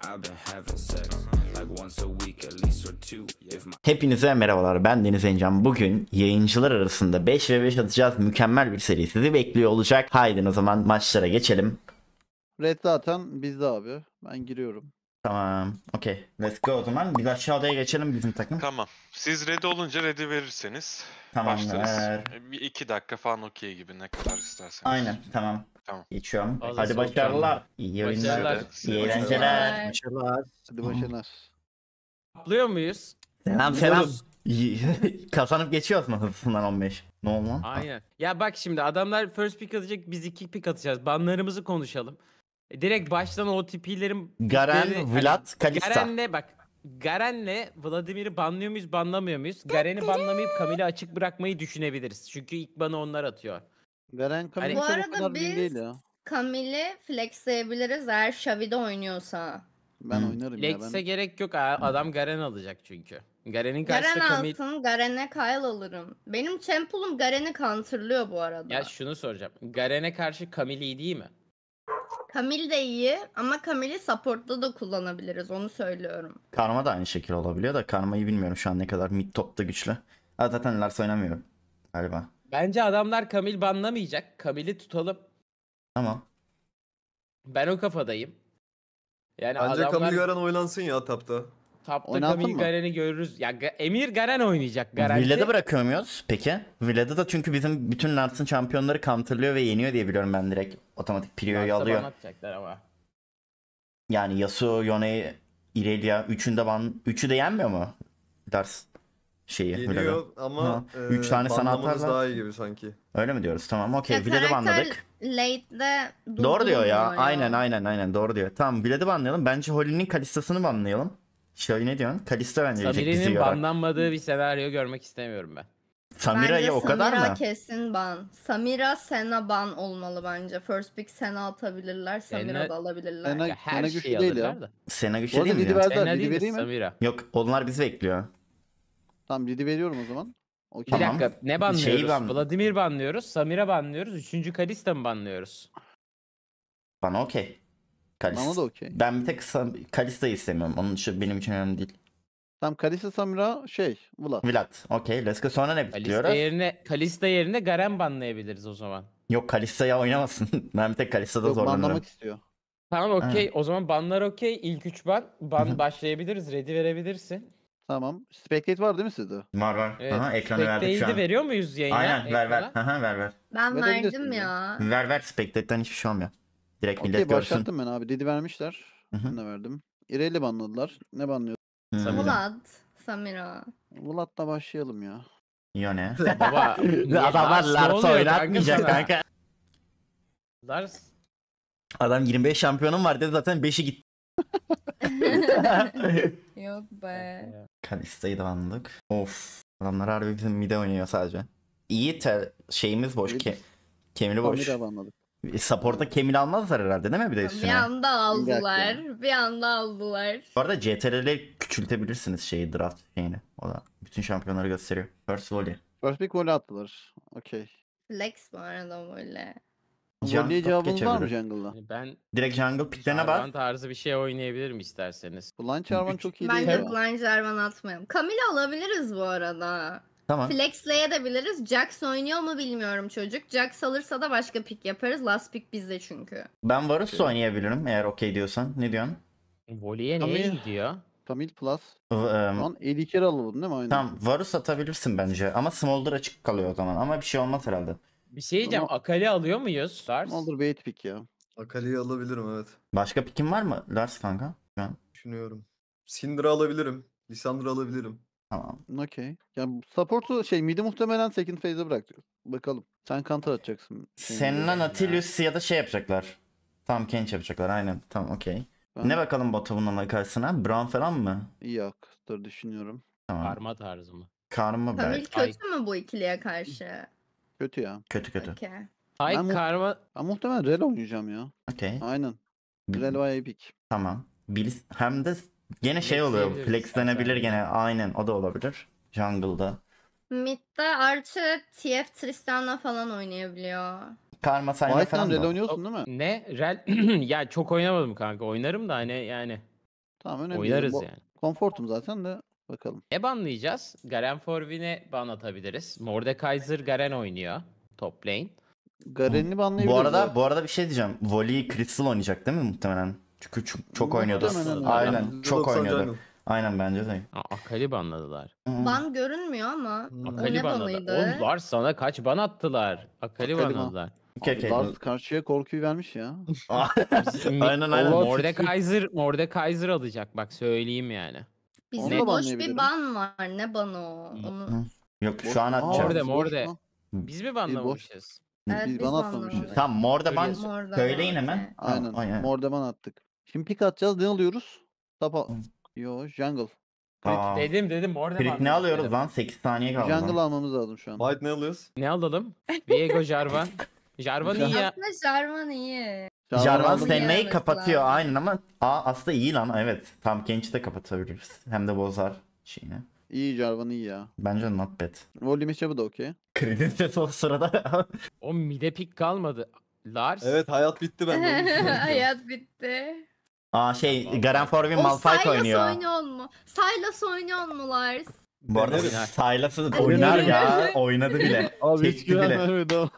Hepinize merhabalar, ben Deniz Encan. Bugün yayıncılar arasında 5 ve 5 atacağız. Mükemmel bir seri sizi bekliyor olacak. Haydi o zaman maçlara geçelim. Red zaten bizde abi. Ben giriyorum. Tamam, okey. Let's go o zaman. Biz aşağı odaya geçelim bizim takım. Tamam. Siz ready olunca ready verirseniz Tamamdır. başlarız. Bir 2 dakika falan okey gibi ne kadar isterseniz. Aynen, tamam. Tamam. Geçiyorum. Fazla Hadi soğuk başarılar. İyi oyunlar. Başarılar. İyi eğlenceler. Başarılar. Hadi başarılar. Atlıyor muyuz? Selam selam. Kazanıp geçiyoruz mu hızlısından 15? Ne oldu lan? Aynen. Ya bak şimdi adamlar first pick atacak, biz 2 pick atacağız. Banlarımızı konuşalım. Direkt baştan o tipilerin... Garen, Vlad, Kalista. Garen'le Vladimir'i banlıyor muyuz, banlamıyor muyuz? Garen'i banlamayıp Camille'i açık bırakmayı düşünebiliriz. Çünkü ilk banı onlar atıyor. Garen Camille Bu çok o arada kadar biz değil ya. Camille'i flexleyebiliriz eğer Xavi'de oynuyorsa. Ben oynarım ya. Lex'e gerek yok. Adam Garen alacak çünkü. Garen'in karşısında Garen Camille... alsın, Garen'e Kyle alırım. Benim Champul'um Garen'i counterlıyor bu arada. Ya şunu soracağım. Garen'e karşı Camille iyi değil mi? Camille de iyi ama Camille'i support'ta da kullanabiliriz, onu söylüyorum. Karma da aynı şekil olabiliyor da Karma'yı bilmiyorum şu an ne kadar mid topta güçlü. Zaten Lars oynamıyor galiba. Bence adamlar Camille banlamayacak. Camille'i tutalım. Tamam. Ben o kafadayım. Yani Bence adamlar Camille Garen oynansın ya tapta. tapta Oynatın Camille mı? Garen'i görürüz. Ya Emir Garen oynayacak garanti. Villad'ı bırakıyor muyuz peki? Villad'ı da çünkü bizim bütün Lars'ın şampiyonları counterlıyor ve yeniyor diye biliyorum ben direkt. Otomatik Prio'yu Varsa alıyor. ban atacaklar ama. Yani Yasuo, Yone, Irelia üçü de yenmiyor mu? Lars şeyi. Geliyor Villad'ı. ama Ha, üç tane sana banlamanız atarlar. daha iyi gibi sanki. Öyle mi diyoruz? Tamam okey. Ya Villad'ı karakter banladık. late'de Doğru diyor ya. durdurulmuyor Aynen doğru diyor. Tamam Villad'ı banlayalım. Bence Holly'nin Kalista'sını banlayalım. Şöyle ne diyorsun? Kalista bence bizi Samiri'nin yorar. banlanmadığı bir senaryo görmek istemiyorum ben. Samira'yı Bence o kadar Samira mı? kesin ban. Samira, Senna ban olmalı bence. First pick Senna atabilirler, Samira Senna- da alabilirler. Senna- Ya her Sena şeyi güçlü değil ya. alırlar da. Sena Bu güçlü arada değil mi? Lidi diyorsun? verdiler. Senna Lidi değil de vereyim mi? Samira. Yok onlar bizi bekliyor. Tamam Lidi veriyorum o zaman. Bir Okey. Tamam. dakika ne banlıyoruz? Şeyi Vladimir banlıyoruz, Samira banlıyoruz, 3. Kalista mı banlıyoruz? Bana okey. Bana da okey. Ben bir tek Kalista'yı istemiyorum. Onun için benim için önemli değil. Tamam Kalista Samira Vlad. Vlad. Okey. Let's go. Sonra ne bekliyoruz? Kalista yerine Garen banlayabiliriz o zaman. Yok Kalista'ya oynamasın. Ben bir tek Kalista'da Yok zorlanırım. banlamak istiyor. Tamam okey. O zaman banlar okey. İlk 3 ban başlayabiliriz. Ready verebilirsin. Tamam. Spectate var değil mi sizde? Var. Evet. Aha, ekranı verdik şu Spectate'i an. veriyor muyuz yayına? Aynen ver. Ekrana? Aha, ver. Ben Verebilirsin verdim ya. ya. Ver. Spectate'den hiçbir şey olmuyor. Direkt Okey millet görsün. başlattım ben abi. Lidi vermişler. Hı hı. Ben de verdim. İreli banladılar. Ne banlıyor? Hmm. Vlad, Samira. Vlad'la başlayalım ya. Yone. Baba. Adamlar ne Lars oluyor oynatmayacak sana? kanka. Lars. Adam 25 şampiyonum var dedi zaten 5'i gitti. Yok be. Kalista'yı da anladık. Of. Adamlar harbi bizim mide oynuyor sadece. İyi şeyimiz boş. Evet. Kemili boş. Samira banladık. Support'a Kemil almazlar herhalde değil mi bir de Bir üstüne? anda aldılar. Bir anda aldılar. Bu arada CTRL'e küçültebilirsiniz şeyi draft şeyini. O da bütün şampiyonları gösteriyor. First volley. First pick voley attılar. Okey. Flex bu arada böyle. Volley'e Top cevabınız var mı geçebilir. jungle'da? Ben Direkt jungle picklerine Jarvan bak. tarzı bir şey oynayabilirim isterseniz. Blind Charvan çok iyi değil Bence ya. Blind Jarvan atmayalım. Camille alabiliriz bu arada. Tamam. Flexleyebiliriz. Jax oynuyor mu bilmiyorum çocuk. Jax alırsa da başka pick yaparız. Last pick bizde çünkü. Ben Varus oynayabilirim eğer okey diyorsan. Ne diyorsun? Voley'e neye Camille- gidiyor? Camille Plus. V- Şu an 50 kere alalım değil mi? Aynen. Tamam Varus atabilirsin bence. Ama Smolder açık kalıyor o zaman. Ama bir şey olmaz herhalde. Bir şey diyeceğim. Ama- Akali alıyor muyuz? Lars? Olur bait pick ya. Akali'yi alabilirim evet. Başka pickin var mı Lars kanka? Şu an. Düşünüyorum. Syndra alabilirim. Lissandra alabilirim. Tamam. Okey. Ya support'u mid'i muhtemelen second phase'e bırakıyor. Bakalım. Sen counter atacaksın. Senna, Nautilus ya da şey yapacaklar. Tam Kench yapacaklar aynen. Tamam okey. Ben Ne bakalım botumun karşısına? Brown falan mı? yok. Dur düşünüyorum. Tamam. Karma tarzı mı? Karma Camille belki. kötü mü bu ikiliye karşı? Kötü ya. Kötü. Okey. Ay Ben karma. Ben muhtemelen Rel oynayacağım ya. Okey. Aynen. Rel ve Epic. Tamam. Hem de gene şey oluyor. Flexleyebiliriz Flexlenebilir istersen. gene. Aynen o da olabilir. Jungle'da. Mid'de artı TF Tristan'la falan oynayabiliyor. Karma sayma White'dan falan Rel da. oynuyorsun değil mi? Ne? Rel... ya çok oynamadım kanka. Oynarım da hani yani. Tamam önemli Oynarız değil. yani. Komfortum zaten de bakalım. Ne banlayacağız? Garen Forvin'e ban atabiliriz. Mordekaiser Garen oynuyor. Top lane. Garen'i banlayabiliriz. Bu arada bir şey diyeceğim. Volley Crystal oynayacak değil mi muhtemelen? Çünkü çok oynuyordu. Muhtemelen öyle. Aynen çok %90 oynuyordu. jungle. Aynen bence de. Akali banladılar. Ban görünmüyor ama. O Akali ne banladı. banıydı? Oğlum Lars sana kaç ban attılar? Akali Akali ban. banladılar. Okey, okey. Lars karşıya korkuyu vermiş ya. Aynen aynen. Allah- Mordekaiser alacak bak söyleyeyim yani. Onu Bizde da boş banlayabilirim. bir ban var. Ne banı o? Onu... Yok şu an Aa, atacağım. Morde, biz boş morde. lan. Biz mi banlamışız? Evet, Biz biz ban atmamışız. banlamadık. Tamam Morde ban Söylüyorsun. Morda söyleyin var, hemen. okey. Aynen. Aynen. Mordeman attık. Şimdi pick atacağız. Ne alıyoruz? Tapa. Hı. Yo jungle. Aa, Dedim Morde Crit ne banladık alıyoruz dedim. lan? 8 saniye kaldı. Jungle lan. almamız lazım şu an. White ne alıyoruz? Ne alalım? Viego Jarvan. Jarvan iyi ya. Aslında Jarvan iyi. Jarvan aldım. Senna'yı Yemesi kapatıyor lazım. aynen ama aslında iyi lan evet. Tam genç de kapatabiliriz. Hem de bozar şeyini. İyi Jarvan iyi ya. Bence not bad. Volume içi da okey. Crit'in sesi o sırada. O mide pick kalmadı. Lars. Evet hayat bitti bende. onu düşünüyorum. Hayat bitti. Garen Forvin O Malphite Sylas oynuyor. oynuyor mu? Sylas oynuyor mu Lars? Bu arada Deneriz. Sylas'ı Hadi oynar deneyelim. ya. Oynadı bile. Abi hiç Çekti bile. güven vermedi ama.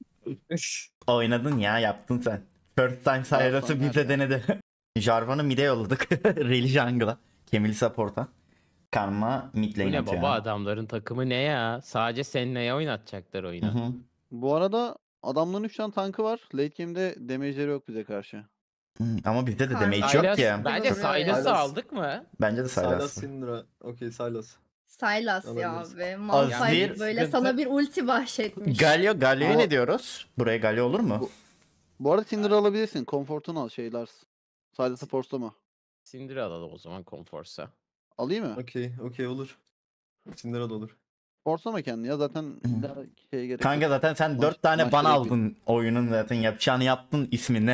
Oynadın ya yaptın sen. First time Sylas'ı Jarvan bize nerede? denedi. Jarvan'ı mid'e yolladık. Rally jungle'a. Kemil support'a. Karma mid Bu lane ne atıyor. baba adamların takımı ne ya? Sadece Senna'ya oynatacaklar Hı oyunu. hı. Bu arada adamların 3 tane tankı var. Late game'de damage'leri yok bize karşı. Ama bizde de Sylas- damage yok Sylas, ki. bence Çok- Sylas'ı Sylas. aldık mı? Bence de Sylas Sylas. Syndra. Okey Sylas. Sylas ya Alabiliriz. abi. Azir- Malphite böyle Sıkıntı. sana bir ulti bahşetmiş. Galio'ya Ama- ne diyoruz? Buraya Galio olur mu? Bu arada Tinder'ı alabilirsin. Comfort'unu al şeyler. Silas'ı forslama. Syndra alalım o zaman Conforce'a. Alayım mı? Okey olur. Syndra da olur. Forslama kendini ya zaten daha şeye gerek Kanka yok. zaten sen Maç- 4 tane maç ban gerek aldın oyunun zaten yapacağını yaptın ismini.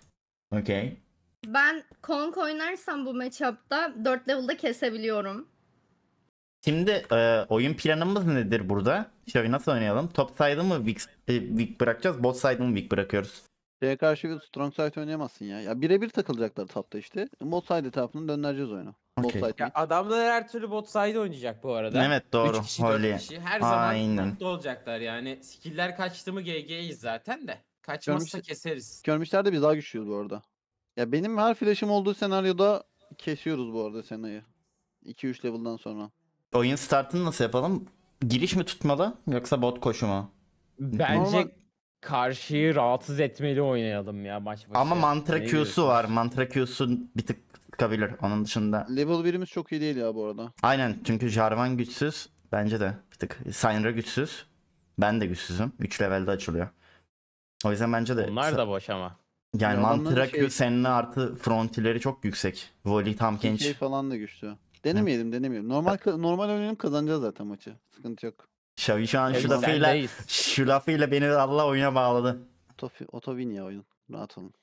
Okey. Ben Kong oynarsam bu matchup'ta 4 level'da kesebiliyorum. Şimdi oyun planımız nedir burada? Şöyle nasıl oynayalım? Top side'ı mı weak bırakacağız? Bot side'ı mı weak bırakıyoruz? Şeye karşı strong side oynayamazsın ya. Ya birebir takılacaklar tapta işte. Bot side etrafını döndüreceğiz oyunu. Bot Okey. side Ya mid. adamlar her türlü bot side oynayacak bu arada. Evet doğru. 3 kişi 4 Öyle. kişi her Aynen. zaman mutlu olacaklar yani. Skill'ler kaçtı mı GG'yiz zaten de. Kaçmazsa Görmüş- keseriz. Görmüşler de biz daha güçlüyüz bu arada. Ya benim her flash'ım olduğu senaryoda kesiyoruz bu arada Senna'yı. 2-3 level'dan sonra. Oyun startını nasıl yapalım? Giriş mi tutmalı yoksa bot koşu mu? Bence Normal- karşıyı rahatsız etmeli oynayalım ya maç başı. Ama mantra Ne Q'su var. diyorsunuz? Mantra Q'su bir tık sıkabilir. Onun dışında. Level 1'imiz çok iyi değil ya bu arada. Aynen çünkü Jarvan güçsüz. Bence de bir tık. Syndra güçsüz. Ben de güçsüzüm. 3 levelde açılıyor. O yüzden bence de Onlar da boş ama. yani Ya adamların mantra Q şey- seninle artı frontileri çok yüksek. Volley tam genç. Şey falan da güçlü. Denemeyelim. Normal oynayalım kazanacağız zaten maçı. Sıkıntı yok. Şavi şu an şu Biz lafıyla sendeyiz. şu lafıyla beni Allah oyuna bağladı. Oto win ya oyun. Rahat olun.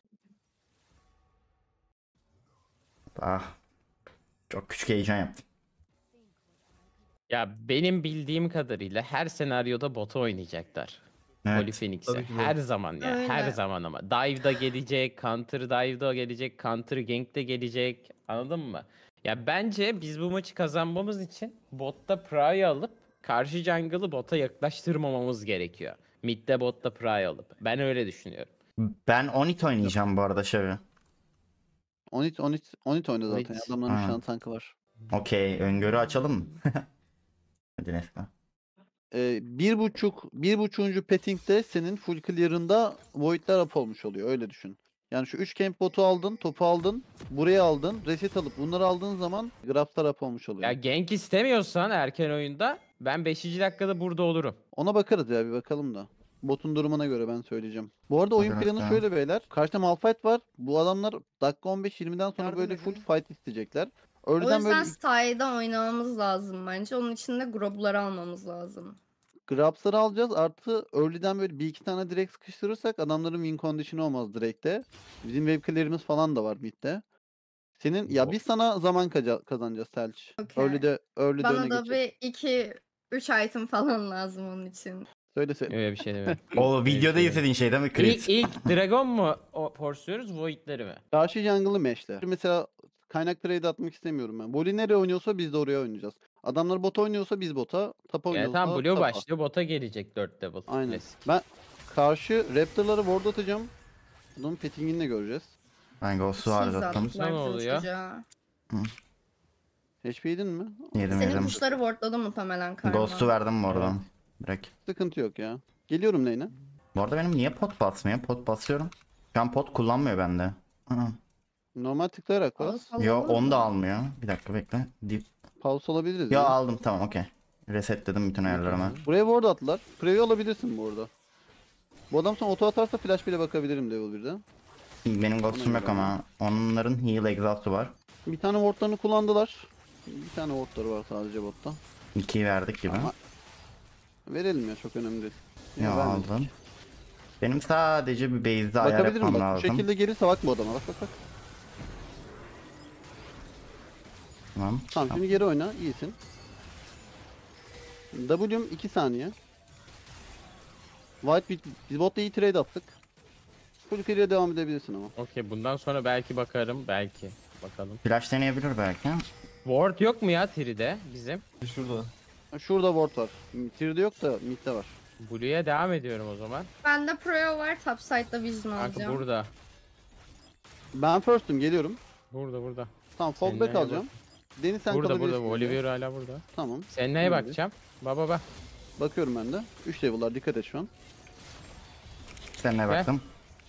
Ah. Çok küçük heyecan yaptım. Ya benim bildiğim kadarıyla her senaryoda bota oynayacaklar. Evet. Holy Phoenix'e. Tabii ki de. Her zaman ya. Her Öyle. zaman ama. Dive'da gelecek, counter dive'da gelecek, counter gank'te gelecek. Anladın mı? Ya bence biz bu maçı kazanmamız için botta Pry'i alıp karşı jungle'ı bota yaklaştırmamamız gerekiyor. Mid'de botta Pry alıp. Ben öyle düşünüyorum. Ben Onit oynayacağım bu arada Şavi. Onit oyna zaten. Onit. Adamların 3 Ha. tane tankı var. Okey, öngörü açalım mı? Hadi Nesla. 1.5. petting'de senin full clear'ında void'ler up olmuş oluyor. Öyle düşün. Yani şu 3 camp botu aldın, topu aldın, buraya aldın, reset alıp bunları aldığın zaman graflar up olmuş oluyor. Ya gank istemiyorsan erken oyunda ben 5. dakikada burada olurum. Ona bakarız ya bir bakalım da. Botun durumuna göre ben söyleyeceğim. Bu arada oyun Hadi planı bakalım. şöyle beyler. Karşıda Malphite var. Bu adamlar dakika 15-20'den sonra Yardım böyle edin. full fight isteyecekler. O Öğleden yüzden böyle side'da oynamamız lazım bence. Onun için de grobları almamız lazım. grabs'ları alacağız. Artı early'den böyle bir iki tane direkt sıkıştırırsak adamların win condition'ı olmaz direkte. Bizim wave clear'imiz falan da var mid'de. Senin ya biz sana zaman kazanacağız Selç. Okey. Early'de öne Bana da geçeceğiz. bir 2-3 item falan lazım onun için. Söyle söyle. Öyle bir şey demiyorum. O videoda izlediğin şey değil mi? Chris? İlk Dragon mu forsuyoruz Void'leri mi? Karşı jungle'ı meşle. Mesela kaynak trade atmak istemiyorum ben. Voli nereye oynuyorsa biz de oraya oynayacağız. Adamlar bota oynuyorsa biz bota, tapa Ya oynuyorsa tamam Blue tapa. başlıyor. Bota gelecek 4 level. Aynen. Klasik. Ben karşı Raptor'lara ward atacağım. Bunun pettingini de göreceğiz. Ben Ghost'u Cheese harcattım. attılar Ne bizim oluyor? çocuğa. HP yedin mi? Yedim Senin yedim. kuşları wardladı muhtemelen Karma. Ghost'u verdim oradan. Direkt. Sıkıntı yok ya. Geliyorum lane'e. Bu arada benim niye pot basmıyor? Pot basıyorum. Şu an pot kullanmıyor bende. Aa. Normal tıklayarak bas. Pause Yo alalım onu da mı? almıyor. Bir dakika bekle. Pause alabiliriz. Yo ya. aldım tamam okey. Resetledim bütün ayarlarımı. Buraya ward attılar. Preview alabilirsin bu arada. Bu adam sonra auto atarsa flash bile bakabilirim level 1'de. Benim ghost'um yok ama. Onların heal exhaust'u var. Bir tane wardlarını kullandılar. Bir tane wardları var sadece botta. 2'yi verdik gibi. Ama verelim ya, çok önemli değil. Ya vermedik. aldım. Benim sadece bir base'de ayar Bakabilirim yapmam bak. Bu lazım. şekilde gelirse bak bu adama. Bak bak bak. Tamam. Tamam şimdi geri oyna. İyisin. W'm 2 saniye. White biz botta iyi trade attık. Full clear'e devam edebilirsin ama. Okey bundan sonra belki bakarım. Belki. Bakalım. Flash deneyebilir belki. Ward yok mu ya Tiri'de bizim? Şurada. Şurada ward var. Tier'de yok da mid'de var. Blue'ya devam ediyorum o zaman. Bende Proyo var. Top side'da Vision Kanka alacağım. burada. Ben first'üm, geliyorum. Burada. Tamam fall Seninle back alacağım. Deniz sen Burada kalabilirsin. Oliver hala burada. Tamam. Sen neye Olabilir. bakacağım? Baba. Bakıyorum ben de. 3 level'lar, dikkat et şu an. Seninle baktım.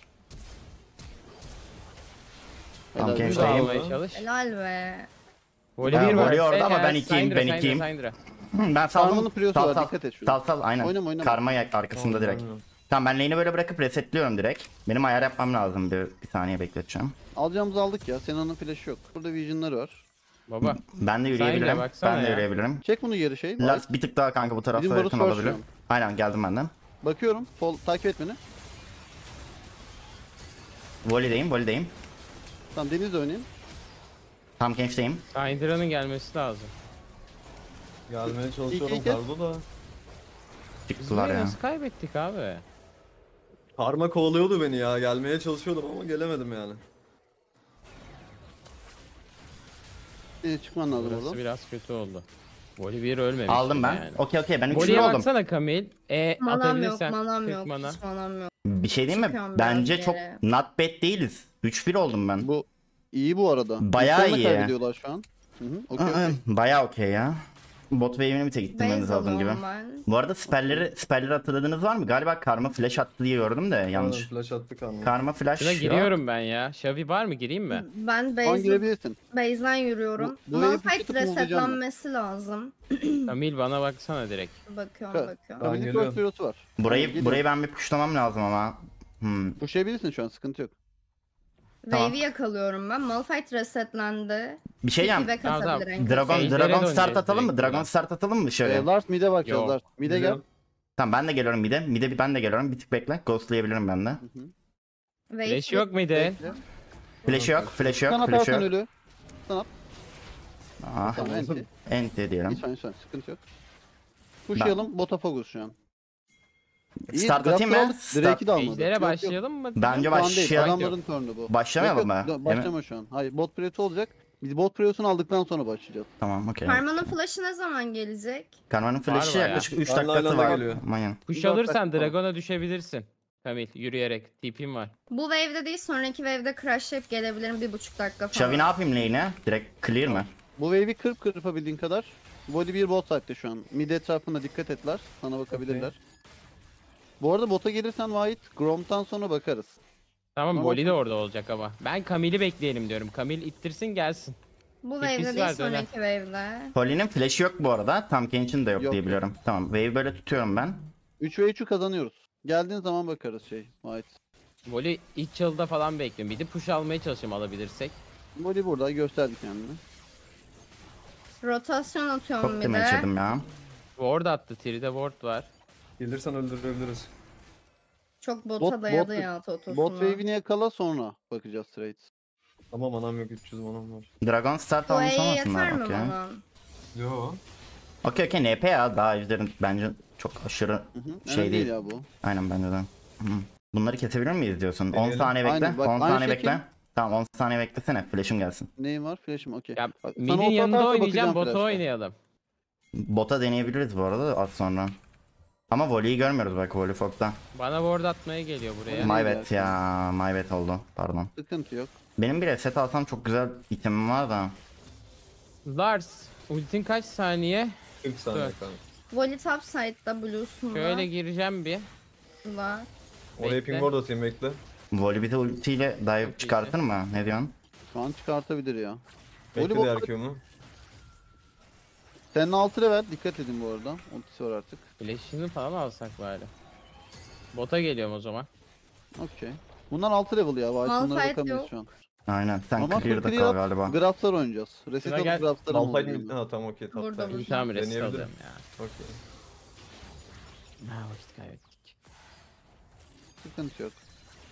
Tamam, Helal genç olsun. Şeyim. almaya çalış. Helal be. Oliver Ha, var. Oli orada ama Sen ben gel, ikiyim, Syndra, ben Syndra, ikiyim. Syndra. Ben Sarmanın saldım. priyosu Sal var, sal. dikkat et şurada. Sal aynen. Oynama. Karma arkasında direkt. Tamam ben lane'i böyle bırakıp resetliyorum direkt. Benim ayar yapmam lazım, bir saniye bekleteceğim. Alacağımızı aldık ya. Sena'nın flash'ı yok. Burada vision'ları var. Baba. Ben de Syndra yürüyebilirim. baksana Ben de ya. yürüyebilirim. Çek bunu geri şey. Lars bir tık daha kanka bu tarafta Bizim yakın Varus var olabilir. şu an. Aynen geldim benden. Bakıyorum. Takip et beni. Volley'deyim. Tamam Deniz de oynayayım. Tam gençteyim. Syndra'nın gelmesi lazım. Gelmeye çalışıyorum İki. Kardo da. Biz Çıktılar burayı ya. nasıl kaybettik abi? Karma kovalıyordu beni ya. Gelmeye çalışıyordum ama gelemedim yani. Deniz çıkman lazım Burası oradan. biraz kötü oldu. Oliver ölmemiş. Aldım ben. Yani. Okey ben 3 Voli'ye oldum. baksana Kamil. Manam yok, Atabilirsen. manam 40 yok. mana. Hiç manam yok. Bir şey diyeyim mi? Çıkıyorum biraz Bence çok geri. not bad değiliz. 3-1 oldum ben. Bu iyi bu arada. Bayağı Bizden de iyi. kaybediyorlar şu an. Hı hı. Okey okey. Bayağı okey ya. Bot wave'ini bir tek gittirmeniz Base lazım gibi. alıyorum ben. Bu arada spellleri hatırladınız var mı? Galiba Karma flash attı diye gördüm de yanlış. Aynen, flash attı Karma. Karma flash Şuna yok. giriyorum ben ya. Xavi var mı? Gireyim mi? Ben Şu an base'den girebilirsin. yürüyorum. Bu wave'i Malphite tutup vuracağım ben. resetlenmesi lazım. Kamil bana baksana direkt. Bakıyorum. Ben Tabii geliyorum. first pilotu var. Burayı ben bir pushlamam lazım ama. Pushlayabilirsin şu an, sıkıntı yok. Tamam. Wave'i yakalıyorum ben. Malphite resetlendi. Bir şey İki yap. back Tamam, atabilir en kötü. Dragon Sage'lere start döneceğiz atalım mı? direkt Dragon buradan. start atalım mı şöyle? Lars mid'e bakacağız Yok. Lars. Mid'e gel. Gidiyorum. Tamam ben de geliyorum mid'e. Mid'e ben de geliyorum. Bir tık bekle. Ghostlayabilirim ben de. Wave Flash yok muydu? Bekle. Flash yok. Flash Sen yok. Flash atarsan yok. ölü. Ah, Tamam enti. enti diyelim. Lütfen sıkıntı yok. Pushlayalım, bota focus şu an. İyi, Start draft atayım mı? aldık, Drake'i de almadı. Ejder'e Yok, yok. başlayalım mı? Bence Şu an değil, başlayalım. adamların turnu bu. Başlamayalım Yok, mı? yok, başlama şu an. Hayır, bot priority olacak. Biz bot priority'sini aldıktan sonra başlayacağız. Tamam okey. Karma'nın flash'ı ne zaman gelecek? Karma'nın flash'ı bayağı. yaklaşık 3 Aynı dakikası anda var. geliyor. Manyak. Push Bir dört alırsan dakika. Dragon'a düşebilirsin. Kamil yürüyerek. TP'm var. Bu wave'de değil, sonraki wave'de crashlayıp gelebilirim 1,5 dakika falan. Xavi ne yapayım lane'e? Direkt clear mi? Bu wave'i kırpabildiğin kadar. Body 1 bot side'de şu an. Mid etrafına dikkat etler. Sana bakabilirler. Bu arada bota gelirsen White, Grom'dan sonra bakarız. Tamam Ama- Voli de orada olacak ama. Ben Kamil'i bekleyelim diyorum. Kamil ittirsin gelsin. Bu TP'si wave'de değil, var, döner. sonraki wave'de. Poli'nin flash'ı yok bu arada. Tam Kench'in de yok, Yok, diye yok. biliyorum. Tamam wave böyle tutuyorum ben. 3 ve 3'ü kazanıyoruz. Geldiğin zaman bakarız White. Voli ilk çalıda falan bekliyorum. Bir de push almaya çalışayım alabilirsek. Body burada gösterdi kendini. Rotasyon atıyorum Çok bir damage de. yedim ya. Ward attı. Tiri'de ward var. Gelirsen öldürebiliriz. Çok bota dayadı ya totosuna. Bot wave'ini yakala, sonra bakacağız straight. Ama manam yok, 300 manam var. Dragon start Bu almış E'ye olmasınlar. yeter mi Okey. bana? Yo. Okey NP ya, daha ejderin bence çok aşırı Hı hı. Şey Önemli değil. ya bu. aynen bence de. Hı. Bunları kesebilir miyiz diyorsun? 10 Deneyelim. saniye bekle. Aynen, bak, 10 aynı saniye şekil. bekle. Tamam 10 saniye beklesene. Flash'ım gelsin. Neyim var? Flash'ım okey. Ya Bak, sana midin ult yanında atarsa oynayacağım, bakacağım bota flash'ta. oynayalım. Bota deneyebiliriz bu arada az sonra. Ama voleyi görmüyoruz bak volley Fog'da. Bana ward atmaya geliyor buraya. Vay. My bad ya. My bad oldu. Pardon. Sıkıntı yok. Benim bir reset alsam çok güzel itemim var da. Lars, ultin kaç saniye? 40 saniye Dört. kanka. Volley top side'da Blue'sunda. Şöyle gireceğim bir. Var. Oraya Bekle. ping ward atayım bekle. Volley bir de ultiyle dive Çok çıkartır mı? Ne diyorsun? Şu an çıkartabilir ya. Bekle Voleybol- diğer Q'mu. Senin 6 level. Dikkat edin bu arada. Ultisi var artık. Flash'ını falan alsak bari. Bota geliyorum o zaman. Okey. Bunlar 6 level ya. White bunlara Malphite bakamayız yok. şu an. Aynen. Sen Ama clear'da clear kal galiba. Graflar oynayacağız. Reset Şuna alıp gel. graflara mı Malphite oynayalım? mi? Ha tamam okey Burada, tatlı. burada. Tamam rest Deneyebilirim. alıyorum ya. Okey. Ha vakit kaybettik. Sıkıntı yok.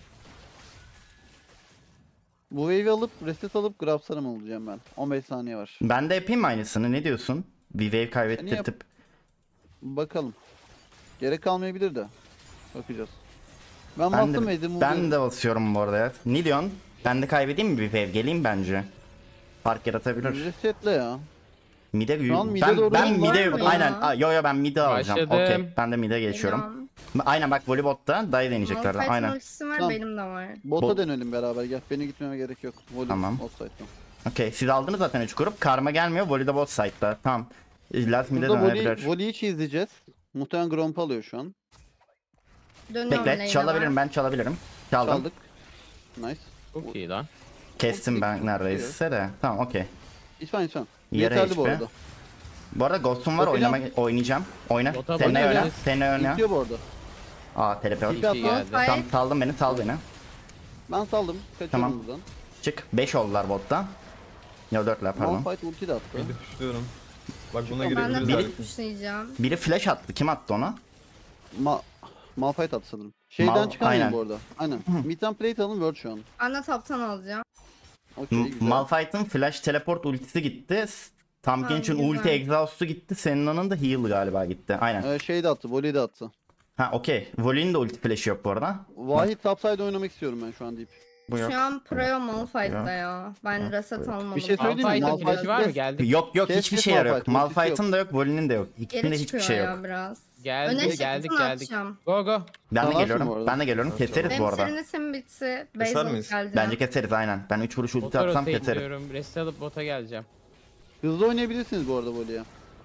Bu wave'i alıp reset alıp graflara mı olacağım ben? 15 saniye var. Ben de yapayım mı aynısını? Ne diyorsun? Bir wave yap. kaybettirtip. Bakalım. Gerek kalmayabilir de. Bakacağız. Ben Ben bastım de, Edim'i. ben de basıyorum bu arada ya. Ne diyorsun? Ben de kaybedeyim mi bir wave? Geleyim bence. Fark yaratabilir. Resetle ya. Mide Şu an mid'e ben doğru ben yol mide var mı aynen. ya? Yo yo ben mide alacağım. Başladım. Okey. Ben de mide geçiyorum. Geliyorum. Aynen bak voleybotta dive deneyecekler. Malphite'ın Aynen. ultisi var, Tamam. benim de var. Bota Bot- dönelim beraber gel. Benim gitmeme gerek yok. Volüm Tamam. offside'dan. Okey. Siz aldınız zaten 3 grup. Karma gelmiyor. Voley'de bot side'da. Tamam. Last mid'e Burada dönebilir. voleyi hiç izleyeceğiz. Muhtemelen Gromp alıyor şu an. Dönüyorum Bekle. lane'e Çalabilirim. var. Ben çalabilirim. Çaldım. Çaldık. Nice. Çok iyi lan. Kestim ben neredeyse de. Tamam okey. İspan İspan. Yarı Yeterli bu HP. arada. Bu arada Ghost'um var Bakacağım. oynayacağım. Oyna. Bota Seninle bakacağız. oyna. Seninle oyna. Bitiyor bu arada. Aa teleport. İki atma. geldi. Tamam Malphite saldım beni sal beni. Ben saldım. Kaçıyorum Tamam. buradan. Çık. 5 oldular botta. Ya 4'ler pardon. Malphite ulti de attı. Midi pushluyorum. Bak buna ben de girebiliriz Biri- top abi. pushlayacağım. Biri flash attı. Kim attı ona? Malphite attı sanırım. Şeyden Aynen. çıkamayın bu arada. Aynen. Mid'den plate alın word şu an. Ben de top'tan alacağım. Okey güzel. Malphite'ın flash teleport ultisi gitti. Tam Ha, Genç'in güzel. ulti exhaust'u gitti. Senna'nın da heal galiba gitti. Aynen. Şey de attı. Volley de attı. Ha okey. Volley'in de ulti flash'ı yok bu arada. Vahit topside oynamak istiyorum ben şu an deyip. Bu yok. Şu an Pro'ya Malphite'da ya. Ben Yok, reset yok. almalım. Bir şey söyleyeyim mi? Malphite'ın Malphite flash'i var mı? kes- Geldik. Yok yok Kes, hiçbir kes şey yok. Malphite, ultisi Malphite'ın da yok, Volley'nin de yok. İkisinde Geri hiçbir çıkıyor şey yok. ya biraz. Geldik Öne geldik çıktığını geldik. atacağım. Go go. Ben de Sağlarsın bu geliyorum. arada. Ben de geliyorum. Keseriz bu Benim arada. serinisim bitti. Keser Basil miyiz? geleceğim. Bence keseriz aynen. Ben 3 vuruş ulti Bota atsam rotate keseriz. ediyorum. Rest alıp bota geleceğim. Hızlı oynayabilirsiniz bu arada volley'e.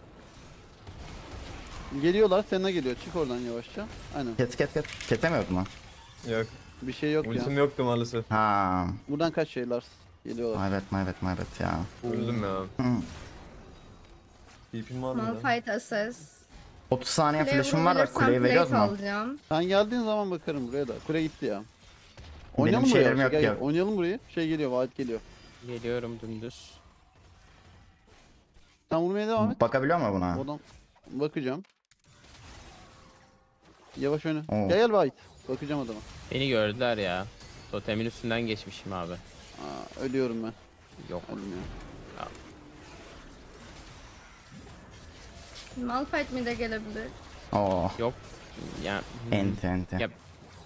Geliyorlar. Senna geliyor. Çık oradan yavaşça. Aynen. Kes. Kesemiyoruz mu? Yok. Bir şey yok ya. Ultim yoktu maalesef. Ha. Buradan kaç şeyler geliyorlar. My bad ya. Öldüm ya. Hı. TP'm var mı? Malphite assess. 30 saniye Kuleye flash'ım var da vurabilirsem kuleye veriyoruz plate mu? alacağım. Sen geldiğin zaman bakarım buraya da. Kule gitti ya. Benim Oynayalım buraya. şeylerim yok Gel, ya. gel. Oynayalım burayı. Şey geliyor. Vahit geliyor. Geliyorum dümdüz. Sen vurmaya devam et. Bakabiliyor mu buna? Oradan bakacağım. Yavaş oyna. Oo. Gel Vahit. Bakacağım adama. Beni gördüler ya. Totemin üstünden geçmişim abi. Aa, ölüyorum ben. Yok. Öldüm ya. Malphite mi de gelebilir? Oo. Yok. Ya Enti. Ya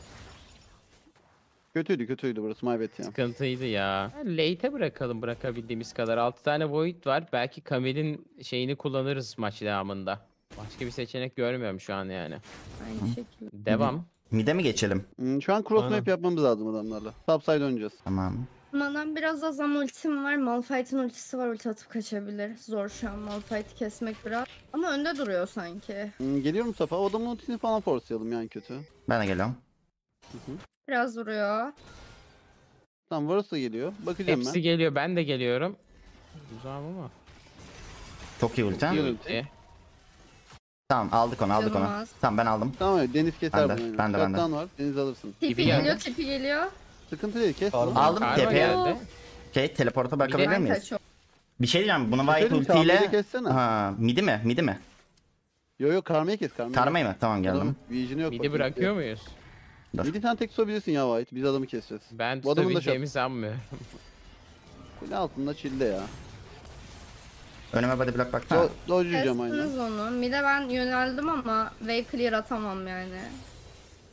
Kötüydü burası. My bad ya. sıkıntıydı ya. Late'e bırakalım bırakabildiğimiz kadar. 6 tane void var. Belki Kamel'in şeyini kullanırız maç devamında. Başka bir seçenek görmüyorum şu an yani. Aynı şekilde. Devam. Mide mi geçelim? Şu an cross Aynen. map yapmamız lazım adamlarla. Topside oynayacağız. Tamam. Manam biraz azam ultim var. Malphite'ın ultisi var. Ulti atıp kaçabilir. Zor şu an Malphite'i kesmek biraz. Ama önde duruyor sanki. Geliyorum Safa. O adamın ultisini falan forcelayalım yani kötü. Ben de geliyorum. Biraz vuruyor. Tamam Varus da geliyor. Bakacağım Hepsi ben. geliyor. Ben de geliyorum. Güzel ama. Çok iyi ulti. İyi. İyi. Tamam aldık onu. Canım az. Tamam ben aldım. Tamam evet, Deniz keser Ben de, bunu. ben de. Shutdown var. Deniz alırsın. Tipi Gibi geldi. geliyor, tipi geliyor. Sıkıntı değil kes. Harbi. bunu. Aldım Karma tepeye. geldi. Şey teleporta bakabilir Ben miyiz? kaçıyorum. Bir şey diyeceğim. Bunu White Keselim, Karma'yı ultiyle... kessene. Ha, midi mi? Yo Karma'yı kes Karma'yı. Karmayı mı? Tamam geldim. Adamın vision'ı yok. Midi bak, bırakıyor muyuz? Dur. Midi sen tek tutabilirsin ya White. Biz adamı keseceğiz. Ben Bu adamın da tutabileceğimi sanmıyorum. Kule altında chill'de ya. Önüme body block baksana. Dodge'layacağım aynen. Kestiniz onu. Mid'e ben yöneldim ama wave clear atamam yani.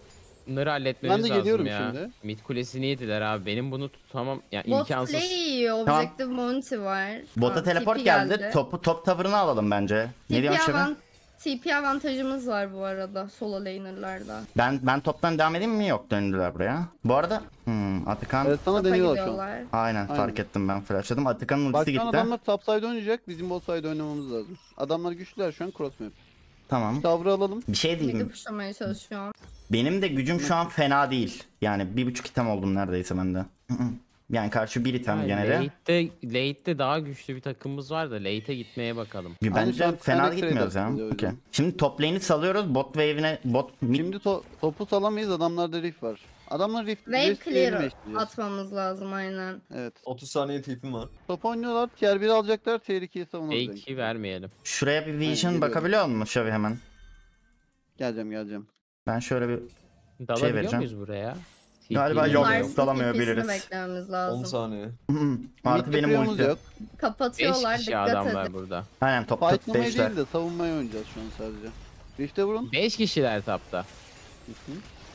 Bunları halletmemiz Ben de lazım geliyorum ya. şimdi. Mid kulesini yediler abi. Benim bunu tutamam. Yani Bot imkansız. play yiyor. Tamam. Objective Bounty var. Bota Tamam, teleport TP geldi. Top tavırını alalım bence. Ne diyorsun Şevi? TP avantajımız var bu arada solo laner'larda. Ben toptan devam edeyim mi? Yok, döndüler buraya. Bu arada Atakan Evet sana Topa deniyorlar şu an. gidiyorlar. aynen fark Aynen. ettim, ben flashladım. Atakan'ın Bak ultisi şu an gitti. adamlar top side oynayacak. Bizim bot side oynamamız lazım. Adamlar güçlüler şu an cross map. Tamam. Tavrı alalım. Bir şey Midi diyeyim. pushlamaya çalışıyorum. Benim de gücüm şu an fena değil. Yani 1.5 item oldum neredeyse ben de. Yani karşı bir item Yani genelde. late'de daha güçlü bir takımımız var da late'e gitmeye bakalım. Aynı Bence şu an fena Fenex gitmiyoruz ya. Raiders oluyor o Okey. yüzden. Şimdi top lane'i salıyoruz. Bot wave'ine mid. Şimdi topu salamayız. Adamlarda rift var. Adamlar rift Wave rift diğerini clear bekleyeceğiz. atmamız lazım aynen. Evet. 30 saniye tipim var. Top oynuyorlar. Tier 1 alacaklar. Tier 2'yi savunuruz. Fake vermeyelim. Şuraya bir vision geliyorum. bakabiliyor musun Şavi hemen? Geleceğim. Ben şöyle bir Dalabiliyor vereceğim. muyuz buraya? Galiba TP 'yi yok. Lars'ın dalamıyor TP'sini biliriz. beklememiz 10 lazım. saniye. Artı Mid'de benim priyomuz ulti. yok. 5 Kapatıyorlar kişi dikkat adamlar edin. burada. Aynen top Fightlamaya 5'ler. değil de savunmaya oynayacağız şu an sadece. Rift'e vurun. 5 kişiler tapta. Hı hı.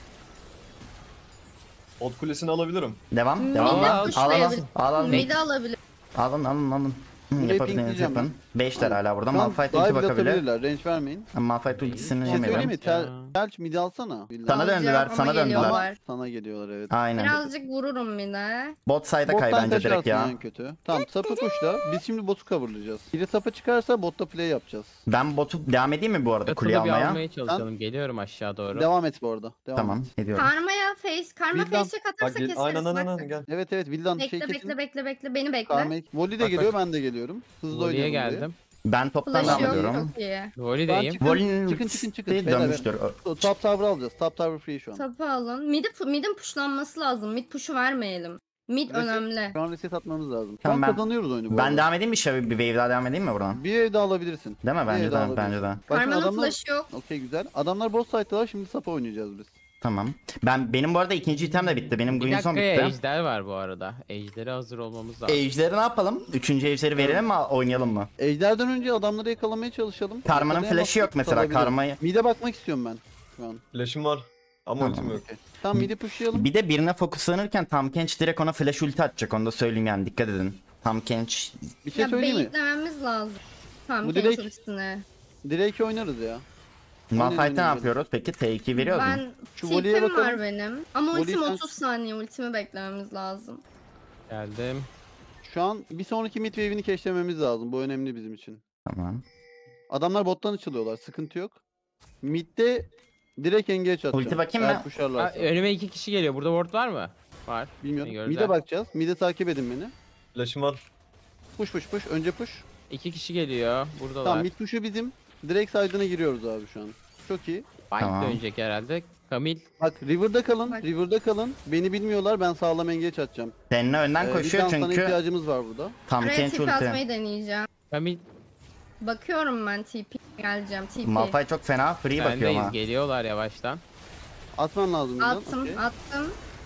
Bot kulesini alabilirim. Devam. Mid'e Devam. pushlayabilir. Alalım. Midi alabilir. Alın. Burayı Yapabildiğinizi pinkleyeceğim yapın. 5'ler hala burada. Tamam, Malphite daha ulti bir bakabilir. atabilirler. Range vermeyin. Malphite ultisini Bir şey söyleyeyim mi? yemeyelim. Telç midi alsana. Sana Alacağım döndüler, ama sana döndüler. geliyorlar. Sana geliyorlar evet. Aynen. Birazcık vururum mide. Bot side'a kay Bottan bence direkt kaçarsın ya. en kötü. Tamam sapı pushla. Biz şimdi botu coverlayacağız. Biri sapı çıkarsa botta play yapacağız. Ben botu devam edeyim mi bu arada kuleyi Katılı bir almaya? almaya çalışalım. Geliyorum aşağı doğru. Devam et bu arada. Devam Tamam, et. ediyorum. Karma Vildan. face check atarsa keseriz. Aynen gel. Evet Vildan Bekle şey kesin. bekle beni bekle. Karma. Volley de Bak, geliyor bak. ben de geliyorum. Hızlı Voley'e oynayalım. geldim. Ben toptan Flash devam yok ediyorum. çok iyi. Voley'deyim. Voley'nin Çıkın, ultisi Beyler, dönmüştür. Top tower alacağız. Top tower free şu an. Tapı alın. Mid'in pushlanması lazım. Mid push'u vermeyelim. Mid Reset- önemli. Şu an reset atmamız lazım. Tamam, Şu an ben- kazanıyoruz oyunu bu Ben arada. devam edeyim mi Şavi? Bir wave daha devam edeyim mi buradan? Bir ev daha alabilirsin. Değil mi? Bir Bence ev daha de. Bence alabilirsin. de. Bakın Karma'nın adamlar... flash'ı yok. Okey güzel. Adamlar boss site'dalar şimdi sapa oynayacağız biz. Tamam. Benim bu arada ikinci item de bitti. Benim Bir Guinsoo dakikaya bitti. ejder var bu arada. Ejder'e hazır olmamız lazım. Ejder'i ne yapalım? Üçüncü ejderi verelim mi, oynayalım mı? Ejderden önce adamları yakalamaya çalışalım. Karma'nın Yakalayamazsak flash'ı yok mesela. kalabilir. Karma'yı... Mid'e bakmak istiyorum ben şu an. Flash'im var. Ama Tamam. ultim yok. Tamam mid'i pushlayalım. Bir de birine fokuslanırken Tam Kench direkt ona flash ulti atacak. Onu da söyleyeyim yani, dikkat edin. Tam Kench Bir şey Ya söyleyeyim mi? baitlememiz lazım. Tamam Bu kendi direkt- ultisine. Direkt oynarız ya. Malphite'e ne aynen. yapıyoruz? Peki T2 veriyoruz mu? Ben Şu voleye TP'm bakalım. var benim. Ama Voleyi ultim sen- 30 saniye. Ultimi beklememiz lazım. Geldim. Şu an bir sonraki mid wave'ini keşlememiz lazım. Bu önemli bizim için. Tamam. Adamlar bottan açılıyorlar. Sıkıntı yok. Mid'de direkt engage atacağım. Ulti bakayım Eğer mı? pusharlarsa. Önüme 2 kişi geliyor. Burada ward var mı? Var. Bilmiyorum. Gördüler. Mid'e bakacağız. Mid'e takip edin beni. Flash'im var. Push. Önce push. 2 kişi geliyor. Buradalar. Tamam mid push'u bizim. Direkt side'ına giriyoruz abi şu an. Çok iyi. Fight Tamam. dönecek herhalde. Kamil. Bak River'da kalın. Bak. River'da kalın. Beni bilmiyorlar. Ben sağlam engage atacağım. Seninle önden koşuyor Vildan, sana çünkü ihtiyacımız var burada. Tam Buraya Kench TP ulti. atmayı deneyeceğim. Kamil. Bakıyorum ben TP. Geleceğim TP. Malphite çok fena free bakıyor Sendeyiz. ama. Geliyorlar yavaştan. Atman lazım Vildan. Attım Okey. attım.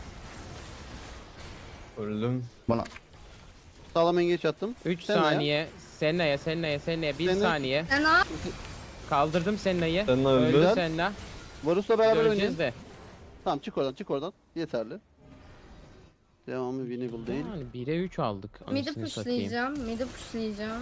Öldüm. Buna Sağlam engage attım. 3 Senna ya. saniye. Senna'ya. 1 Senna- saniye. Sen al. Kaldırdım Senna'yı. Senna öldü. Öldü Senna. Varus'la beraber Öleceğiz oynayın. de. Tamam çık oradan. Yeterli. Devamı winnable değil. Yani 1'e 3 aldık. Mid'i Anasını satayım. pushlayacağım. Mid'i pushlayacağım.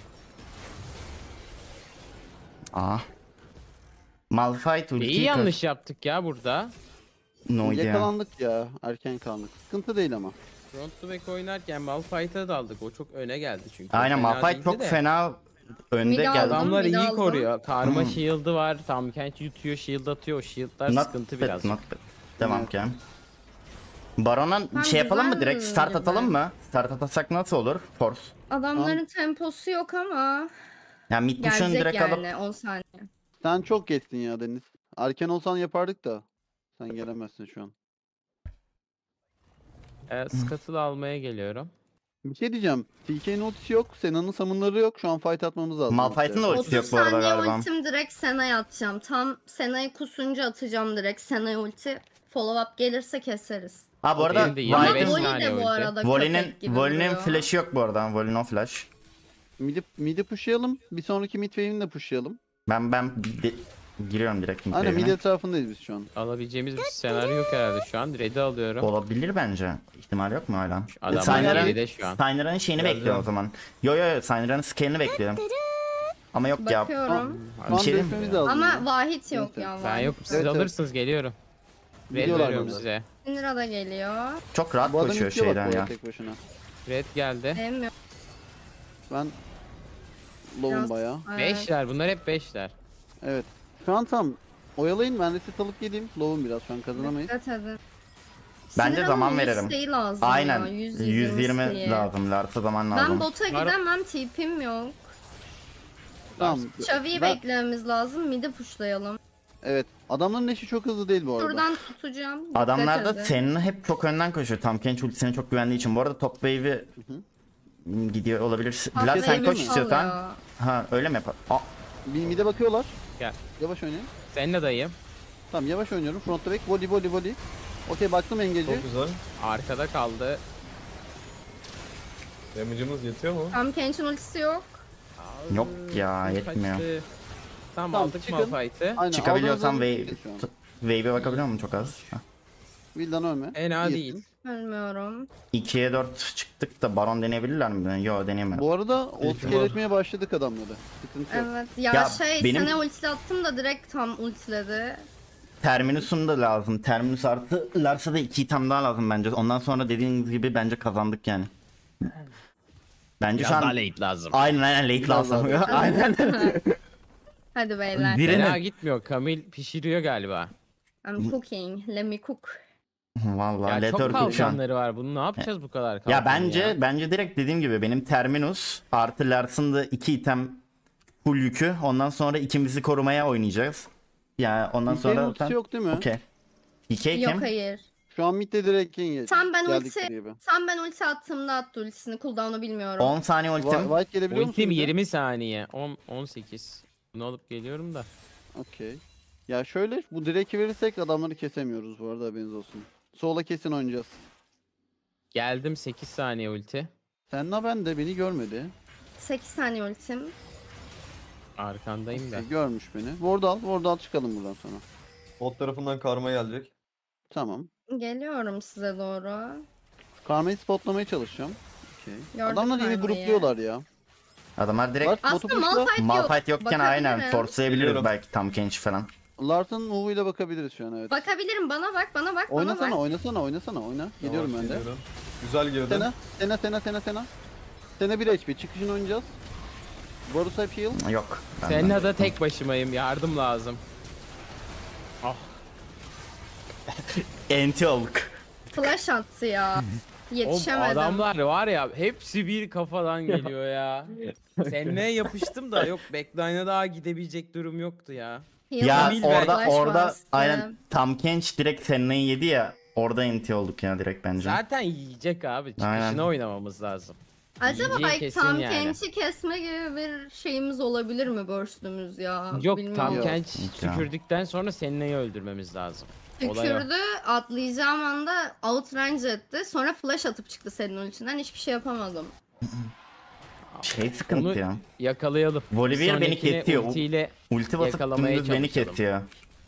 Malphite ulti. İyi yanlış yaptık ya burada. No idea. Yakalandık ya. Erken kaldık. Sıkıntı değil ama. Front to back oynarken Malphite'a daldık. O çok öne geldi çünkü. Aynen, Fena Malphite değildi çok de. fena önde Mid geldi. aldım. Adamlar Bir de iyi aldım. koruyor. Karma shield'ı var. Tam Kench yutuyor, shield atıyor. O shield'lar Not sıkıntı bad, biraz. not bad. Devam ki. Baron'a Ben şey yapalım mı güzel direkt? Start gibi. atalım mı? Start atasak nasıl olur? Force. Adamların temposu yok ama Yani mid push'unu gelecek direkt alıp yani 10 saniye. Sen çok geçtin ya Deniz. Erken olsan yapardık da. Sen gelemezsin şu an. Scuttle'ı almaya geliyorum. Bir şey diyeceğim. TK'nin ultisi yok. Sena'nın summon'ları yok. Şu an fight atmamız lazım. Malphite'ın da 30 ultisi yok bu arada saniye galiba. ultim direkt Sena'ya atacağım. Tam Sena'yı kusunca atacağım direkt Sena'ya ulti. Follow up gelirse keseriz. Ha bu Benim arada de Ama 25 Vayne'in Voli saniye de bu ulti. arada köpek gibi Voli'nin vuruyor. flash'ı yok bu arada. Voli no flash. Mid'i pushlayalım. Bir sonraki mid wave'ini de pushlayalım. Ben Giriyorum direkt Aynen mid mid'e. etrafındayız biz şu an. Alabileceğimiz bir senaryo yok herhalde şu an. Red'i alıyorum. Olabilir bence. İhtimal yok mu hala? Adamlar Synera'nın- geride şu an. Synera'nın şeyini Geleceğim. bekliyorum o zaman. Yo Synera'nın scale'ini bekliyorum. Ama yok ya. Bakıyorum. Şu an Bir şey diyeyim değişmemiz mi? lazım Ama ya. Vahit yok Neyse. ya. Ben Vahit. yok siz Evet, evet. alırsınız geliyorum. Red Gidiyorlar veriyorum bana. size. Sinira da geliyor. Çok rahat Bu adam koşuyor itiyor bak şeyden bu arada ya. tek başına. Red geldi. Sevmiyorum. Ben low'um Biraz- bayağı. Evet. Beşler bunlar hep beşler. Evet. Şu an tam oyalayın, ben reset alıp geleyim. Low'um biraz, şu an kazanamayız. Dikkat edin. Bence Sinira'nın zaman 100 veririm. isteği lazım Aynen. ya, 120 isteği. lazım. Larsa zaman Ben lazım. bota gidemem, TP'm yok. Tamam. Xavi'yi Ben- beklememiz lazım, mid'i pushlayalım. Evet. Adamların eşi çok hızlı değil bu arada. Şuradan tutacağım. dikkat Adamlar da edin. senin hep çok önden koşuyor. Tam Kench ultisine çok güvendiği için. Bu arada top wave'i gidiyor olabilir. Vlad sen Patlayabilir koş mi? istiyorsan. Al ya. Ha öyle mi yapar? Aa, Bir mid'e bakıyorlar. Gel. Yavaş oynayın. Seninle dayım. Tamam yavaş oynuyorum. Frontta back. Volley. Okey, baktım engeci. Çok güzel. Arkada kaldı. Damage'ımız yetiyor mu? Tam Kench'in ultisi yok. yok ya Kaçtı. yetmiyor. Tamam, Tamam, aldık çıkın. Malphite'i. Aynen. Çıkabiliyorsan aldığınızda şu an. wave'e bakabiliyor musun çok az? Ha. Will'dan ölme. Fena İyi. değil. Bilmiyorum. 2'ye 4 çıktık da baron deneyebilirler mi? Yo deneyemem. Bu arada İyi ult ki scale var. etmeye başladık adamları. Sıkıntı yok. Evet. Ya, Ya benim- sana ulti attım da direkt tam ultiledi. Terminus'un da lazım. Terminus artı Larsa da 2 item daha lazım bence. Ondan sonra dediğiniz gibi bence kazandık yani. Bence Biraz şu an daha late lazım. aynen late Biraz lazım. daha Aynen. Hadi beyler. Direnin. Fena gitmiyor. Kamil pişiriyor galiba. I'm cooking. Let me cook. Vallahi Ya Letter çok Cook şu an. kalkanları var. Bunu ne yapacağız bu kadar Ya kalkan bence direkt dediğim gibi benim Terminus artı Lars'ın da 2 item full yükü. Ondan sonra ikimizi korumaya oynayacağız. Ya ondan DK'nin sonra ultisi yok değil mi? Okey. DK Yok kim? hayır. Şu an mid'de direkt engage. Tam ben Geldikleri ulti gibi. tam ben ulti attığımda attı ultisini. Cooldown'u bilmiyorum. 10 saniye ultim. White gelebiliyor musun? Ultim bize? 20 saniye. 18. Bunu alıp geliyorum da. Okey. Ya şöyle, bu direk'i verirsek adamları kesemiyoruz bu arada, haberiniz olsun. Sola kesin oynayacağız. Geldim 8 saniye ulti. Senna ben de beni görmedi. 8 saniye ultim. Arkandayım da. Görmüş beni. Ward al çıkalım buradan sonra. Bot tarafından karma gelecek. Tamam. Geliyorum size doğru. Karma'yı spotlamaya çalışacağım. Okey. Gördüm Adamlar yine Karma'yı. grupluyorlar ya. Adamlar direkt Bak, Aslında botu pushla. Malphite yok. Malphite yokken aynen Bakabilirim. forcelayabiliriz Biliyorum. belki tam Kench falan. Larson move'uyla bakabiliriz şu an, evet. Bakabilirim, bana bak, bana bak, bana Oynasana, bak. oyna. Geliyorum Tamam, ben de. geliyorum. Güzel girdi. Sena 1 HP. Çıkışını oynayacağız. Varus hep heal. Yok. benden. Senna'da tek başımayım. Yardım lazım. Ah. Enti olduk. Flash attı ya. Oğlum Yetişemedim. adamlar var ya hepsi bir kafadan geliyor ya. Senna'ya yapıştım da yok backline'a daha gidebilecek durum yoktu ya. Heal Ya bastı, orada flash bastı. aynen tam Kench direkt Senna'yı yedi ya. Orada enti olduk ya direkt bence. Zaten yiyecek abi. Çıkışına Aynen. oynamamız lazım. Acaba Yiyeceği bak kesin tam yani. Kench'i kesme gibi bir şeyimiz olabilir mi burst'ümüz ya? Yok Bilmiyorum. tam Yok. Kench Yok ya. tükürdükten sonra Senna'yı öldürmemiz lazım. Olay o. Tükürdü, atlayacağım anda outrange etti. Sonra flash atıp çıktı senin ultinden. Hiçbir şey yapamadım. Şey sıkıntı Onu ya. yakalayalım. Volibear beni Sonrakine kesiyor. ultiyle Ulti basıp yakalamaya dümdüz beni çalışalım. kesiyor.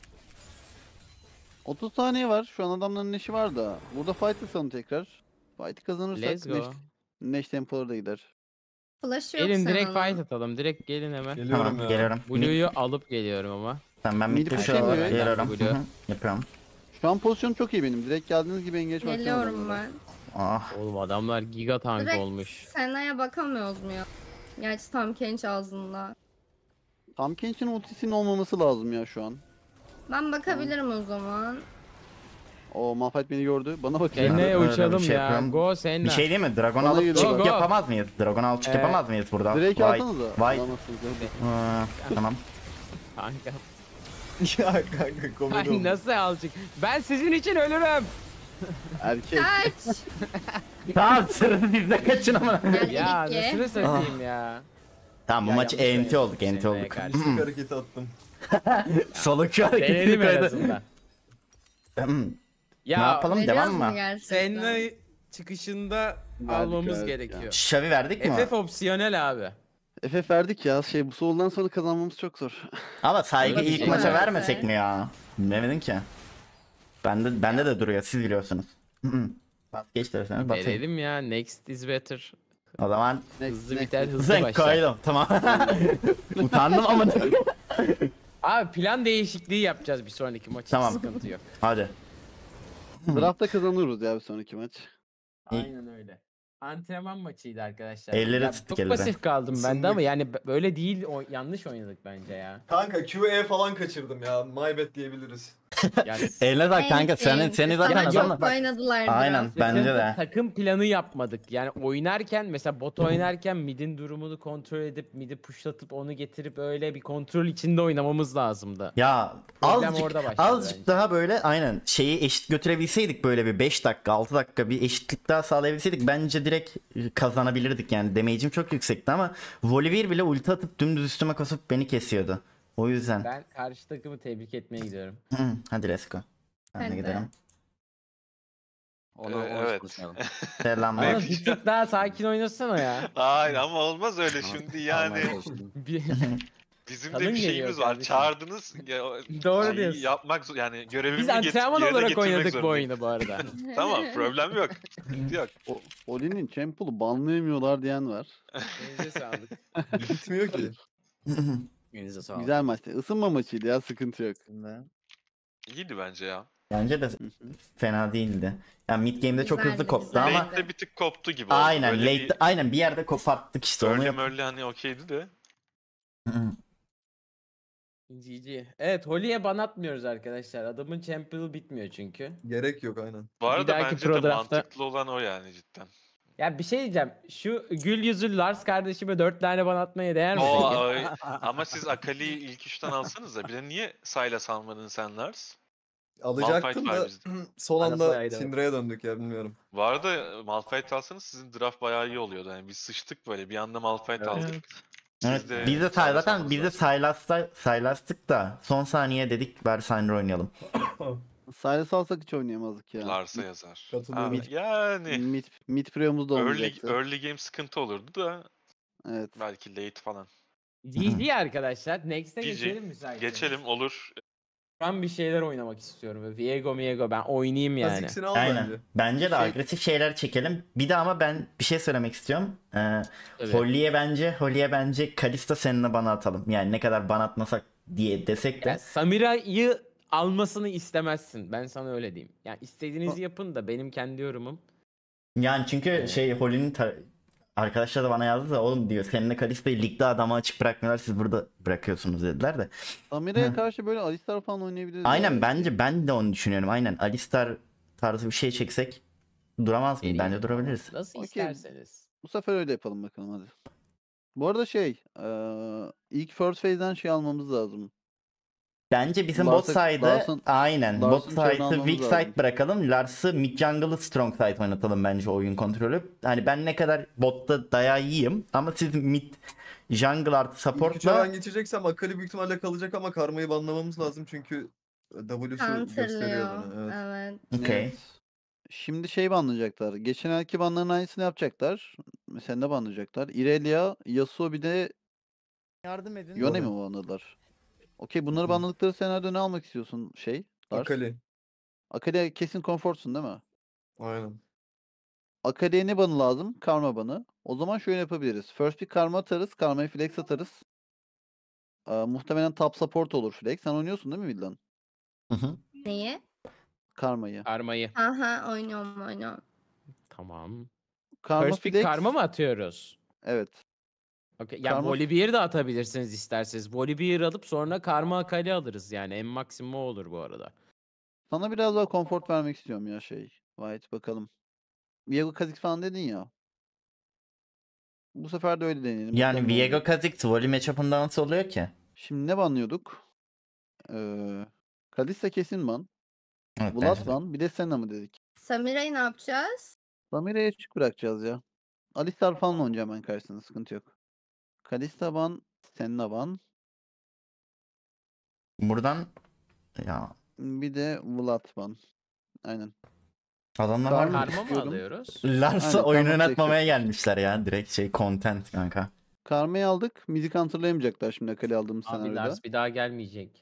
30 saniye var. Şu an adamların neşi var da. Burada fight atalım tekrar. Fight'i kazanırsak Let's go. Neş tempoları da gider. Flash'ı yok Gelin direkt Sena'nın. fight atalım. Direkt gelin hemen. Geliyorum Tamam ya. geliyorum. Blue'yu alıp geliyorum ama. Tamam ben Mid mid push'e mi? geliyorum. Blue. Hı hı, yapıyorum. Şu an pozisyonum çok iyi benim. Direkt geldiğiniz gibi engage bakacağım Geliyorum adamlara. ben. Ah. Oğlum adamlar giga tank Direkt olmuş. Sena'ya bakamıyoruz mu ya? Gerçi tam Kench ağzında. Tam Kench'in ultisinin olmaması lazım ya şu an. Ben bakabilirim o zaman. O Malphite beni gördü. Bana bakıyor. Senna'ya öyle bir uçalım şey ya. yapıyorum. Go Senna. Bir şey değil mi? Dragon Bana alıp geliyor. çık Go, go. yapamaz mıyız? Dragon alıp çık Ee, yapamaz mıyız burada? Direkt Vay. alsanıza. Vay. Alamazsınız, hadi. Tamam. Kanka. Ya kanka komedi Ay oldu. nasıl alacak? Ben sizin için ölürüm. Erkek. Kaç! Tamam sırası bizde kaçın ama. Geldi Ya gitti. nasıl satayım ya. Tamam bu Ya maç yanlış enti olduk enti Senna'ya olduk. karşı. İlk hareketi attım. Soluk şu hareketini Denedim en koydu. azından. Ne Ya yapalım devam Veriyoruz mı? mu gerçekten? Senna çıkışında Verdik, almamız verdik gerekiyor. ya. Şavi verdik mi? FF opsiyonel abi. FF verdik ya. Bu soldan sonra kazanmamız çok zor. Ama saygı Öyle ilk bir maça şey var. vermesek mi ya? Bilemedin ki. Bende de duruyor, siz biliyorsunuz. Geç derseniz batayım. Verelim ya. Next is better. O zaman Hızlı Next. biter, hızlı zenk başlar. koydum, tamam. Utandım ama. Abi plan değişikliği yapacağız bir sonraki maç. Tamam. Sıkıntı yok. Hadi. Draft'ta kazanırız ya bir sonraki maç. Aynen öyle. Antrenman maçıydı arkadaşlar. Elleri Ya tuttuk, çok elleri. pasif kaldım ben de Isındık. ama yani böyle değil, yanlış oynadık bence ya. Kanka QE falan kaçırdım ya. My bad diyebiliriz. Yani Eline bak kanka, seni zaten Sana adamla. çok oynadılar biraz. Aynen, bence de. takım planı yapmadık. Yani oynarken mesela bot oynarken midin durumunu kontrol edip midi pushlatıp onu getirip öyle bir kontrol içinde oynamamız lazımdı. Ya Problem azıcık, orada başladı azıcık bence. daha böyle aynen şeyi eşit götürebilseydik, böyle bir 5 dakika 6 dakika bir eşitlik daha sağlayabilseydik bence direkt kazanabilirdik yani. Damage'im çok yüksekti ama Volibear bile ulti atıp dümdüz üstüme kasıp beni kesiyordu. O yüzden. Ben karşı takımı tebrik etmeye gidiyorum. Hadi let's go. Ben de Hadi. gidelim. Evet. Selamlar. Ama bir tık daha sakin oynasana ya. Hayır ama olmaz öyle şimdi yani. Bir- Bizim Kanın de bir geliyor şeyimiz var. kardeşim. Çağırdınız. Doğru şeyi diyorsun. yapmak yani görevimi Biz antrenman yerine olarak getirmek oynadık bu zorundayım. oyunu bu arada. Tamam, problem yok. Sıkıntı yok. Oli'nin Champol'u banlayamıyorlar diyen var. Elinize sağlık. Bitmiyor ki. Elinize sağlık. Güzel maçtı. Isınma maçıydı ya, sıkıntı yok. İyiydi bence ya. Bence de fena değildi. Yani mid game'de çok hızlı Güzeldi, koptu güzeldi. ama Late'de bir tık koptu gibi oldu. aynen Böyle late, aynen bir yerde koparttık işte onu Early yap. mörlü hani okeydi de. GG. Evet, Holly'e ban atmıyoruz arkadaşlar. Adamın champion'ı bitmiyor çünkü. Gerek yok aynen. Bu arada dahaki bence Pro de Draft'ta- mantıklı olan o yani cidden. Ya bir şey diyeceğim. Şu gül yüzlü Lars kardeşime 4 tane ban atmaya değer mi O, peki? ama siz Akali'yi ilk üçten alsanız da bir de niye Sylas almadın sen Lars? Alacaktım Malphite da var bizde. son Arası anda aydı. Syndra'ya döndük ya, bilmiyorum. Bu arada Malphite alsanız sizin draft bayağı iyi oluyordu. Yani biz sıçtık böyle bir anda Malphite aldık. Siz Evet, de biz de Sylas zaten almanız biz de lazım. Sylas'tık da son saniye dedik bari Syndra oynayalım. Silas alsak hiç oynayamazdık ya. Lars'a yazar. Katılıyorum. Abi, yani Mid Preo'muz da early, olmayacaktı. early game sıkıntı olurdu da Evet. belki late falan. GG arkadaşlar. Next'e GG. geçelim müsaitseniz. Geçelim olur. Ben bir şeyler oynamak istiyorum. Böyle Viego ben oynayayım yani. Kha'Zix'ini al Aynen. bence. Bence de Şey- agresif şeyler çekelim. Bir de ama ben bir şey söylemek istiyorum. Tabii. Holly'e bence Kalista seninle bana atalım. Yani ne kadar bana atmasak diye desek de. Ya, Samira'yı almasını istemezsin. Ben sana öyle diyeyim. Yani istediğinizi yapın da benim kendi yorumum. Yani çünkü Holly'nin arkadaşlar da bana yazdı da oğlum diyor seninle Kalista'yı ligde adama açık bırakmıyorlar, siz burada bırakıyorsunuz dediler de. Samira'ya karşı böyle Alistar falan oynayabiliriz. Aynen ya. bence ben de onu düşünüyorum. Aynen Alistar tarzı bir şey çeksek duramaz mı? Vereyim. Bence durabiliriz. Nasıl Okey. isterseniz. Bu sefer öyle yapalım bakalım hadi. Bu arada ilk first phase'den almamız lazım. Bence bizim bot Lars'a- side'ı Lars'ın- aynen bot Lars'ın çarını side'ı almamız weak lazım. side bırakalım. Lars'ı mid jungle'ı strong side oynatalım bence oyun kontrolü. Hani ben ne kadar botta dayağı yiyeyim ama siz mid jungle artı İlk üçe support'la ben geçeceksem Akali büyük ihtimalle kalacak ama Karma'yı banlamamız lazım çünkü W'su gösteriyor Counterlıyor. bana. Evet. Evet. okey. Evet. Şimdi banlayacaklar. Geçen elki banların aynısını yapacaklar. Sen de banlayacaklar. Irelia, Yasuo bir de Yardım edin. Yone mi banladılar? Okey, bunları banladıkları senaryoda ne almak istiyorsun Lars? Akali. Akali'ye kesin comfortsun değil mi? Aynen. Akali'ye ne banı lazım? Karma banı. O zaman şöyle yapabiliriz. First pick karma atarız. Karma'ya flex atarız. Muhtemelen top support olur flex. Sen oynuyorsun değil mi Vildan? Hı hı. Neyi? Karma'yı. Karmayı. Aha, oynuyorum. Tamam. Karma First pick flex. karma mı atıyoruz? Evet. Okay. Ya Karma- Volibear de atabilirsiniz isterseniz. Volibear alıp sonra karma akali alırız yani. En maksimum o olur bu arada. Sana biraz daha comfort vermek istiyorum ya White bakalım. Viego Kha'Zix falan dedin ya. Bu sefer de öyle deneyelim. Yani bakalım ne Viego olacak. Kha'Zix volley matchup'ında nasıl oluyor ki? Şimdi ne banlıyorduk? Kalista kesin ban. Evet, Vlad bence de. ban. Bir de Senna mı dedik? Samira'yı ne yapacağız? Samira'yı açık bırakacağız ya. Alistar falan oynayacağım ben karşısında, sıkıntı yok. Kalista ban. Senna ban. Buradan ya Bir de Vlad ban. Aynen. adamlar Karma- var. Karma mı istiyorum. alıyoruz? Lars'ı Aynen, oyun karma oynatmamaya flex gelmişler ya. Direkt content kanka. Karma'yı aldık. Mid'i counterlayamayacaklar şimdi Akali aldığımız Abi senaryoda. Lars bir daha gelmeyecek.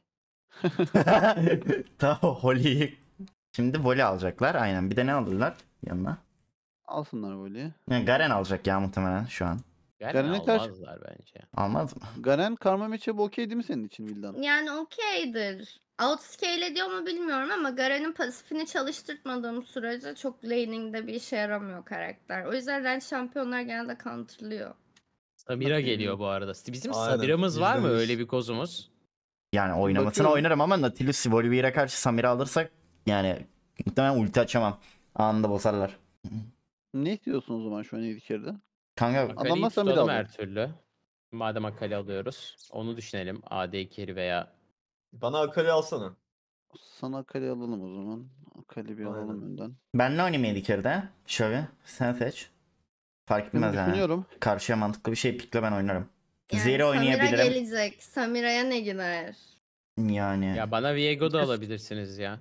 Tamam Holly'yi. Şimdi Voli alacaklar aynen. Bir de ne alırlar yanına? Alsınlar böyle. Yani Garen alacak ya muhtemelen şu an. Yani Garen'e karşı- almazlar bence. Almaz mı? Garen Karma matchup'ı okey değil mi senin için Vildan? Yani okeydir. Outscale ediyor mu bilmiyorum ama Garen'in pasifini çalıştırtmadığım sürece çok laning'de bir işe yaramıyor karakter. O yüzden rank şampiyonlar genelde counterlıyor. Samira geliyor bu arada. Bizim Aynen, Samira'mız var mı %100. öyle bir kozumuz? Yani oynamasına bakıyorum. oynarım ama Nautilus Volibear'a karşı Samira alırsak yani muhtemelen ulti açamam. Anında bozarlar. Ne istiyorsun o zaman şu an Yedikeri'de? Kanka Adamlar Akali'yi Samira tutalım alıyor. her türlü. Madem Akali alıyoruz. Onu düşünelim. AD carry veya Bana Akali alsana. Sana Akali alalım o zaman. Akali bir alalım Aynen. önden. ben ne oynayayım Yedikeri'de? Şöyle sen seç. Fark Ben etmez yani. düşünüyorum. Karşıya mantıklı bir şey pikle ben oynarım. Yani Zeri Samira oynayabilirim. gelecek. Samira'ya ne gider? Yani ya bana Viego da alabilirsiniz ya.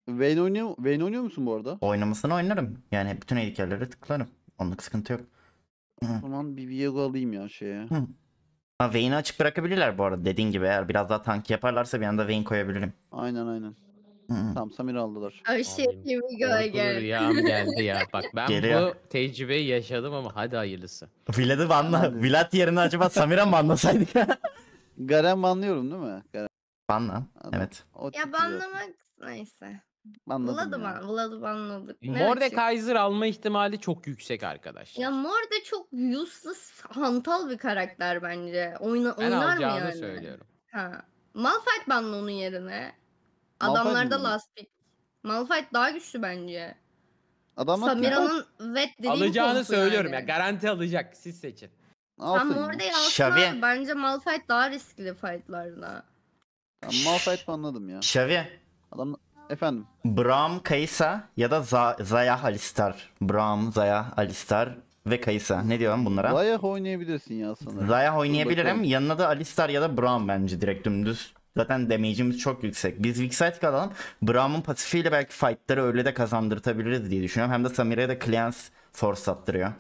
Vayne oynuyor musun bu arada? oynamasını oynarım. Yani bütün edikerleri tıklarım. Onluk sıkıntı yok. O zaman bir Viego alayım ya şeye. Hı. Ha, Vayne'i açık bırakabilirler bu arada. Dediğin gibi eğer biraz daha tank yaparlarsa bir anda Vayne koyabilirim. Aynen. Hı hı. Tamam Samira aldılar. Oh shit, Alayım. here we go Korkulu again. rüyam geldi ya. Bak ben Geliyor. bu tecrübeyi yaşadım ama hadi hayırlısı. Vlad'ı banla. Tamam. Vlad yerine acaba Samira mı banlasaydık? Garen banlıyorum değil mi? Garen. Banla. Adam- Evet. O tip Ya bir banlamak neyse. Banladım ya. Vlad'ı banladık. Ne açık? Mordekaiser alma ihtimali çok yüksek arkadaşlar. Ya Morde çok useless, hantal bir karakter bence. ben Oynar mı alacağını yani? söylüyorum. Ha. Malphite banla onun yerine. Malphite Adamlarda mi? last pick. Malphite daha güçlü bence. Adamlar Samira'nın wet dream Alacağını kompu söylüyorum ya. yani. Garanti alacak. Siz seçin. Tam alsın ya. Morde'yi alsın Şavi. abi. Bence Malphite daha riskli fightlarda. Tamam, Malphite banladım ya. Xavi. Adam efendim. Braum, Kaysa ya da Zaya Alistar. Braum, Zaya, Alistar ve Kaysa. Ne diyorum bunlara? Zaya oynayabilirsin ya sanırım. Zaya oynayabilirim. bakalım. Yanına da Alistar ya da Braum bence direkt dümdüz. Zaten damage'imiz çok yüksek. Biz Vixite alalım. Braum'un pasifiyle belki fight'ları öyle de kazandırtabiliriz diye düşünüyorum. Hem de Samira'ya da Cleanse force attırıyor.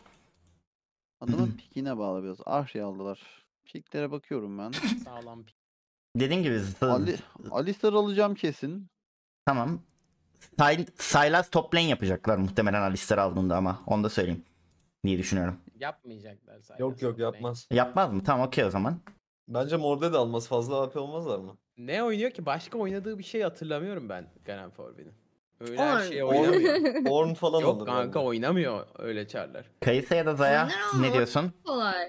Adamın pikine bağlı biraz. Ahri aldılar. Piklere bakıyorum ben. Sağlam pick. Dediğim gibi Alistar alacağım kesin. tamam. Sylas top lane yapacaklar muhtemelen Alistar aldığında ama onu da söyleyeyim diye düşünüyorum. Yapmayacaklar sadece. Yok yapmaz. Yapmaz mı? Tamam okey o zaman. Bence Morde de almaz. Fazla AP olmazlar mı? Ne oynuyor ki? Başka oynadığı bir şey hatırlamıyorum ben Garen Forvin'in. Öyle Ornn. her şeye oynamıyor. Ornn falan Yok alır kanka bence. oynamıyor öyle çarlar. Kaysa ya da Zaya Oynar ama ne o- diyorsun? Kolay.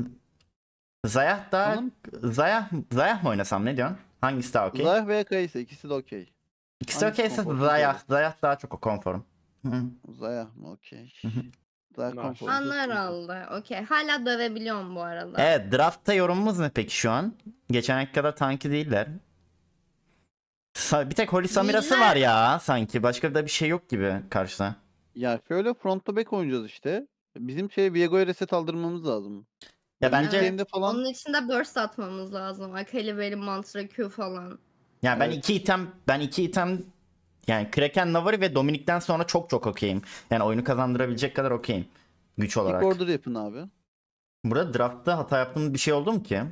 Zaya da Anladım. Zaya mı oynasam ne diyorsun? Hangisi daha okey? Zaya veya Kayısı ikisi de okey. İkisi hangisi okeyse konforlu Zaya daha çok o konforum. Hı. Zaya mı okey. Hı hı. Zaya Bunlar. konfor. Anlar aldı. Okey. Hala dövebiliyorum bu arada. Evet draftta yorumumuz ne peki şu an? Geçen kadar tanki değiller. Bir tek Holy Samira'sı Değiller. var ya sanki. Başka da bir şey yok gibi karşıda. Ya şöyle front to back oynayacağız işte. Bizim Viego'ya reset aldırmamız lazım. Ya bence Elinde falan. Onun için de burst atmamız lazım. Akali benim mantra Q falan. yani ben Evet. iki item yani Kraken, Navari ve Dominik'ten sonra çok okeyim. Yani oyunu kazandırabilecek kadar okeyim. Güç İlk olarak. order yapın abi. Burada draftta hata yaptığımız bir şey oldu mu ki?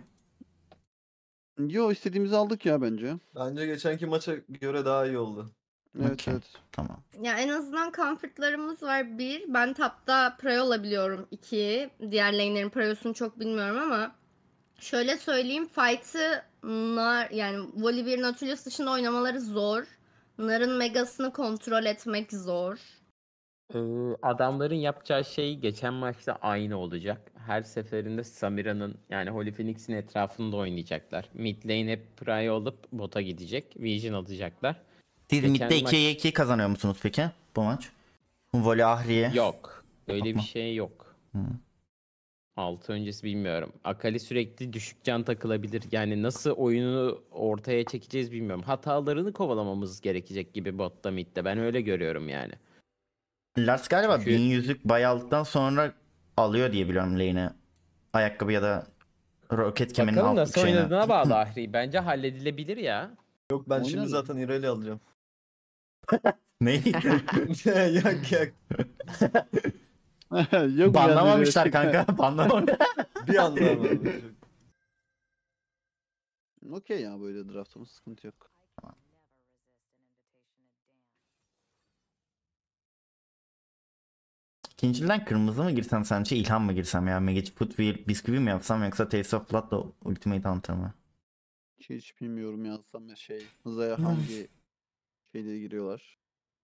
Yo istediğimizi aldık ya bence. Bence geçenki maça göre daha iyi oldu. Evet Okey. evet. Tamam. Ya en azından comfortlarımız var. Bir, ben tapta pray olabiliyorum. İki, diğer lane'lerin prayosunu çok bilmiyorum ama şöyle söyleyeyim, fight'ı yani Volibear, Nautilus dışında oynamaları zor. Nar'ın megasını kontrol etmek zor. Adamların yapacağı şey geçen maçta aynı olacak. Her seferinde Samira'nın yani Holy Phoenix'in etrafında oynayacaklar. Mid lane hep prio olup bota gidecek. Vision alacaklar. Siz Geçen midde maç- 2'ye 2 kazanıyor musunuz peki bu maç? Voli Ahriye. Yok. Öyle bir Bakma. şey yok. Hı. 6 öncesi bilmiyorum. Akali sürekli düşük can takılabilir. Yani nasıl oyunu ortaya çekeceğiz bilmiyorum. Hatalarını kovalamamız gerekecek gibi botta midde. Ben öyle görüyorum yani. Lars galiba Çünkü- 1100'lük bay aldıktan sonra alıyor diye biliyorum lane'i. Ayakkabı ya da roket kemenin Bakalım altlık nasıl şeyine. oynadığına bağlı Ahri. Bence halledilebilir ya. Yok ben şimdi Oynarım. zaten İreli alacağım. Ne? Yok. Yok mu Banlamamışlar yani? kanka. Banlamamışlar. Bir anda hemen. Okey ya, böyle draftımız sıkıntı yok. İkinciden kırmızı mı girsem sence, İlhan mı girsem ya? Magic Footwear bisküvi mi yapsam yoksa Taste of Blood'la Ultimate Hunter mı? Hiç bilmiyorum yazsam ya Zaya hangi şeyleri giriyorlar.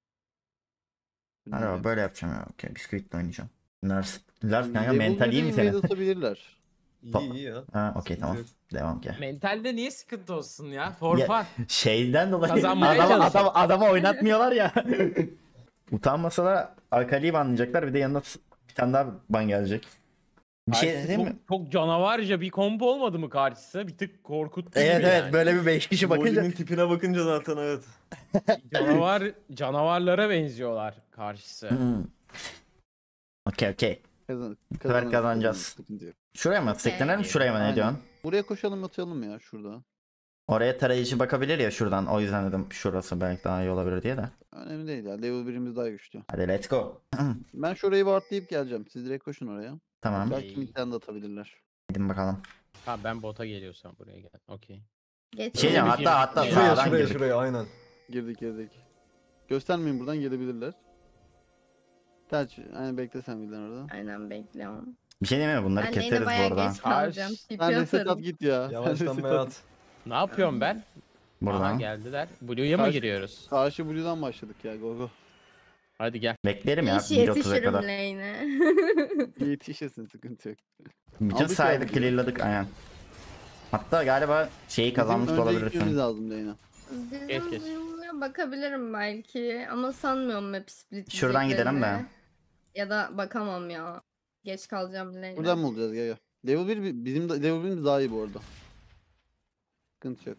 Galiba böyle yapacağım ya. Okey, bisküvitle oynayacağım. Lars kanka Devil mental iyi mi River'ı senin? atabilirler. İyi iyi ya. Ha okey Sıkıntı tamam. yok. Devam ki. Mentalde niye sıkıntı olsun ya? For Ya- fun. Şeyden dolayı Kazanmaya çalışıyor. adama oynatmıyorlar ya. Utanmasalar Akali'yi banlayacaklar, bir de yanına bir tane daha ban gelecek. Bir şey Karşısı değil çok, mi? çok canavarca bir combo olmadı mı karşısı? Bir tık korkuttu Evet gibi evet yani. böyle bir 5 kişi bakınca. Molly'nin tipine bakınca zaten evet. Canavarlara benziyorlar karşısı. Hmm. Okey okey. Kazanacağız. Sıkıntı yok. Şuraya mı? Seklenelim şuraya mı, ne Aynen. diyorsun? Buraya koşalım atalım ya şurada. Oraya tarayıcı bakabilir ya şuradan. O yüzden dedim şurası belki daha iyi olabilir diye de. Önemli değil ya. Level 1'imiz daha güçlü. Hadi let's go. Ben şurayı wardlayıp geleceğim. Siz direkt koşun oraya. Tamam. Belki midden de atabilirler. Gidin bakalım. Ha ben bota geliyorsam buraya gel. Okey. Geç. Bir şey diyeceğim, Girdik, hatta girdik. Şuraya sağdan şuraya girdik. şuraya aynen. Girdik. Göstermeyin, buradan gelebilirler. Tercih. Aynen, bekle sen birden orada. Aynen bekliyorum. Bir şey diyeyim mi? Bunları Ben keseriz lane'e bu bayağı arada. geç kalacağım. Karşı- TP Sen reset at atarım. git ya. Sen Yavaştan reset beyat. at. Ne yapıyorum ben? Aha Buradan. geldiler. Blue'ya mı Karşı- giriyoruz? Karşı Blue'dan başladık ya. Go. Hadi gel. Beklerim ya İş 1.30'a yetişirim kadar. lane'e. Yetişirsin, sıkıntı yok. Bütün Aldık side'ı yani. clearladık aynen. Hatta galiba şeyi kazanmış da Bizim önce gitmemiz olabilirsin. lazım lane'e. Geç. Bizim Blue'ya bakabilirim belki ama sanmıyorum map split Şuradan gidelim de. diyeceklerini. Ya da bakamam ya. Geç kalacağım lane'e. Buradan mı olacağız? Gel. Level 1 bizim de Level 1'imiz daha iyi bu arada. Sıkıntı yok.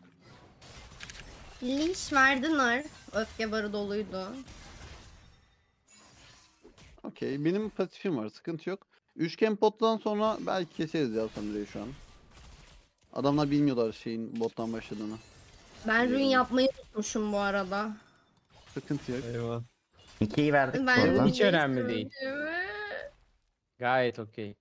Linç verdiler. Öfke barı doluydu. Okey. Benim pasifim var. Sıkıntı yok. Üçgen pottan sonra belki keseriz ya Sandra'yı şu an. Adamlar bilmiyorlar şeyin bottan başladığını. Ben rün yapmayı unutmuşum bu arada. Sıkıntı yok. Eyvah. 2'yi verdik Ben buradan. Hiç önemli değil. Evet. Gayet okey.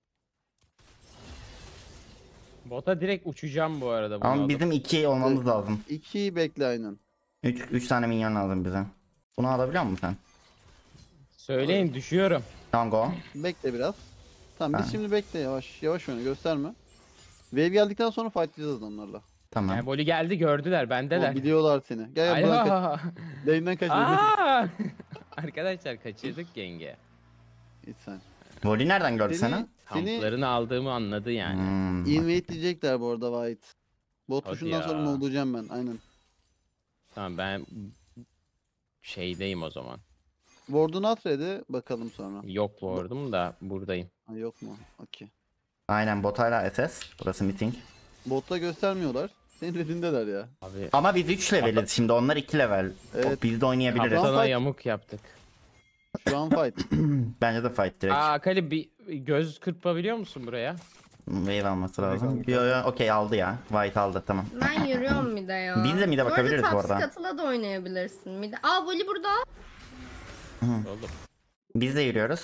Bota direkt uçacağım bu arada. bunu Ama alıp. bizim 2 olmamız lazım. 2'yi bekle aynen. 3 tane minyon lazım bize. Bunu alabiliyor musun sen? Söyleyin düşüyorum. Tamam go. Bekle biraz. Tamam biz Ha. şimdi bekle, yavaş oyna, gösterme. Wave geldikten sonra fightlayacağız adamlarla. Tamam. Yani Boli geldi gördüler O bendeler. biliyorlar seni. Gel buradan kaç. Alo. Lane'den kaç. lane'den. Aa! Arkadaşlar kaçırdık yenge. Git sen. Voli nereden gördü seni? Seni Kamplarını aldığımı anladı yani. Hmm. invade diyecekler bu arada White. Bot Hadi tuşundan ya. sonra olacağım ben aynen. Tamam ben şeydeyim o zaman. Ward'unu at red'e bakalım sonra. Yok ward'um da buradayım. Ha, yok mu? Okey. Aynen botayla SS. Burası meeting. Botta göstermiyorlar. Senin red'indeler ya. Abi Ama biz 3 leveliz şimdi, onlar 2 level. Evet. Biz de oynayabiliriz. Kaptan- kaptana fight. yamuk yaptık. Şu an fight. Bence de fight direkt. Aa Akali bir göz kırpabiliyor musun buraya? Wave alması lazım. kanka. Yo okey aldı ya. White aldı tamam. Ben yürüyorum bir de ya. Biz de mid'e bakabiliriz bu arada. Katıla da oynayabilirsin. Mid'e. Aa voli burada. Oldu. Biz de yürüyoruz.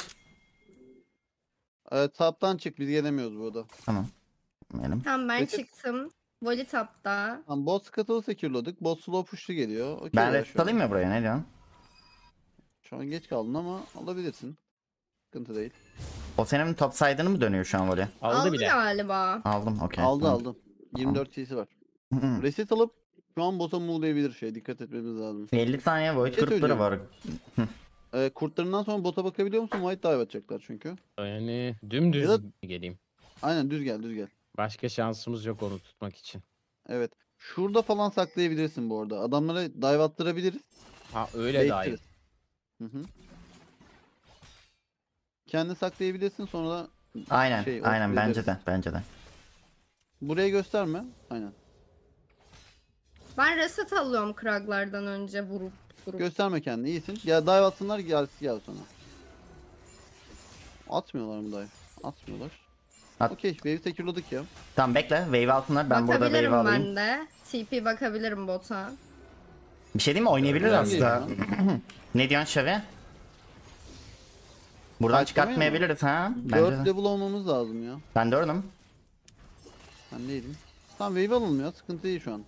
Top'tan çık, biz gelemiyoruz burada. Tamam. Benim. Tamam ben Peki. çıktım. Voli tapta. Tamam, bot scuttle'ı secure'ladık. Bot slow push'lu geliyor. Okey Ben ya, rest şu an. alayım mı buraya, ne diyorsun? Şu an geç kaldın ama alabilirsin. Sıkıntı değil. O senin top side'ını mı dönüyor şu an Voli? Aldı bile. galiba. Aldım okey. Aldı Tamam. aldı. 24 CC var. Hı hı. Reset alıp şu an bota move'layabilir şey. Dikkat etmemiz lazım. 50 saniye void Bir şey grupları var. Kurtlarından sonra bota bakabiliyor musun? White dive atacaklar çünkü. Yani dümdüz Ya geleyim. Aynen, düz gel. Başka şansımız yok onu tutmak için. Evet. Şurada falan saklayabilirsin bu arada. Adamlara dive attırabiliriz. Ha öyle daha iyi. Bekleriz. Hı. Kendi saklayabilirsin, sonra da Aynen Şey, aynen off bence ederiz. de bence de. buraya gösterme. Aynen. Ben reset alıyorum kraglardan önce vurup. Gösterme kendini, iyisin. Ya dive atsınlar, gel sonra. Atmıyorlar mı dive? Atmıyorlar. At. Okey, wave'i secure'ladık ya. Tamam bekle wave altınlar, ben burada wave Bakabilirim alayım. ben de. TP bakabilirim bota. Bir şey diyeyim mi, oynayabilir Ben aslında. değilim Ne diyorsun Şevi? Buradan Saçma çıkartmayabiliriz ha. 4 Bence de. level olmamız lazım ya. Ben 4'üm. Ben değilim. Tamam wave alalım ya. Sıkıntı değil şu an.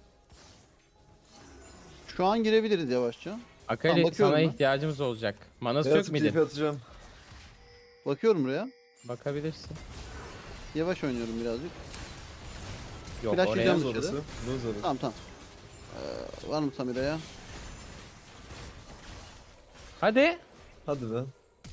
Şu an girebiliriz yavaşça. Akali Tamam, bakıyorum sana ben. ihtiyacımız olacak. Manası yok Beyaz midin. TP atacağım. Bakıyorum buraya. Bakabilirsin. Yavaş oynuyorum birazcık. Yok Flash oraya. yiyeceğim. Buz orası. Buz orası. Tamam tamam. Var mı Samira'ya? Hadi. Hadi be.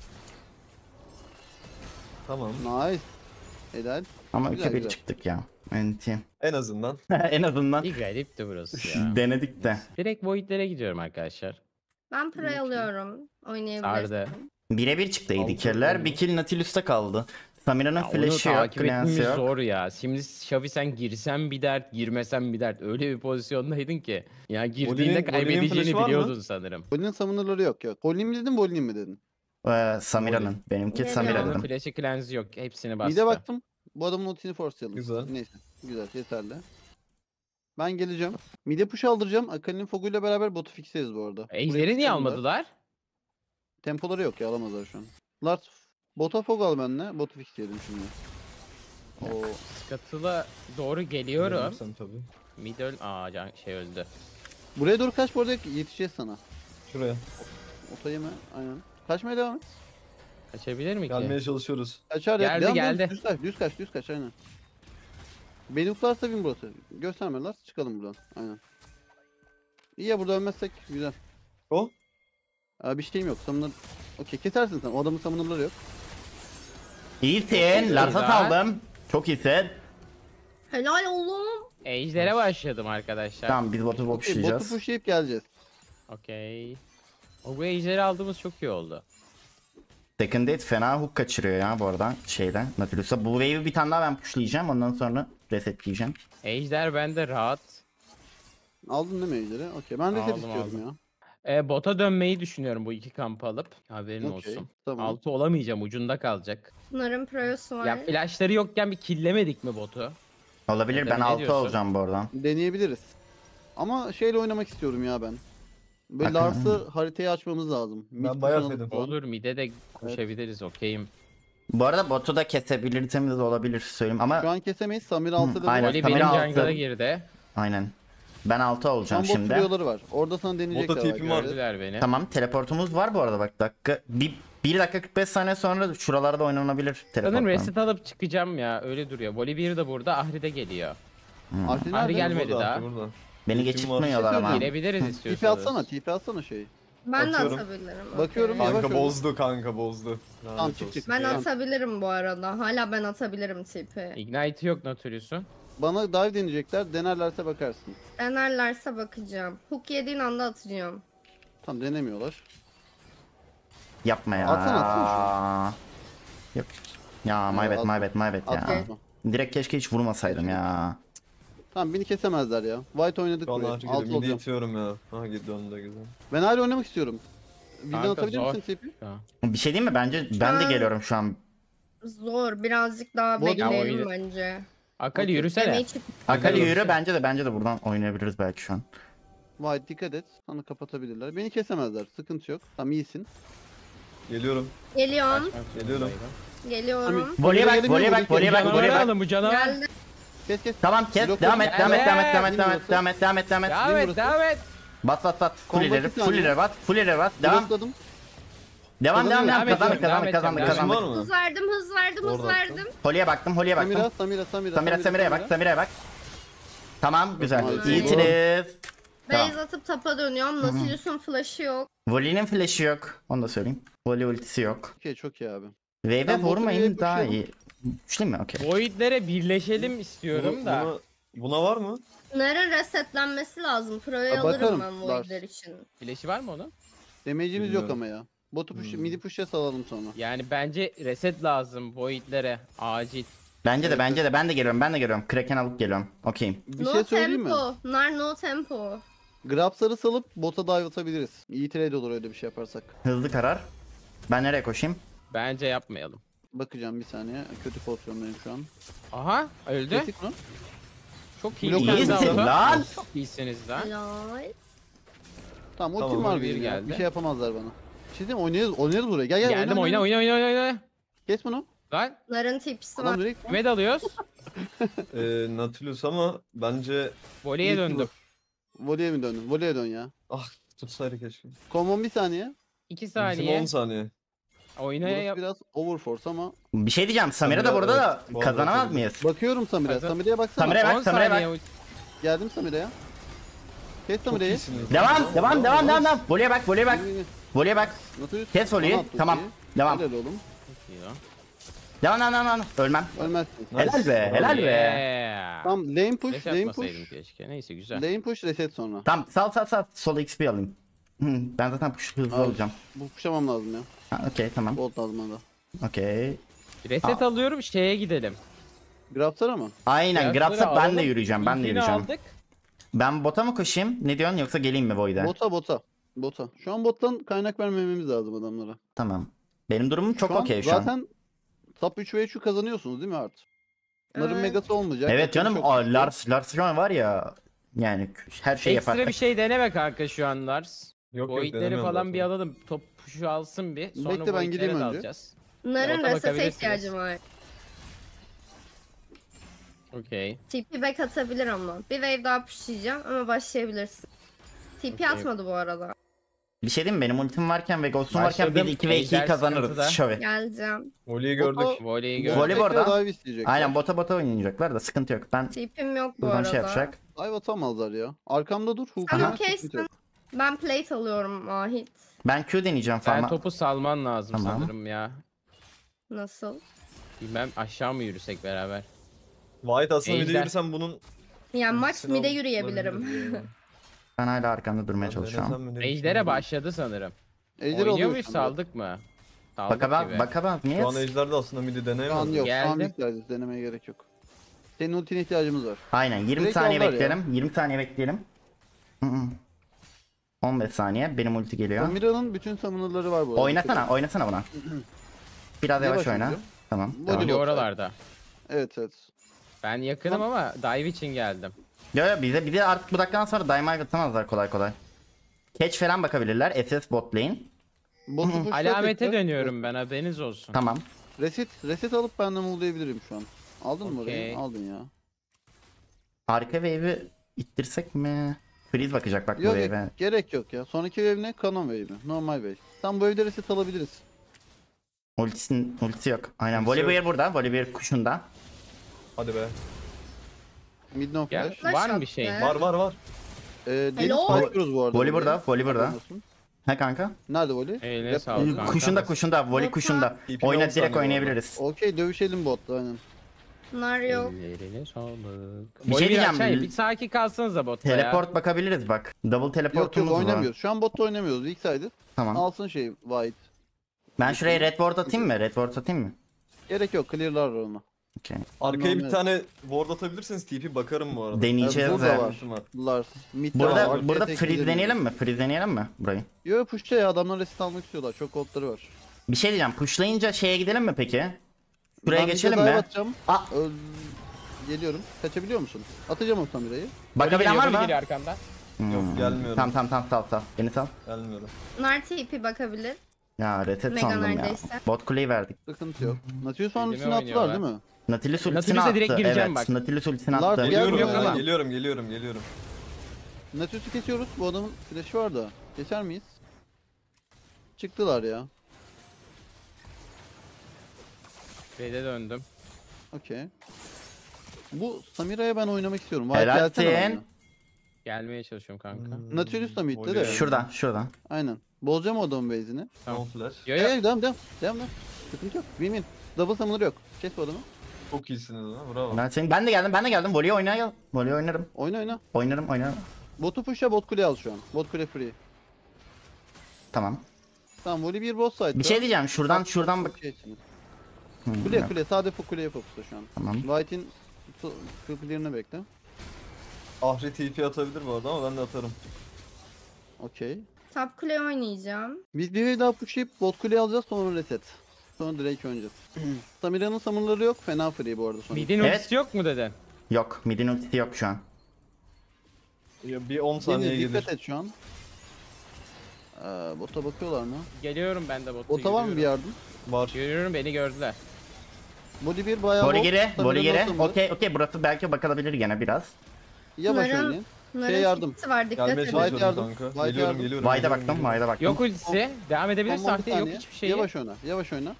Tamam. Nice. Helal. Ama Güzel, 2-1 güzel. çıktık ya. Enti. En azından. En azından Bir garipti burası ya. denedik de. Direkt Void'lere gidiyorum arkadaşlar. Ben pro Okey. alıyorum. Sardı. Oynayabilirsin. Birebir çıktı AD Altı carry'ler. oldu. Bir kill Nautilus'ta kaldı. Samira'nın Ya onu flash'ı yok, takip Glance etmemiz yok. zor ya. Şimdi Xavi sen girsen bir dert, girmesen bir dert. Öyle bir pozisyondaydın ki. Ya girdiğinde Voli'nin kaybedeceğini flash'ı var mı? biliyordun sanırım. Volinin summoner'ları yok yok. Volin mi dedin Volin mi dedin? Samira'nın. Benimki Geliyor. Samira Onun dedim. flash'ı cleanse yok. Hepsini bastı. Mide baktım. Bu adamın ultini forcelayalım. Güzel. Neyse. Güzel yeterli. Ben geleceğim. Mide push aldıracağım. Akali'nin foguyla beraber botu fixleriz bu arada. Burayı Ejder'i niye fixlerim almadılar? Tempoları yok ya alamazlar şu an. Lars bota fog al benimle. Botu fixleyelim şimdi. Oo. Scuttle'a doğru geliyorum. Sen tabii. Mid öldü. Buraya doğru kaç bu arada yetişeceğiz sana. Şuraya. Ota yeme. Aynen. Kaçmaya devam et. Kaçabilir mi ki? Gelmeye çalışıyoruz. Kaçar ya. Geldi, Devam, geldi. Düz kaç, düz kaç aynen. Beni uklarsa win burası. Gösterme Lars. Çıkalım buradan. Aynen. İyi ya burada ölmezsek güzel. O? Bir şeyim yok. Summoner... Okey kesersin sen. O adamın summoner'ları yok. İyisin. Larsa Güzel. saldım. Çok iyisin. Helal oğlum. Ejder'e başladım arkadaşlar. Tamam biz botu Okey, botu boxlayacağız. pushlayıp geleceğiz. Okey. Bu Ejder'i aldığımız çok iyi oldu. Second Date fena hook kaçırıyor ya bu arada şeyden. Nautilus'a. Bu wave'i bir tane daha ben pushlayacağım. Ondan sonra resetleyeceğim. Ejder bende rahat. Aldın değil mi ejderi? Okey. Ben reset Aldım, istiyorum aldım. ya. Bota dönmeyi düşünüyorum bu iki kampı alıp. Haberin Okey. olsun. Tamam. 6 olamayacağım, ucunda kalacak. Pınar'ın prosu var. Ya flashları yokken bir killemedik mi botu? Olabilir. Tabii, Ben ne 6 diyorsun? olacağım bu arada. Deneyebiliriz. Ama şeyle oynamak istiyorum ya ben. Böyle Bakın. Lars'ı haritayı açmamız lazım. Ben Mid bayağı push'unu fedim. falan. Olur mid'e de koşabiliriz okeyim. Bu arada botu da kesebilirseniz de olabilir söyleyeyim ama Şu an kesemeyiz. Samir 6 dedi. aynen. Oli Samira benim altı. jungle'a girdi. aynen. Ben 6 Şu an olacağım bot şimdi. yolları var. Orada sana deneyecekler. Bota tipim var. Gördüler beni. Tamam teleportumuz var bu arada bak dakika. 1 dakika 45 saniye sonra şuralarda oynanabilir Sanırım teleportlar. reset alıp çıkacağım ya öyle duruyor. Voli 1 de burada, Ahri de geliyor. Ahri Ahri nerede? gelmedi Burada, daha. burada. Beni Tipim geçip var. tutmuyorlar Bir şey ama. söyleyeyim. Girebiliriz TP istiyorsanız. atsana. TP atsana şeyi. Ben de Atıyorum. atabilirim. Bakıyorum okey. ya. Kanka Yavaş bozdu kanka bozdu. Tamam, Lanet çık, olsun. çık. Ben Tamam. atabilirim bu arada. Hala ben atabilirim tipi. Ignite yok Nautilus'un. Bana dive deneyecekler. Denerlerse bakarsın. Denerlerse bakacağım. Hook yediğin anda atacağım. Tamam denemiyorlar. Yapma ya. Atsana, Yok. Ya my bad my bad my bad Atma ya. atma. Direkt keşke hiç vurmasaydım ya. Tamam beni kesemezler ya. White oynadık Şu an buraya. artık Altı midi olacağım. itiyorum ya. Aha git döndü güzel. Ben hala oynamak istiyorum. Bizden Kanka, atabilir zor. misin TP? Ya. Bir şey diyeyim mi? Bence ben de an- geliyorum şu an. Zor. Birazcık daha Bu arada- bekleyelim Ya, bence. Akali Okey. yürüsene. Demeyi çık- Akali Bakalım. yürü bence de buradan oynayabiliriz belki şu an. White dikkat et. Sana kapatabilirler. Beni kesemezler. Sıkıntı yok. Tamam iyisin. Geliyorum. Geliyorum. Geliyorum. Geliyorum. Voleye bak, gelemiyor, voleye bak, voleye bak, Canavarı voleye bak. alın bu canavar. Geldi. Kes kes. Tamam kes, Blok devam et, yok. devam et, devam et, devam et, Evet. devam et, devam et, devam et, devam et. Devam Değil et burası. devam et. Bas bas bas, full Combo ileri, iki full saniye. ileri bas, full ileri bas, devam. Blokladım. Devam, devam, devam, Devam kazandık, ediyorum, kazandık, devam kazandık, Flash'ın var kazandık. mı? Hız verdim, hız verdim, hız Orada verdim. Holly'e baktım, Holly'e baktım. Samira'ya bak, Samira'ya bak. Tamam, güzel. Nice. İyisiniz. Tamam. Base atıp tapa dönüyorum. Nautilus'un flash'ı yok. Voli'nin flash'ı yok, onu da söyleyeyim. Voli ultisi yok. Okey çok iyi abi. Wave'e Ben botu vurmayın bir daha pushlayalım. iyi. Güçlü mü? Okey. Void'lere birleşelim istiyorum da. Buna var mı? Pınar'ın resetlenmesi lazım. Pro'yu Bakarım, alırım ben Lars. Void'ler için. Flash'i var mı onun? Damage'imiz yok Bilmiyorum. ama ya. Botu push, midi push'e salalım sonra. Yani bence reset lazım Void'lere acil. Bence de ben de geliyorum. Kraken alıp geliyorum. Okeyim. Bir No şey söyleyeyim mi? tempo. Nar no tempo. Grabs'ları salıp bota dive atabiliriz. İyi trade olur öyle bir şey yaparsak. Hızlı karar. Ben nereye koşayım? Bence yapmayalım. Bakacağım bir saniye. Kötü pozisyondayım şu an. Aha öldü. Kestik mi? Çok iyi. Blok İyisin aldım. lan. Çok iyisiniz lan. Helal. Tamam ultim Tamam, var bir benim ya. geldi. Bir şey yapamazlar bana. Bir şey diyeyim mi? Oynarız buraya. Gel Geldim oyna. Kes bunu. Lan Nar'ın tipsi Adam var. direkt kime dalıyoruz? Nautilus ama bence Voley'e döndüm. voleye mi döndün? Voleye dön ya. tutsaydı keşke. Common bir saniye. 2 Bizim saniye. 10 saniye. Oynaya Burası yap. biraz overforce ama. Bir şey diyeceğim. Samira da Samira, burada da evet, bu arada kazanamaz tabii. mıyız? Bakıyorum Samira. Kazan- Samira'ya baksana. Samira'ya bak, 10 Samira'ya bak. saniye. Geldim Samira'ya. Kes Çok Samira'yı. iyisiniz. Devam. Voleye bak. Voleye bak. Nautilus. Kes voleyi. Bana attı Tamam. ultiyi. Devam. Helal oğlum. Devam. Ölmem. Ölmezsin. Helal be. Helal be. Yeah. Tamam lane push, Beş lane atmasaydım push. keşke. Neyse güzel. Lane push reset sonra. Tamam sal. Sol XP alayım. Ben zaten hızlı Al. olacağım. Bu pushamam lazım ya. Ha, okey tamam. Gold lazım bana. Okey. Reset alıyorum şeye gidelim. Grabsara mı? Aynen Biraz Grabs'a sonra ben de alalım. yürüyeceğim. İlkini aldık. Ben bota mı koşayım? Ne diyorsun yoksa geleyim mi Void'e? Bota. Şu an bottan kaynak vermememiz lazım adamlara. Tamam. Benim durumum çok Şu an okey şu an. zaten top 3 ve 3'ü kazanıyorsunuz değil mi Art? Bunların Evet. megası olmayacak. Evet Yakını canım çok güçlü. Lars şu an var ya yani her şey yapar. Ekstra bir şey deneme kanka şu an Lars. Yok Void'leri denemiyorum falan zaten. bir alalım. Top şu alsın bir. Sonra Bekle, ben Void'lere gideyim de önce. alacağız. Nar'ın Bota resete bakabilirsiniz. ihtiyacım var. Okey. TP back atabilir ama. Bir wave daha pushlayacağım ama başlayabilirsin. TP Okey. atmadı bu arada. Bir şey diyeyim mi? Benim ultim varken ve Ghost'um varken Başladım. biz 2 ve 2'yi Ejder kazanırız. sıkıntıda. Şöyle. Geleceğim. Voli'yi gördük. Voleyi Bu gördük. Voley bu tekrar arada. dive isteyecekler. Aynen bota oynayacaklar da sıkıntı yok. Ben TP'm yok bu buradan arada. şey yapacak. Dive atamazlar ya. Arkamda dur. Hook Sen yemez, okeysin. sıkıntı yok. Ben plate alıyorum Mahit. Ben Q deneyeceğim Sen falan. topu salman lazım Tamam. sanırım ya. Nasıl? Bilmem aşağı mı yürüsek beraber? White aslında bir de Ejder. yürüsem bunun... Yani max ikisini mid'e alıp yürüyebilirim. kullanabiliriz ya. Ben hala arkanda durmaya Ben çalışıyorum. denesem mi, ne Ejder'e düşünüyorum? başladı sanırım. Ejder Oynuyor alıyor muyuz şu anda. saldık mı? Saldık Bakamaz, gibi. bakamaz Şu an mıyız? Ejder de aslında midi Şu an deneyemez. yok. Şu an Geldim. ihtiyacımız. Denemeye gerek yok. Senin ultine ihtiyacımız var. Aynen 20 Direkt saniye aldılar ya. bekleyelim. 20 saniye bekleyelim. Hı hı. 15 saniye benim ulti geliyor. Samira'nın bütün summoner'ları var bu arada. Oynasana buna. Biraz Niye yavaş oyna. başlayacağım? Tamam. Voley Devam. Voley bot. oralarda. Evet. Ben yakınım ama dive için geldim. Yo bize artık bu dakikadan sonra daima atamazlar kolay kolay. Catch falan bakabilirler. SS bot lane. Botu pushla Alamete tekrar. dönüyorum ben haberiniz olsun. Tamam. Reset alıp ben de mullayabilirim şu an. Aldın mı Okey. orayı? Aldın ya. Arka wave'i ittirsek mi? Freeze bakacak bak bu Yok wave'e. gerek yok ya. Sonraki wave ne? Canon wave mi? Normal wave. Tam bu wave'de reset alabiliriz. Ultisi yok. Aynen. Ultisi yok. Volibear burada. Volibear kuşunda. Hadi be. Mid no Gel. flash. Flash Var mı bir attı. şey? Var. Deniz Hello. fightlıyoruz bu arada. Voli burada. buraya. Voli burada. Haberin olsun. He kanka. Nerede voli? Eline Yap- sağlık kanka. Kuşunda. Voli Bota. kuşunda. TP Oyna 10 direkt saniye oynayabiliriz. Okey dövüşelim botta aynen. Nar yok. Ellerine sağlık. Bir şey Voleyi diyeceğim. aşağıya, Bir sakin kalsanız da botta ya. Teleport bakabiliriz bak. Double Yok teleportumuz var. oynamıyoruz. Şu an botta oynamıyoruz. Weak side. Tamam. Alsın şey White. Ben şuraya red ward atayım mı? Red ward atayım mı? Gerek yok. Clear'lar onu. Okey. Arkaya bir Anladım. tane ward atabilirseniz TP bakarım bu arada. Deneyeceğiz burada de. var. Lars. Mid Burada burada tek freeze gidelim. deneyelim mi? Freeze deneyelim mi burayı? Yo pushça ya adamlar reset almak istiyorlar. Çok goldları var. Bir şey diyeceğim. Pushlayınca şeye gidelim mi peki? Şuraya Ben bir de geçelim dive mi? atacağım. Aa, Geliyorum. Kaçabiliyor musun? Atacağım o Samira'yı. bakabilen var Voley mı? geliyor arkamdan. Yok gelmiyorum. Tamam sal. Beni sal. Gelmiyorum. Nar TP bakabilir. Ya reset Mega sandım ya. neredeyse. Bot kuleyi verdik. Sıkıntı yok. Nautilus falan Elime ultisini attılar oynuyorlar. değil mi? Nautilus ultisini Nautilus'a attı. direkt gireceğim Evet. bak. Nautilus ultisini Lard attı. geliyor. Geliyorum yok ya, ama. geliyorum. Nautilus'u kesiyoruz. Bu adamın flash'ı var da. Geçer miyiz? Çıktılar ya. Red'e döndüm. Okey. Bu Samira'ya ben oynamak istiyorum. White gelsene Helalsin. bana. Gelmeye çalışıyorum kanka. Nautilus da midde Voley. de. Şuradan. Aynen. Bozacağım o adamın base'ini. Tamam. No flash. Yo yo. Devam. Sıkıntı yok. Win. Double summoner yok. Kes bu adamı. Çok iyisiniz ha, bravo. Ben de geldim. Voley oynayalım. Voley oynarım. Oyna. Oynarım. Botu push'a bot kule al şu an. Bot kule free. Tamam. Tamam voli bir bot side. Bir şey diyeceğim. Şuradan bak. Kule. Sade kuleye fokusla şu an. Tamam. White'in clear'ını bekle. Ahri TP atabilir bu arada ama ben de atarım. Okey. Top kule oynayacağım. Biz bir wave daha pushlayıp bot kuleyi alacağız sonra reset. Sonra Drake oynayacağız. Samira'nın summon'ları yok. Fena free bu arada sonra. Midin Evet. ultisi yok mu dedin? Yok. Mid'in ultisi yok şu an. Ya bir 10 saniye Deniz gelir. dikkat et şu an. Bota bakıyorlar mı? Geliyorum ben de bota. Bota var mı bir yardım? Var. Yürüyorum, beni gördüler. Body 1 bayağı Voli low, geri, Samira'nın voli geri. altında. Okey burası belki bakılabilir gene biraz. Yavaş Bunların- oynayın. Bunların yardım. TP'si var dikkat Gelmeye edin. White çalışıyorum yardım, kanka. White Geliyorum yardım. geliyorum. Vayda geliyorum, baktım, geliyorum. Vayda baktım. Yok ultisi. Devam edebilirsin. Tamam, bir Ahri yok saniye. hiçbir şey. Yavaş oyna, yavaş oyna.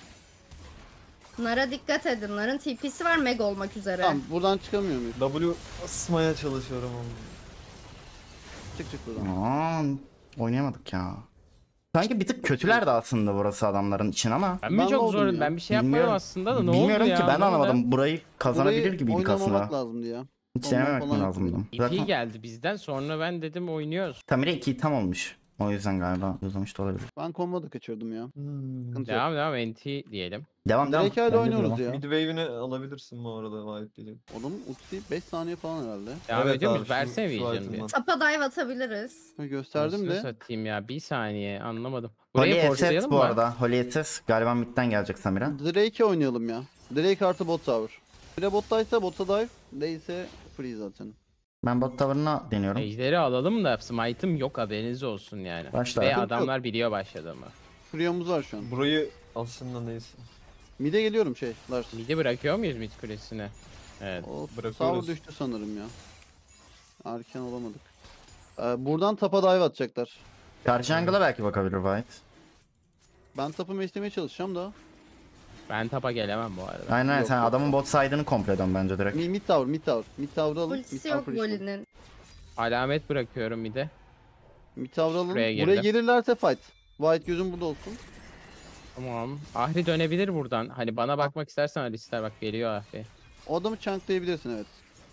Nara dikkat edin. Nar'ın TP'si var meg olmak üzere. Tamam, buradan çıkamıyor muyuz? W asmaya çalışıyorum ama. Çık buradan. Aman, oynayamadık ya. Sanki bir tık kötülerdi aslında burası adamların için ama. Ben mi Ben çok oldum zor? ya. Ben bir şey yapmadım Bilmiyorum. aslında da ne oldu Bilmiyorum ya? ki ben Anlamadım. anlamadım. Burayı kazanabilir Burayı gibiydik oynamamak aslında. lazımdı ya. Hiç Ondan denememek mi falan lazımdı? İpi Zaten geldi bizden, sonra ben dedim oynuyoruz. Samira 2 tam olmuş. O yüzden galiba uzamış da olabilir. Ben combo da kaçırdım ya. Sıkıntı yok. Devam NT diyelim. Devam. Direkt hala Bence oynuyoruz devam. ya. Mid wave'ini alabilirsin bu arada White diyecek. Oğlum ulti 5 saniye falan herhalde. Devam Evet ediyor abi, muyuz? şu Versene Vision bir. item'dan. Tapa dive atabiliriz. Gösterdim Nasıl de. satayım ya? Bir saniye anlamadım. Holy Buraya SS forcelayalım bu mı? arada. Holy SS galiba midden gelecek Samira. Drake oynayalım ya. Drake artı bot tower. Bir de bottaysa bota dive. Değilse free zaten. Ben bot tower'ına deniyorum. Ejderi alalım da smite'ım yok, haberiniz olsun yani. Başla. Ve Sıkıntı yok. adamlar biliyor başladığımı. Free'omuz var şu an. Burayı aslında neyse. Mid'e geliyorum Lars. Midi bırakıyor muyuz mid kulesine? Evet. O Bırakıyoruz. tower düştü sanırım ya. Erken olamadık. Buradan tapa dive atacaklar. Karşı jungle'a belki bakabilir White. Ben tapı meslemeye çalışacağım da. Ben tapa gelemem bu arada. Aynen Yok, sen yok, adamın bot side'ını komple dön bence direkt. Mid tower, mid tower. Mid tower'ı alın. Mid Ultisi tower yok free. Voli'nin. Alamet bırakıyorum mide. Mid tower'ı alın. Şuraya Buraya girdim. gelirlerse fight. White gözüm burada olsun. Tamam. Ahri dönebilir buradan. Hani bana bakmak istersen Alistar bak geliyor Ahri. O adamı chunklayabilirsin evet.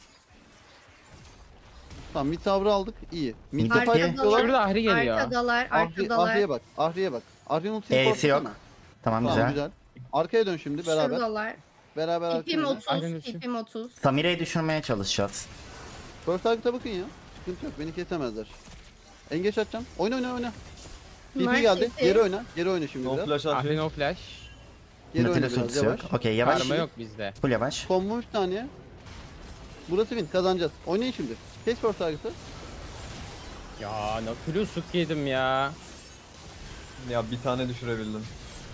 Tamam mid tower'ı aldık. İyi. Mid'de Mid'deki- fight yapıyorlar. Şurada Ahri geliyor. Arkadalar, arkadalar. Ahri'ye bak. Ahri'ye bak. Ahri'nin ultisini E'si yok. korkusana. Tamam Tamam güzel. güzel. Arkaya dön şimdi beraber. Şuradalar. Beraber arkaya Tipim dön. 30, Aynen öyle. tipim 30. Samira'yı düşürmeye çalışacağız. First target'a bakın ya. Sıkıntı yok. Beni kesemezler. Engeç atacağım. Oyna oyna oyna. Bunlar TP geldi. TP. Geri oyna. Geri oyna şimdi No biraz. flash Ahri atayım. no flash. Geri oyna Nautilus biraz ultisi yavaş. yok. Okey yavaş. Karma yok bizde. Full yavaş. Combo 3 saniye. Burası win. Kazanacağız. Oynayın şimdi. Kes first target'ı. Ya Nautilus hook yedim ya. Ya bir tane düşürebildim.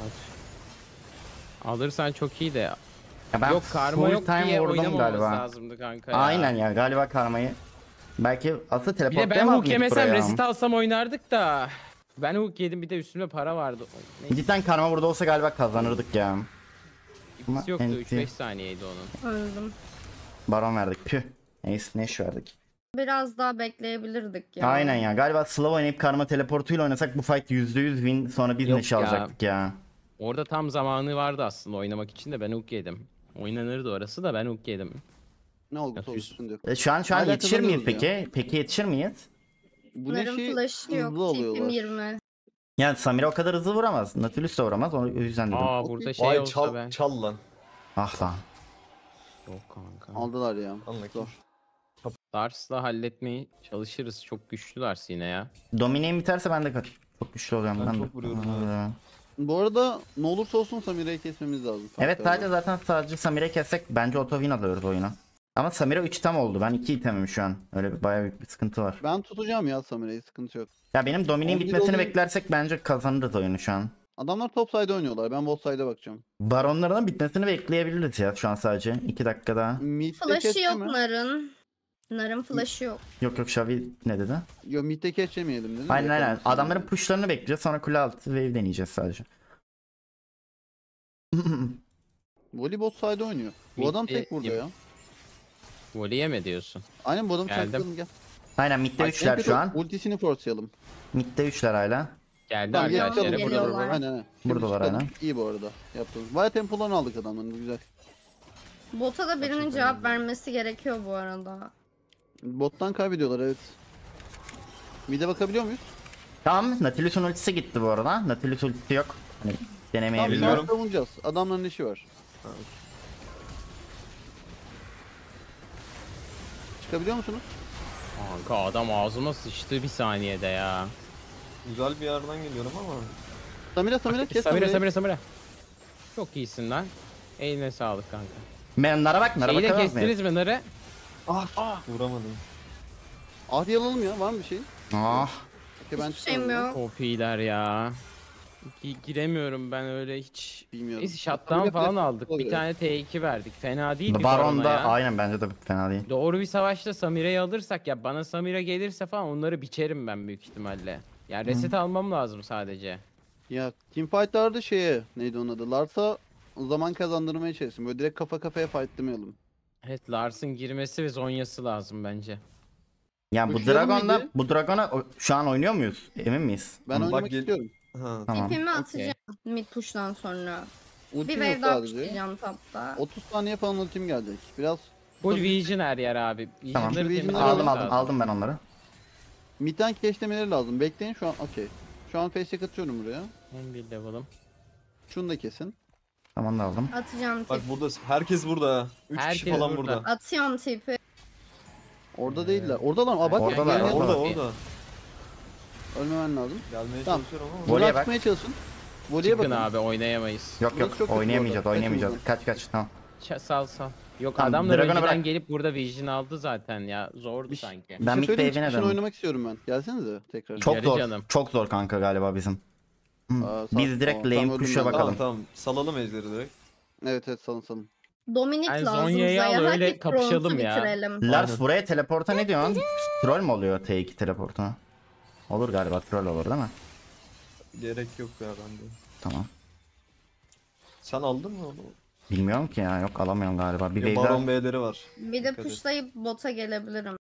Alırsan çok iyi de. Ya ben Yok karma full yok time diye vurdum oynamamız galiba. lazımdı kanka ya. Aynen ya galiba karmayı. Belki aslında Bir de ben teleportlayamaz hook mıydık yemesem buraya? resit alsam oynardık da. Ben hook yedim, bir de üstümde para vardı. Neyse, Cidden karma burada olsa galiba kazanırdık ya. Ama yoktu, NT. 3-5 saniyeydi onun. Öldüm. Baron verdik. Püh. Ace Nash verdik. Biraz daha bekleyebilirdik ya. Aynen ya. Galiba slow oynayıp karma teleportuyla oynasak bu fight %100 win sonra biz Yok Nash'i ya. alacaktık ya. Orada tam zamanı vardı aslında oynamak için de ben hook yedim. Oynanırdı orası da ben hook yedim. Ne oldu? Olur Yatıyorsun. sıkıntı yok. Şu an Hala yetişir miyiz kazanıyoruz peki? Peki yetişir miyiz? Bu Bunların neşi flash'ı yok. hızlı Tipim alıyorlar. 20. Yani Samira o kadar hızlı vuramaz. Nautilus da vuramaz. O yüzden dedim. Aa Okey. burada şey Vay olsa ben. çal lan. Ah lan. Yok kanka. Aldılar ya. Anlık. Zor. Dars'la halletmeye çalışırız. Çok güçlü Dars yine ya. Domine'im biterse ben de çok güçlü oluyorum. Ben de. çok vuruyorum, Aa. Bu arada ne olursa olsun Samira'yı kesmemiz lazım. Evet Farklı sadece zaten Samira'yı kessek bence auto win alıyoruz oyunu. Ama Samira 3 tam oldu. Ben 2 itemim şu an. Öyle bir bayağı büyük bir sıkıntı var. Ben tutacağım ya Samira'yı sıkıntı yok. Ya benim Domine'in 11 bitmesini olayım. beklersek bence kazanırız oyunu şu an. Adamlar top side oynuyorlar. Ben bot side'e bakacağım. Baronlarının bitmesini bekleyebiliriz ya şu an sadece. 2 dakikada. Mid'de Flash'ı catch yok mi? Nar'ın. Nar'ın flash'ı yok. Yok Xavi ne dedi? Yo mid'de catch yemeyelim dedim. Aynen aynen. Yakalım Adamların şimdi. pushlarını bekleyeceğiz sonra kule altı wave deneyeceğiz sadece. Voli bot side oynuyor. Bu adam Mid'de tek burada ya. Voley yeme diyorsun. Aynen bu adamı Geldim. çaktıralım gel. Aynen midde Ay, 3'ler şu an. Ultisini forcelayalım. Midde 3'ler hala. Geldi Tamam gel- arkadaşlar. geliyorlar. Burada. Geliyorlar. Aynen aynen. Şimdi Buradalar çıkalım. aynen. İyi bu arada yaptığımız. Bayağı tempolarını aldık adamların güzel. Bota da birinin Gerçekten cevap öyle. vermesi gerekiyor bu arada. Bottan kaybediyorlar evet. Mid'e bakabiliyor muyuz? Tamam Nautilus'un ultisi gitti bu arada. Nautilus ultisi yok. Hani Tamam denemeyebiliriz. şu an Biliyorum. savunacağız. Adamların işi var. Çıkabiliyor musunuz? Kanka adam ağzıma sıçtı bir saniyede ya. Güzel bir yerden geliyorum ama. Samira kes Samira Samira'yı. Samira. Çok iyisin lan. Eline sağlık kanka. Ben Nara bak Nara Şeyi de bakamaz mıyız? kestiniz mi Narı? Vuramadım. Ahri alalım ya var mı bir şey? Ah. Keşke ben Hiçbir şeyim çıksam yok. OP'ler ya. Giremiyorum ben öyle hiç. Bilmiyorum. Neyse shutdown falan aldık. Bir oluyor. tane T2 verdik. Fena değil bir Baron'da Baron'a ya. aynen bence de fena değil. Doğru bir savaşta Samira'yı alırsak ya bana Samira gelirse falan onları biçerim ben büyük ihtimalle. Yani reset almam lazım sadece. Ya teamfight'larda neydi onun adı? Lars'a zaman kazandırmaya çalışsın. Böyle direkt kafa kafaya fightlamayalım. Evet Lars'ın girmesi ve Zonya'sı lazım bence. Yani bu Koşuyalım Dragon'da mıydı? bu Dragon'a şu an oynuyor muyuz? Emin miyiz? Ben Bak oynamak gel- istiyorum. Ha. Tamam. TP'mi atacağım mid push'tan sonra. Bir Ultim wave yok daha sadece. pushlayacağım tapta. 30 saniye falan ultim gelecek. Biraz Full Vision her yer abi. Tamam. Vision'ları Vision'ları temizlememiz Aldım lazım. aldım ben onları. midden keşlemeleri lazım. Bekleyin şu an okey. Şu an face check atıyorum buraya. Hem bir level'ım. Şunu da kesin. Tamam da aldım. Atacağım Bak TP. burada herkes burada. 3 kişi Herkes falan burada. burada. Atıyorum TP. Orada değiller. Oradalar mı? Aa, bak Oradalar, gel, gel. orada. Orada. Ölmemen lazım. Gelmeye Tamam. çalışıyorum ama. Voley'e Buradan bak. çıkmaya çalışın. Voley'e Çıkın bakın. abi oynayamayız. Yok Burası çok yok kötü oynayamayacağız bu arada. oynayamayacağız. Kaçın Kaç tamam. Sal sal. Yok Tamam, adamlar Dragon'a önceden bırak. gelip burada Vision aldı zaten ya. Zordu Bir- sanki. Bir Ben şey mid söyleyeyim, wave'ine çıkışını döndüm. oynamak istiyorum ben. Gelsenize tekrar. Çok Yarı zor. canım. Çok zor kanka galiba bizim. Hı. Aa, Biz direkt tamam, lane öldüm push'a ben. bakalım. Tamam salalım ejderi direkt. Evet salın salın. Dominik Yani lazım Zonya'yı al, Zaya. öyle Hadi kapışalım Bronze'u ya. bitirelim. Lars Aynen. buraya teleporta ne diyorsun? Troll mü oluyor T2 teleportuna? Olur galiba troll olur değil mi? Gerek yok ya bende. Tamam. Sen aldın mı onu? Bilmiyorum ki ya yok alamıyorum galiba. Bir Bir wave Baron daha. B'leri var. Bir de Dikkat et. pushlayıp bota gelebilirim.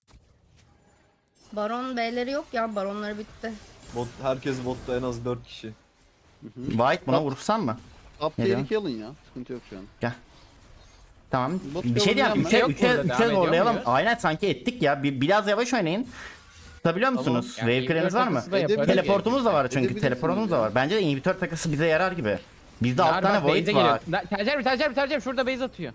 Baron B'leri yok ya, baronları bitti. Herkes botta en az 4 kişi. White buna vursam mı? Top Ne tehlike alın ya. Sıkıntı yok şu an. Tamam. Bot Bir şey diyeyim. zorlayan ben. Yok burada, devam ediyor Zorlayalım. muyuz? Aynen sanki ettik ya. Biraz yavaş oynayın. Tutabiliyor musunuz? Yani Wave clear'iniz var mı? takısı da yaparız Teleportumuz da var çünkü. Edebilirsiniz Teleportumuz da ya. var. Bence de inhibitor takısı bize yarar gibi. Bizde alt Nar tane bak, void base'e var. geliyor. Tercih şurada base atıyor.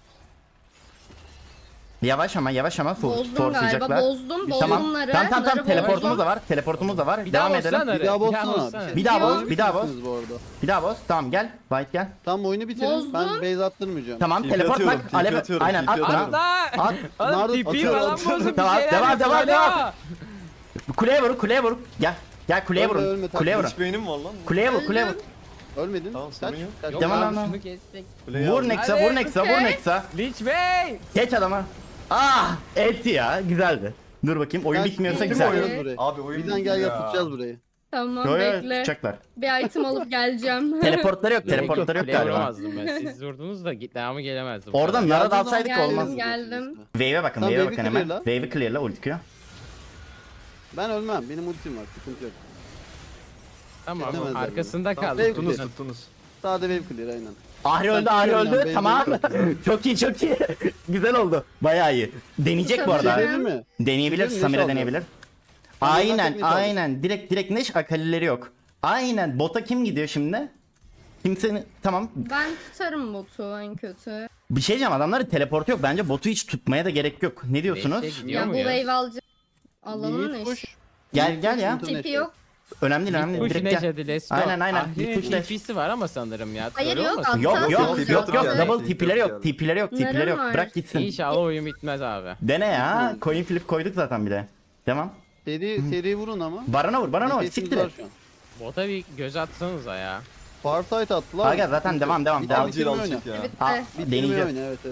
Yavaş ama full Bozdum galiba, forcelayacaklar. bozdum Tamam. onları. Tamam Narı teleportumuz bozdum. da var. Teleportumuz da var. Bir daha Devam bossana edelim. Narı. Bir daha Bir bossana. bossana. Bir daha Yok. boss, bir daha boss. Bu arada. Bir daha boss. Tamam gel. White gel. Tam oyunu bitirin. Bozdum. Ben base attırmayacağım. Tamam TP teleport atıyorum, bak. TP Alev atıyorum, aynen TP at buna. atıyorum. Atla! At. Nardo Oğlum tipi atıyorum, falan atıyorum. bozup bir Tamam, şeyler devam, yapıyor. devam. Alo! Kuleye vur. Gel. Gel kuleye Ölme, vurun. ölme, Kuleye vurun. Hiç beynim var lan. Kuleye vur. Ölmedin. Tamam, sorun yok. Kaç. Yok Devam, abi devam. şunu kestik. Kuleyi Vur aldım. Nex'a, Hadi, vur Nex'a, vur okey. Nex'a. Lich Bey! Geç adama. Ah, etti ya. Güzeldi. Dur bakayım. Oyun Kaç. bitmiyorsa Bitti mi güzel. oyun burayı? Abi oyun Birden bitti gel ya. tutacağız burayı. Tamam Yo yo bekle. tutacaklar. Bir item alıp geleceğim. Teleportları yok, Gerek teleportları yok kuleye galiba. vuramazdım ben. Siz vurdunuz da devamı gelemezdim. Oradan Geldiği Nara zaman dalsaydık geldim, olmaz. geldim. Wave'e bakın, Tamam, wave'e wave'i bakın hemen. clear'la. Wave'i clear'la ultiyor. Ben ölmem. Benim ultim var. Sıkıntı yok. Tamam Kesemezler arkasında Tamam, kaldı. wave Tuttunuz clear. tuttunuz. Sade wave clear aynen. Ahri öldü, Ben Ahri tutuyorum öldü. yani, Tamam. wave'i Çok iyi, çok iyi. Güzel oldu. Bayağı iyi. Deneyecek bu Tabii. arada. Şey mi? Deneyebilir, Neş Samira alacağız. deneyebilir. Samira Aynen, tek neş alacağız. aynen. Direkt Neş, akalileri yok. Aynen. Bota kim gidiyor şimdi? Kimsenin tamam. Ben tutarım botu en kötü. Bir şey diyeceğim, adamların teleportu yok. Bence botu hiç tutmaya da gerek yok. Ne diyorsunuz? Beşe gidiyor Ya bu muyuz? wave alacağım. Alalım Mid ne push. iş? Gel ya. Sıkıntı Tipi neş yok. Önemli değil, önemli değil. Push Direkt Neş gel. hadi let's go. Aynen, aynen. Ahri'nin Bir push Neş. TP'si var ama sanırım ya. Hayır, Troll yok, olmasın? Yok Tamam, yok tamam, yok tamam. yok. Double tipleri yok. Tipleri yok. Tipleri yok. Neren Bırak var? gitsin. İnşallah oyun bitmez abi. Dene ya. Coin flip koyduk zaten bir de. Devam. Seri vurun ama. Barana vur. Barana vur. Nefesimiz Siktir var et. şu an. Bota bir göz atsanıza ya. Farsight attılar. Aga zaten devam. Bir Devam. Acil oyna. alacak ya. Bitti. Ha, Bitirmeyi deneyeceğiz. oyna evet.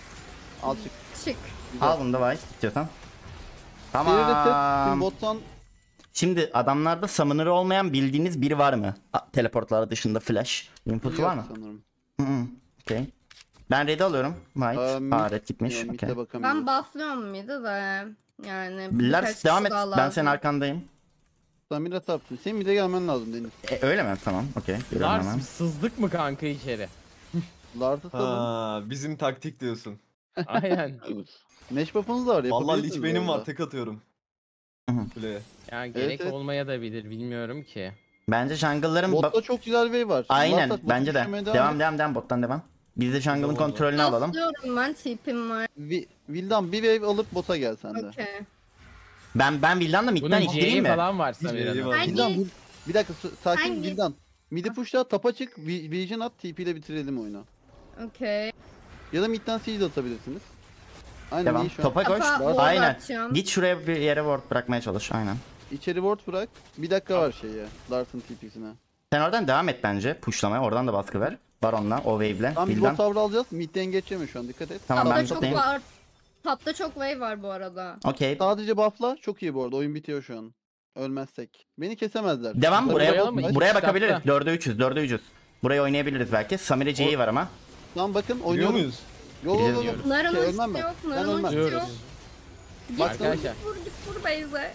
Al çık. Çık. Al bunu da Vice istiyorsan. Seri de tek. Tamam. Şimdi bottan Şimdi adamlarda summoner'ı olmayan bildiğiniz biri var mı? Teleportlar dışında flash. Input'u var yok mı? sanırım. Hı. Okey. Ben red alıyorum. White. Red gitmiş. Yani Okey. mid'e bakamıyorum. Ben bufflıyorum mıydı da yani birkaç Lars kişi devam et. daha Ben lazım. senin arkandayım. Samira tapsın. Senin mid'e gelmen lazım Deniz. Öyle mi? Tamam. Okey. Geliyorum hemen. Lars sızdık mı kanka içeri? Lars'ı savun. Ha, bizim taktik diyorsun. Aynen. Neş buff'ınız da var Vallahi yapabilirsiniz hiç benim bu var arada. tek atıyorum. Hı hı. Kuleye. Yani gerek evet. olmaya da bilir bilmiyorum ki. Bence jungle'ların... Botta çok güzel wave var. Aynen. Larsak botu Bence de. düşürmeye Devam. Bottan devam. Biz de jungle'ın Tamam, kontrolünü alalım. Bufflıyorum ben, tipim var. Vildan bir wave alıp bota gel sen de. Okey. Ben Vildan'la midden Bunun ittireyim C'yi mi? falan var C'yi Samira'nın. var. Hangi- Vildan bir dakika sakin Hangi- Vildan. Midi pushla tapa çık, vision at, TP ile bitirelim oyunu. Okey. Ya da midden siege atabilirsiniz. Aynen Devam. iyi şu an. Topa koş. Tapa ward Aynen. atacağım. Git şuraya bir yere ward bırakmaya çalış. Aynen. İçeri ward bırak. Bir dakika var şeye. Lars'ın TP'sine. Sen oradan devam et bence. Pushlamaya. Oradan da baskı ver. Baron'la o wave'le. Tam bir Bilden. bot tower alacağız. Mid'den geçemiyor şu an, dikkat et. Tamam, Tapta ben çok buradayım. var. Tapta çok wave var bu arada. Okey. Sadece buff'la çok iyi bu arada. Oyun bitiyor şu an. Ölmezsek. Beni kesemezler. Devam Tabii buraya. oynayalım mı? bot- Buraya İki bakabiliriz. kitapta. 4'e 300. 4'e 300. Burayı oynayabiliriz belki. Samire C'yi var ama. Tamam bakın Biliyor oynuyoruz. muyuz? Yo yo yo. Biliyoruz. Narın Şey, ultisi ölmem ben. yok. Ben Narın ölmem. ultisi yok. Diyoruz. Git Arkadaşlar. git vur Beyze.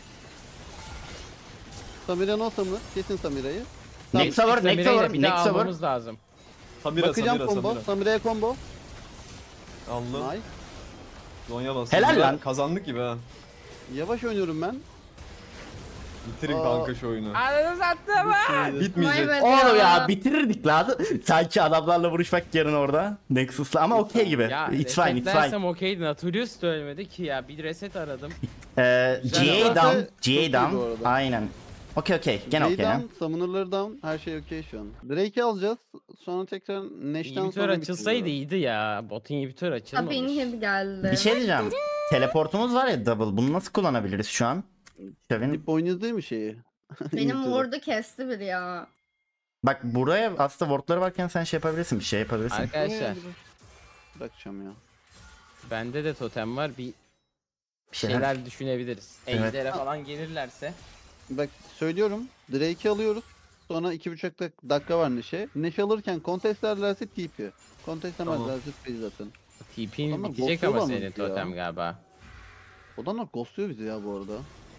Samira no Samira. Kesin Samira'yı. Nexus'a vur. Samira'yı Nexus'a da vur. bir daha Nexus'a vur. almamız lazım. Samira, Bakacağım Samira, combo. Samira. Samira'ya combo. Aldım. Nice. Zonya bas. Helal Samira. lan. Kazandık gibi ha. Yavaş oynuyorum ben. Bitirin Aa. kanka şu oyunu. Ananı sattım. Bitmeyecek. Vay be Oğlum ya bitirirdik lan. Sanki adamlarla vuruşmak yerine orada. Nexus'la ama okey gibi. Ya It's fine, it's resetlersem fine. okeydi. Nautilus da ölmedi ki ya. Bir reset aradım. GA Güzel. down. Çok iyi GA bu down. arada. Aynen. Okey. Gene Jay okey ya. down, Summoner'ları down. Her şey okey şu an. Drake'i alacağız. Sonra tekrar Nash'ten İnhibitör sonra açılsaydı bitireceğiz. iyiydi ya. Bot inhibitör Tabii açılmamış. inhib geldi. Bir şey diyeceğim. Teleportumuz var ya double. Bunu nasıl kullanabiliriz şu an? Şevin. Dip oynuyoruz değil mi şeyi? Benim İngiltere. ward'u kesti biri ya. Bak buraya aslında wardları varken sen şey yapabilirsin. Bir şey yapabilirsin. Arkadaşlar Bırakacağım ya. bende de totem var. Bir Bir şeyler. şeyler düşünebiliriz. Evet. Ejder'e falan gelirlerse. Bak söylüyorum. Drake'i alıyoruz. Sonra 2,5 dakika var Nash'e. Nash alırken contest ederlerse TP. Contest edemezlerse TP zaten. TP'nin Adamlar bitecek ama ghostluyorlar senin mı ya? totem galiba. Adamlar ghostluyor bizi ya bu arada.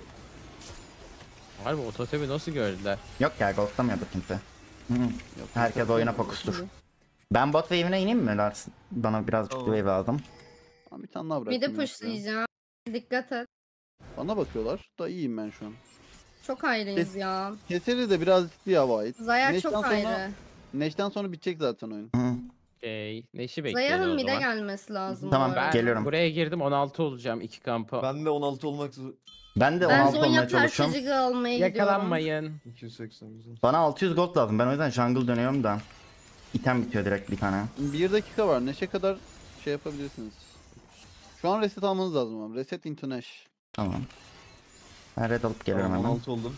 Harbi o totemi nasıl gördüler? Yok ya ghostlamıyordu kimse. Hı. Yok, Herkes yok, oyuna yok. fokustur. Ben bot wave'ine ineyim mi Lars? Bana birazcık Tamam. wave lazım. Ben bir tane daha Bir bıraktım. de ya. pushlayacağım. Dikkat et. Bana bakıyorlar. Da iyiyim ben şu an. Çok ayrıyız ya. Keseriz de biraz ciddi hava ait. Zaya Nash'ten çok sonra- ayrı. Nash'ten sonra bitecek zaten oyun. Hı. Neşi bekliyor Zaya'nın o mid'e zaman. gelmesi lazım. Tamam, bu arada. Ben geliyorum. buraya girdim 16 olacağım 2 kampa. Ben de 16 olmak Ben de Ben 16 olmaya Zonya çalışıyorum. parçacığı almaya gidiyorum. Yakalanmayın. 280 güzel. Bana 600 gold lazım. Ben o yüzden jungle dönüyorum da. İtem bitiyor direkt bir tane. 1 dakika var. Nash'e kadar şey yapabilirsiniz. Şu an reset almanız lazım ama. Reset into Nash. Tamam. Ben red alıp geliyorum Tamam, hemen. 16 oldum.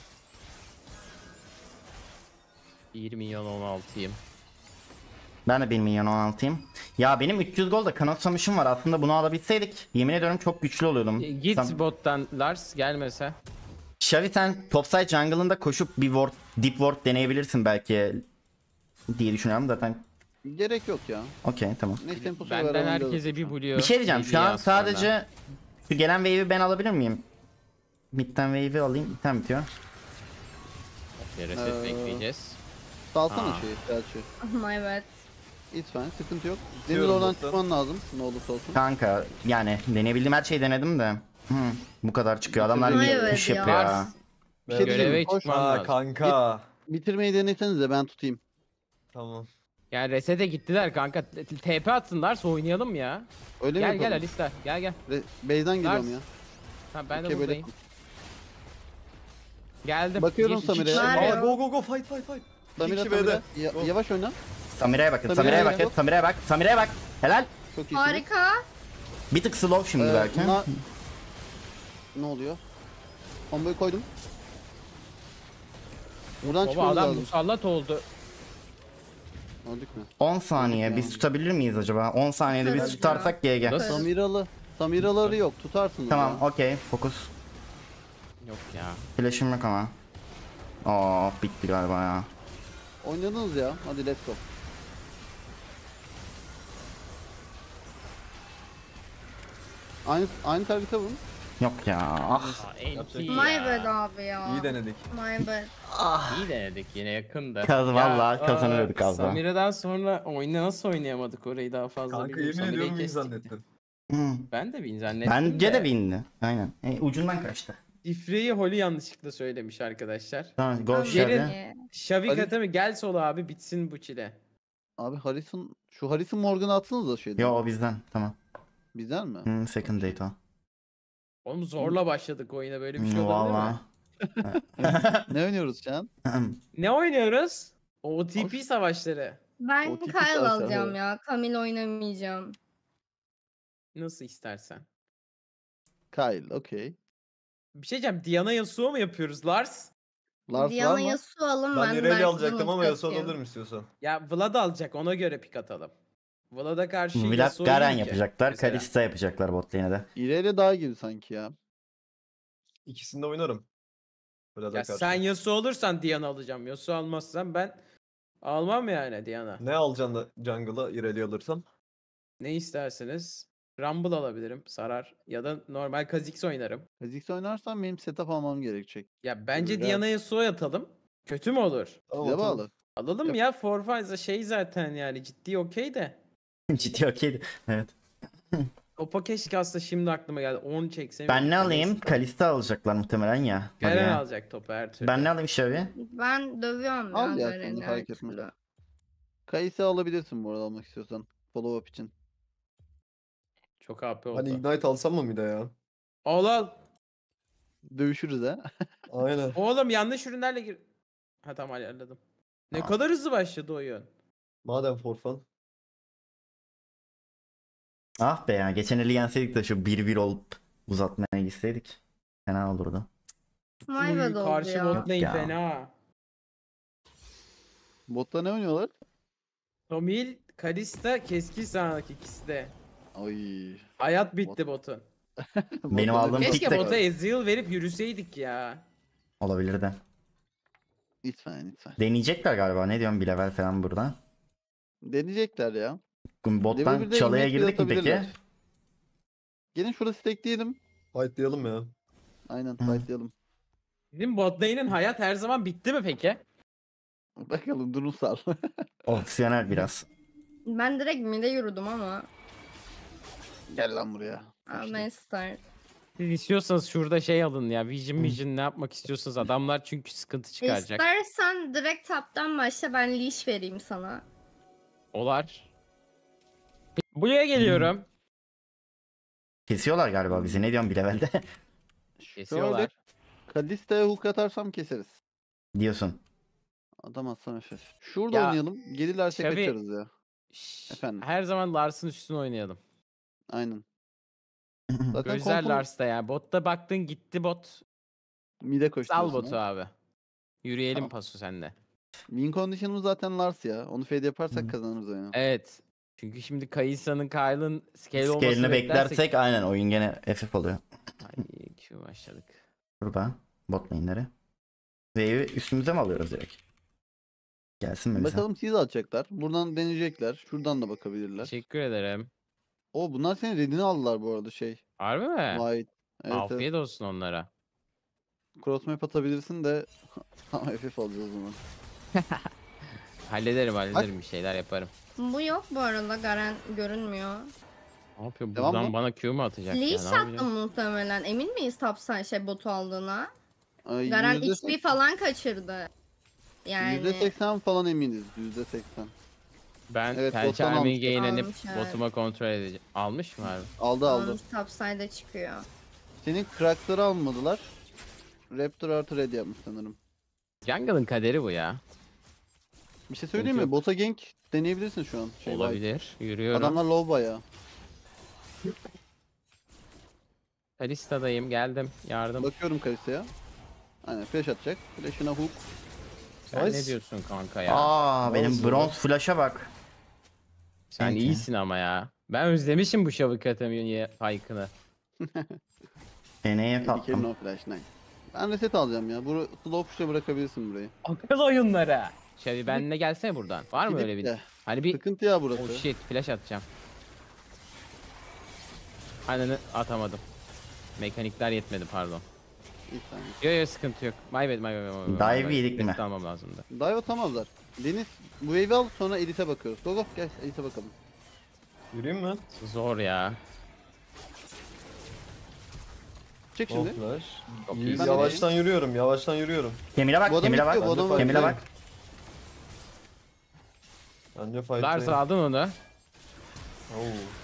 1 milyon 16'yım. Ben de 1 milyon 16'yım. Ya benim 300 gold'da kanatsamışım var. Aslında bunu alabilseydik yemin ediyorum çok güçlü oluyordum. Git Sen- bottan Lars gelmese. Xavi sen topside jungle'ında koşup bir ward, deep ward deneyebilirsin belki diye düşünüyorum zaten. Gerek yok ya. Okey tamam. Nash temposu Benden herkese bir buluyor. Bir şey diyeceğim. Şu an sadece şu gelen wave'i ben alabilir miyim? Mid'den wave'i alayım. İtem bitiyor. Reset bekleyeceğiz. Salsana Aa. şeyi Selçuk. My bad. It's fine. Sıkıntı yok. Deniz Bitiyorum oradan botta. çıkman lazım. Ne olursa olsun. Kanka yani deneyebildiğim her şeyi denedim de. Hı, bu kadar çıkıyor. Adamlar Vay bir be push ya. yapıyor ya. Lars Bir şey göreve diyeyim. Koş. çıkman Aa lazım. kanka. Bitirmeyi denesenize ben tutayım. Tamam. Yani resete gittiler kanka. TP atsınlar oynayalım ya. Öyle Gel mi gel yapalım? Alistar gel gel. Base'den geliyorum Lars. ya. Ha, ben de Okey, böyle buradayım. Geldim. Bakıyorum Gir, Samir'e. iki kişi. Var ya. Aa, go fight. Samira kişi B'de. Samira. Go. Yavaş oyna. Samira'ya bakın. Samira'ya Samira'ya bak. bakın. Samira'ya bak. Samira'ya bak. Helal. Çok iyisin. Harika. Bir tık slow şimdi belki. Ne oluyor? Komboyu koydum. Buradan Baba çıkmamız adam lazım. musallat oldu. Öldük mü? 10 saniye. Biz tutabilir miyiz acaba? 10 saniyede biz Tutarız tutarsak GG. Nasıl? Samiraları yok. Tutarsınız Tamam ya. okey. Fokus. Yok ya. Flash'im yok ama. Aa bitti galiba ya. Oynadınız ya. Hadi let's go. Aynı target'e vurun. Yok ya. Ah. NT My ya. bad abi ya. İyi denedik. My bad. İyi denedik yine yakında. Vallahi kazanıyorduk az daha. Samira'dan sonra nasıl oynayamadık orayı daha fazla Kanka bilmiyorum. yemin ediyorum Samira'yı iyi kestik. zannettim. Hı. Ben de bir zannettim Bence de win'di. Aynen. Ucundan kaçtı. Şifreyi Holly yanlışlıkla söylemiş arkadaşlar. Tamam go Abi, Xavi. Şavik Ali- atımı gel sola abi bitsin bu çile. Abi Harrison Morgan'ı atsanız da şeyden. Yo o bizden. Tamam. Bizden mi? Second date o. Oğlum zorla başladık oyuna böyle bir şey olabilir mi? Valla. Ne oynuyoruz şu an? Ne oynuyoruz? OTP savaşları. Ben O tipi Kyle sarsa, alacağım evet. ya. Camille oynamayacağım. Nasıl istersen. Kyle, okey. Bir şey diyeceğim. Diana Yasuo mu yapıyoruz Lars? Lars var Diana mı? Yasuo alın Ben ben Irelia belki alacaktım bunu ama Yasuo atayım. alırım istiyorsan. Ya Vlad alacak ona göre pik atalım. Vlad'a karşı Vlad Yasuo Garen iyi ki yapacaklar. mesela. Kalista yapacaklar bot lane'e de. İleri daha gibi sanki ya. İkisini de oynarım. Böyle Ya sen Yasuo olursan Diana alacağım. Yasuo almazsan ben almam yani Diana. Ne alacaksın da jungle'a Irelia alırsam? Ne isterseniz. Rumble alabilirim. Sarar. Ya da normal Kha'Zix oynarım. Kha'Zix oynarsan benim setup almam gerekecek. Ya bence Biraz- Diana'ya Yasuo atalım. Kötü mü olur? Tamam, Size atalım. bağlı. Alalım Yap. ya. Forfaiza şey zaten yani ciddi okey de. Ciddi okeydi. Evet. Topa keşke aslında şimdi aklıma geldi. 10 çeksem. Ben ne alayım? Kalista alacaklar muhtemelen ya. Hadi Garen ya. alacak topu her türlü. Ben ne alayım Şavi? Ben dövüyorum Al ya ya, Garen'i şimdi her fark etmez. türlü. Kayısı alabilirsin bu arada almak istiyorsan. Follow up için. Çok AP oldu. Hani Ignite alsam mı bir de ya? Al. Dövüşürüz ha. Aynen. Oğlum yanlış ürünlerle gir. Ha tamam ayarladım. Ne Aa. kadar hızlı başladı oyun. Madem for fun. Ah be ya. Geçen eli yenseydik de şu 1-1 olup uzatmaya gitseydik. Fena olurdu. Mayve Uy, doldu karşı ya. bot Yok lane ya. fena. Botta ne oynuyorlar? Tomil, Kalista, keskin sağanak ikisi de. Ay. Hayat bitti botun. Benim Botta aldığım ne- pick Keşke de- bota Ezreal verip yürüseydik ya. Olabilir de. Lütfen lütfen. Deneyecekler galiba. Ne diyorsun bir level falan burada. Deneyecekler ya. Bottan Level 1'de çalıya invade girdik mi peki? atabilirler. Gelin şurada stackleyelim. Fightlayalım ya. Aynen Hı. fightlayalım. Bizim bot lane'in hayat her zaman bitti mi peki? Bakalım durum sal. Opsiyonel biraz. Ben direkt mid'e yürüdüm ama. Gel lan buraya. Ben start. Siz istiyorsanız şurada şey alın ya. Vision ne yapmak istiyorsanız adamlar çünkü sıkıntı çıkaracak. İstersen direkt taptan başla ben leash vereyim sana. Olar. Buraya geliyorum. Kesiyorlar galiba bizi. Ne diyorsun bir levelde? Kesiyorlar. Kalista'ya hook atarsam keseriz. diyorsun. Adam atsam FF. Şurada Ya, oynayalım. Gelirlerse Xavi- kaçarız ya. Şşş, Efendim? Her zaman Lars'ın üstüne oynayalım. Aynen. Zaten Gözler kompon Lars'ta ya. Botta baktın gitti bot. mide koş Sal diyorsun botu ha. abi. Yürüyelim Tamam. paso sende. Win condition'ımız zaten Lars ya. Onu fade yaparsak kazanırız oyunu. Evet. Çünkü şimdi Kayısa'nın Kyle'ın scale olmasını Scale'ini beklersek aynen oyun gene FF oluyor. Ay, Q başladık. Burada bot lane'leri. Wave'i üstümüze mi alıyoruz direkt? Gelsin mi bize? Bakalım siz atacaklar. Buradan deneyecekler. Şuradan da bakabilirler. Teşekkür ederim. O bunlar senin redini aldılar bu arada şey. Harbi mi? White. Evet, Afiyet evet. olsun onlara. Cross map atabilirsin de ama FF alacağız o zaman. Hallederim bir şeyler yaparım. Bu yok bu arada Garen görünmüyor. Ne yapıyor? Devam Buradan mı? bana Q mu atacak ya? Leash Ne yapacak? attım muhtemelen. Emin miyiz tapsan şey botu aldığına? Ay, Garen %80 XP falan kaçırdı. Yani %80 falan eminiz. %80. Ben Evet, Pelçe bottan Army'yi almıştır. gainlenip Almış, evet. botuma kontrol edeceğim. Almış mı abi? Aldı aldı. almış topside'e çıkıyor. Senin crackları almadılar. Raptor artı red yapmış sanırım. Jungle'ın kaderi bu ya. Bir şey söyleyeyim Yok, mi? Bota gank deneyebilirsin şu an. Şey, Olabilir. Yürüyorum. White. Adamlar low bayağı. Kalista'dayım. Geldim. Yardım. Bakıyorum Kalista'ya. Aynen flash atacak. Flash'ına hook. Sen ne Nice. diyorsun kanka ya? Aa benim Olsun. bronz flash'a bak. Sen Peki. iyisin ama ya. Ben özlemişim bu Şavuk Atami'yi Pike'ını. Seneye Tehlikeli tatlım. no flash nice. Ben reset alacağım ya. Slow push'a bırakabilirsin burayı. Akıl oyunlara. Şavi benimle gelsene buradan. Var mı Gidip öyle bir? de. Hani bir Sıkıntı ya burası. oh shit flash atacağım. Ananı atamadım. Mekanikler yetmedi pardon. İlk saniye. Yo sıkıntı yok. My bad. Dive yedik mi? Reset almam lazımdı. Dive atamazlar. Deniz bu wave'i al sonra Elite'e bakıyoruz. Go gel Elite'e bakalım. Yürüyeyim mi? Zor ya. Çek Oh şimdi. flash. Çok İyi, iyisin. yavaştan yürüyorum, yavaştan yürüyorum. Kemir'e bak, Bu adam Kemir'e bitiyor, bu bak. adam Kemir'e bitiyor. bak. Bence Lars fight'layım. aldın onu. Oo.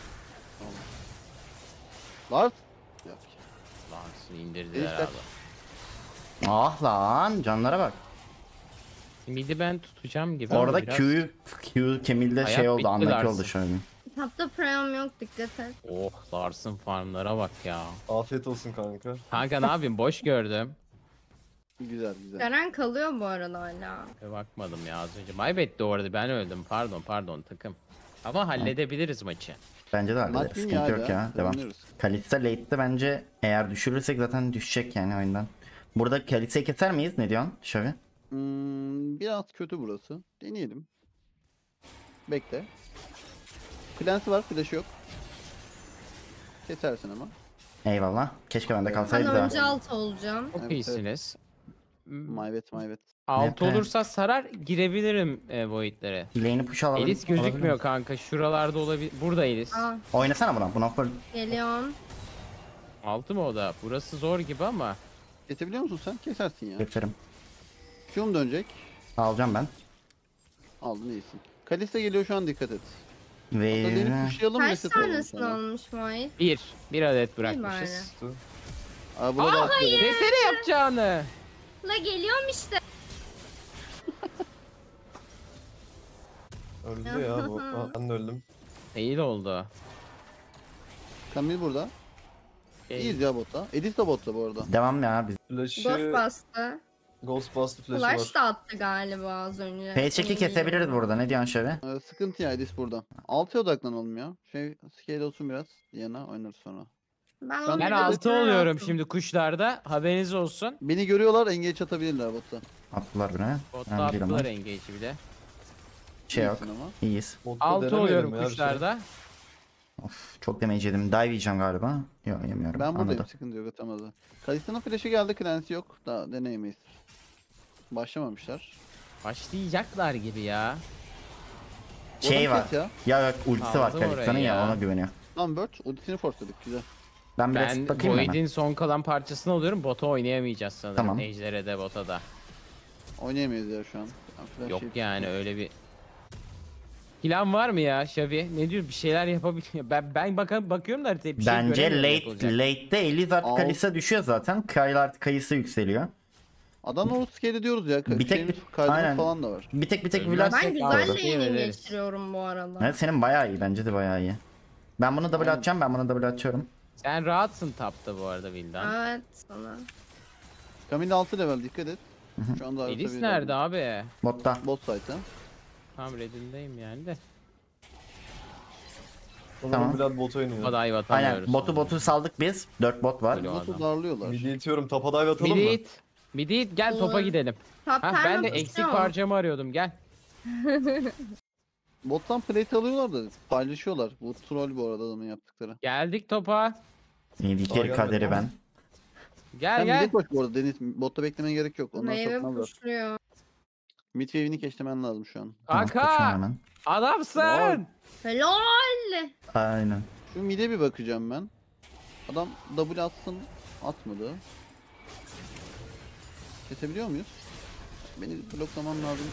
Lars. Yok. Lars'ı indirdiler İşte. abi. Ah lan canlara bak. Mid'i ben tutacağım gibi. ama Orada biraz Q Kemir'de Hayat şey oldu, bitti anlaki Lars'ın. oldu şu an. Tapta Prayom yok, dikkat et. Oh, Lars'ın farmlara bak ya. Afiyet olsun kanka. Kanka ne yapayım, boş gördüm. Güzel güzel. Garen kalıyor bu arada hala. Bakmadım ya az önce. Maybet de orada, ben öldüm. Pardon takım. Ama halledebiliriz maçı. Bence de Maç hallederiz. win Sıkıntı ya yok hala. ya. Devam. Oynuyoruz. Kalista late'de bence eğer düşürürsek zaten düşecek yani oyundan. Burada Kalista'yı keser miyiz? Ne diyorsun Şavi? Biraz kötü burası. Deneyelim. Bekle. Clancy var, flash yok. Kesersin ama. Eyvallah. Keşke bende Ben kalsaydı da. önce alt olacağım. Çok Evet, iyisiniz. My bad. 6 Nepe. olursa sarar, girebilirim Void'lere. Lane'i push alalım. Elis gözükmüyor kanka. Şuralarda olabilir. Burada Elis. Aa, Oynasana buna. Buna full geliyorum. 6 mı o da? Burası zor gibi ama. Kesebiliyor musun sen? Kesersin ya. geçerim. Q'm dönecek. Alacağım ben. Aldın iyisin. Kalista geliyor şu an, dikkat et. Ve Dönüp pushlayalım, Kaç reset alalım tanesini sonra. almış White? Bir adet bari. bırakmışız. Aa, buna da atlayalım. Desene yapacağını. La geliyorum işte. Öldü ya bu. Aa, ben de öldüm. İyi de oldu. Kamil burada. Şey, İyiyiz ya botta. Edis de botta bu arada. devam ya biz. Ghost Flash'ı... bastı. Ghostbuster flash'ı Flash var. da attı galiba az önce. P-check'i Emin kesebiliriz değilim. burada. Ne diyorsun Şavi? Sıkıntı ya, Edis burada. 6'ya odaklanalım ya. Scale olsun biraz. Yana oynarız sonra. Ben, Ben onu Ben bir 6 götürür oluyorum attım. şimdi kuşlarda. Haberiniz olsun. Beni görüyorlar, engage atabilirler botta. Attılar beni. Botta Ben değilim attılar ama. engage'i bir de. Şey yok. İyisin ama. İyiyiz. Botta 6 denemedim oluyorum ya bir şey. kuşlarda. Of, çok damage yedim. Dive yiyeceğim galiba. Yok yemiyorum. Ben buradayım, Anladım. sıkıntı yok, atamazlar. Kalista'nın flash'ı geldi, Clancy yok. Daha deneyemeyiz. Başlamamışlar. Başlayacaklar gibi ya. Şey Oradan var. kes ya. Ya yok ultisi var Aldım Kalista'nın orayı ya ya. ona güveniyor. Lan Bird ultisini forceladık, güzel. Ben biraz Ben bakayım hemen. Void'in son kalan parçasını alıyorum. Bota oynayamayacağız sanırım. Tamam. Ejder'e de bota da. Oynayamayız ya şu an. Flash Yok şey- yani öyle bir... Plan var mı ya Şavi? Ne diyor? Bir şeyler yapabiliyor. Ben bakıyorum da haritaya bir şey Bence göremiyorum yapılacak. late'de Elizard Al. Kalista düşüyor zaten. Kyle artık kayısı yükseliyor. Adamlar ult scale ediyoruz ya. Bir tek- Kaydımız aynen. falan da var. Bir tek Ölmez. Vlad Ben güzel Doğru. laning Evet. geçiriyorum bu arada. Evet senin bayağı iyi bence de bayağı iyi. Ben bunu double Aynen. atacağım, ben bunu double atıyorum. Sen rahatsın tapta bu arada Vildan. Evet sana. Camille 6 level, dikkat et. Şu anda Elis arıtabilirler. nerede abi? Botta. Bot site'a. Tam redindeyim yani de. Tamam. Tamam. Vlad bot oynuyor. Hadi ayva atamıyoruz. Aynen botu saldık biz. 4 bot var. Öyle. Botu adam. darlıyorlar. Midi itiyorum. Tapa dive atalım mı? Midit. Midit gel topa Olur. gidelim. Top Ha, ben de perma eksik basıyorum. parçamı arıyordum gel. Bottan plate alıyorlar da paylaşıyorlar. Bu troll bu arada adamın yaptıkları. Geldik topa. İyi Daha kere kaderi gelmedi. ben. Gel Sen gel. mid koş bu arada Deniz. Botta beklemene gerek yok. Onlar Meyve sokmazlar. puşluyor. Mid wave'ini keşlemen lazım şu an. Tamam, koşuyorum Kanka hemen. adamsın. Helal. Aynen. Şu mid'e bir bakacağım ben. Adam double atsın. Atmadı. Kesebiliyor muyuz? Beni bloklamam lazım.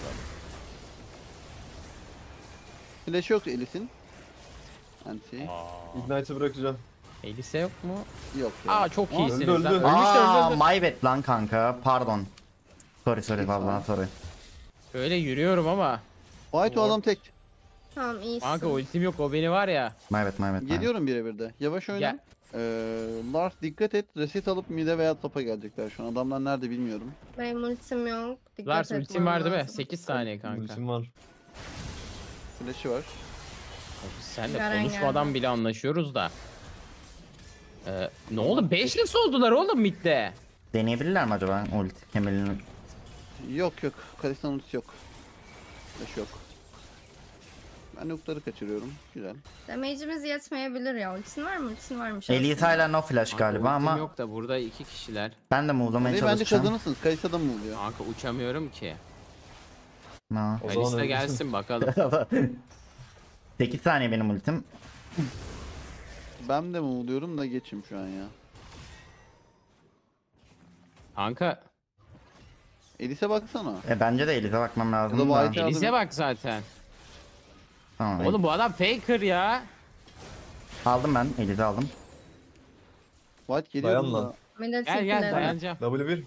Flash yok Elis'in. Anti. Ignite'ı bırakacağım. Şey Elise yok mu? Yok ya. Aa çok Aa, iyisiniz öldü, lan. öldü. Aa, Ölmüş. my bad lan kanka. Pardon. Sorry vallahi sorry. Böyle yürüyorum ama. White o adam tek. Tamam iyisin. Kanka ultim yok o beni var ya. My bad, my bad. Geliyorum birebir de. Yavaş oyna. Gel. Lars dikkat et. Reset alıp mid'e veya top'a gelecekler şu an. Adamlar nerede bilmiyorum. Benim ultim yok. Dikkat Lars ultim etmem var değil mi? lazım. 8 saniye kanka. Ultim var. Flash'ı var. Sen de Garen konuşmadan geldi. bile anlaşıyoruz da. Ne oldu? 5 nasıl oldular oğlum midde? Deneyebilirler mi acaba ulti kemelini? Yok. Kalista'nın ultisi yok. Flash yok. Ben noktaları kaçırıyorum. Güzel. Damage'imiz yetmeyebilir ya. Ultin var mı? Ultin varmış Elite aslında. hala no flash Kanka, galiba ultim ama yok da burada 2 kişiler. ben de move'lamaya Bence çalışacağım. kazanırsınız. Kalista'da mı oluyor? Kanka uçamıyorum ki. No. O zaman Kalista ölürsün. gelsin bakalım. 8 saniye benim ultim. Ben de mi oluyorum da geçim şu an ya. Kanka Elis'e baksana. Bence de Elite'e bakmam lazım Ya da da. White'e aldım. Elise bak zaten. Tamam, Oğlum bu adam faker ya. aldım ben. Elite aldım. White geliyor Dayan da. lan. Millet Gel gel ultileri. dayanacağım. W1.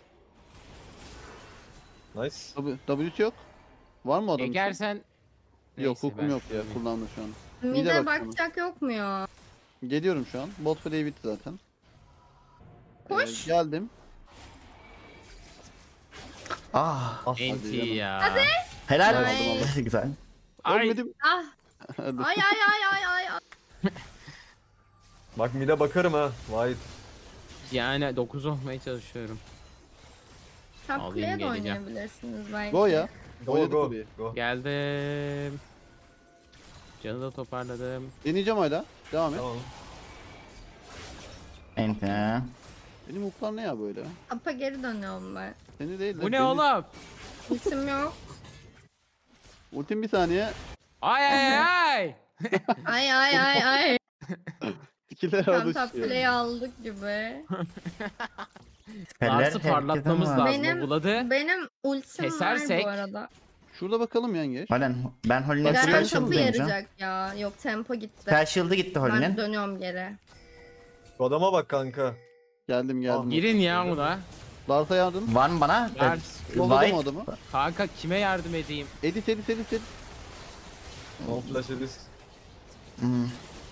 Nice. W'si yok. Var mı adam? Egersen Yok Neyse, hukum ben yok ya söyleyeyim. kullandı şu an. Mide baksana. bakacak yok mu ya? Geliyorum şu an. Bot play bitti zaten. Koş. Geldim. Ah. Ah, NT canım. ya. Helal. Ay. Güzel. Ay. Ölmedim. Ah. Hadi. Ay ay ay ay ay. Bak mid'e bakarım ha. White. Yani 9 olmaya çalışıyorum. Top Alayım, kuleye de geleceğim. oynayabilirsiniz belki. Go ya. Go Oynadık go. burayı. Go. Geldim. Canı da toparladım. Deneyeceğim hala. Devam et. Tamam. Ente. Benim hooklar ne ya böyle? Top'a geri dönüyorum ben. Seni değil de Bu ne beni. oğlum? İsim yok. Ultim bir saniye. Ay ay ay. Ay ay ay ay. Skill'ler Tam alış. top kuleyi aldık gibi. Feller Lars'ı parlatmamız herkesten var. lazım. Benim- O Vlad'ı Benim ultim Kesersek- var bu arada. Şurada bakalım yengeç. Halen ben Holly'nin Bak, spell Garen shield'ı topu deneyeceğim. yarayacak ya. Yok tempo gitti. Spell shield'ı gitti Ben Holly'nin. dönüyorum geri. Şu adama bak kanka. Geldim geldim. girin ya buna. Lars'a yardım. Var mı bana? Lars. Yolladım White. o adamı. Kanka kime yardım edeyim? Edit. No flash edis. Hmm,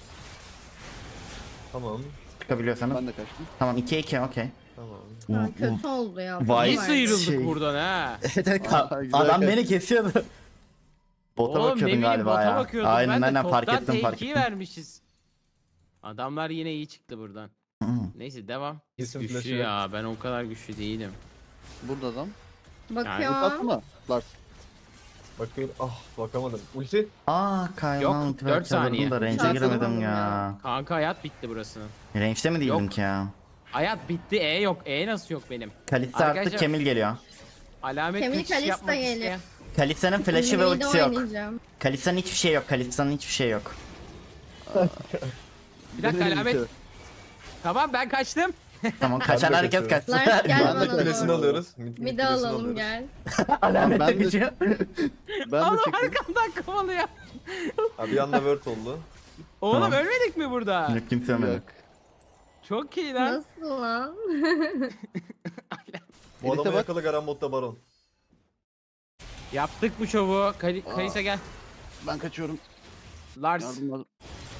Tamam. çıkabiliyorsanız. Ben de kaçtım. Tamam 2-2 okey. Tamam. Ha, kötü oldu ya. Vay. İyi Var. sıyrıldık Şey. buradan ha. Evet evet Aa, güzel adam kaç. beni kesiyordu. Bota Oğlum ne bakıyordun bileyim galiba bota ya. bakıyordum. Aynen ben de aynen fark toptan ettim fark tehlikeyi ettim. vermişiz. Adamlar yine iyi çıktı buradan. Hmm. Neyse devam. İsim Güçlü flash'ı ya ben o kadar güçlü değilim. Burada adam. Bakıyorum. Atma. Lars. Bakıyorum. Ah bakamadım. Ulti. Aa Kayman Yok, ulti 4 belki saniye. alırdım da range'e Şanslı giremedim olmadım ya. ya. Kanka hayat bitti burasının. Range'de mi değildim Yok. ki ya? Hayat bitti E yok. E nasıl yok benim? Kalista artık Arkadaşlar- Kemil geliyor. Alamet Kemil güç Kalista yapmak geliyor. isteyen. Kalista'nın flash'ı ve Mide ultisi yok. oynayacağım. Kalista'nın hiçbir şey yok. Kalista'nın hiçbir şey yok. Bir dakika Denedim alamet. bir şey. Tamam ben kaçtım. Tamam kaçan de herkes kaçıyorum. kaçsın. Lars gel Ben de bana kulesini doğru. alıyoruz. Bir de alalım gel. Alamet Ben de de- kaçıyor. Ben de Oğlum çıktım. arkamdan kovalıyor. Ha bir anda word oldu. Oğlum Tamam. ölmedik mi burada? Yok kimse ölmedi. Yok. Çok iyi lan. Nasıl lan? Bu Elite adamı bak. yakala Garen botta baron. Yaptık bu şovu. Kalisa gel. Ben kaçıyorum. Lars. Yardım lazım.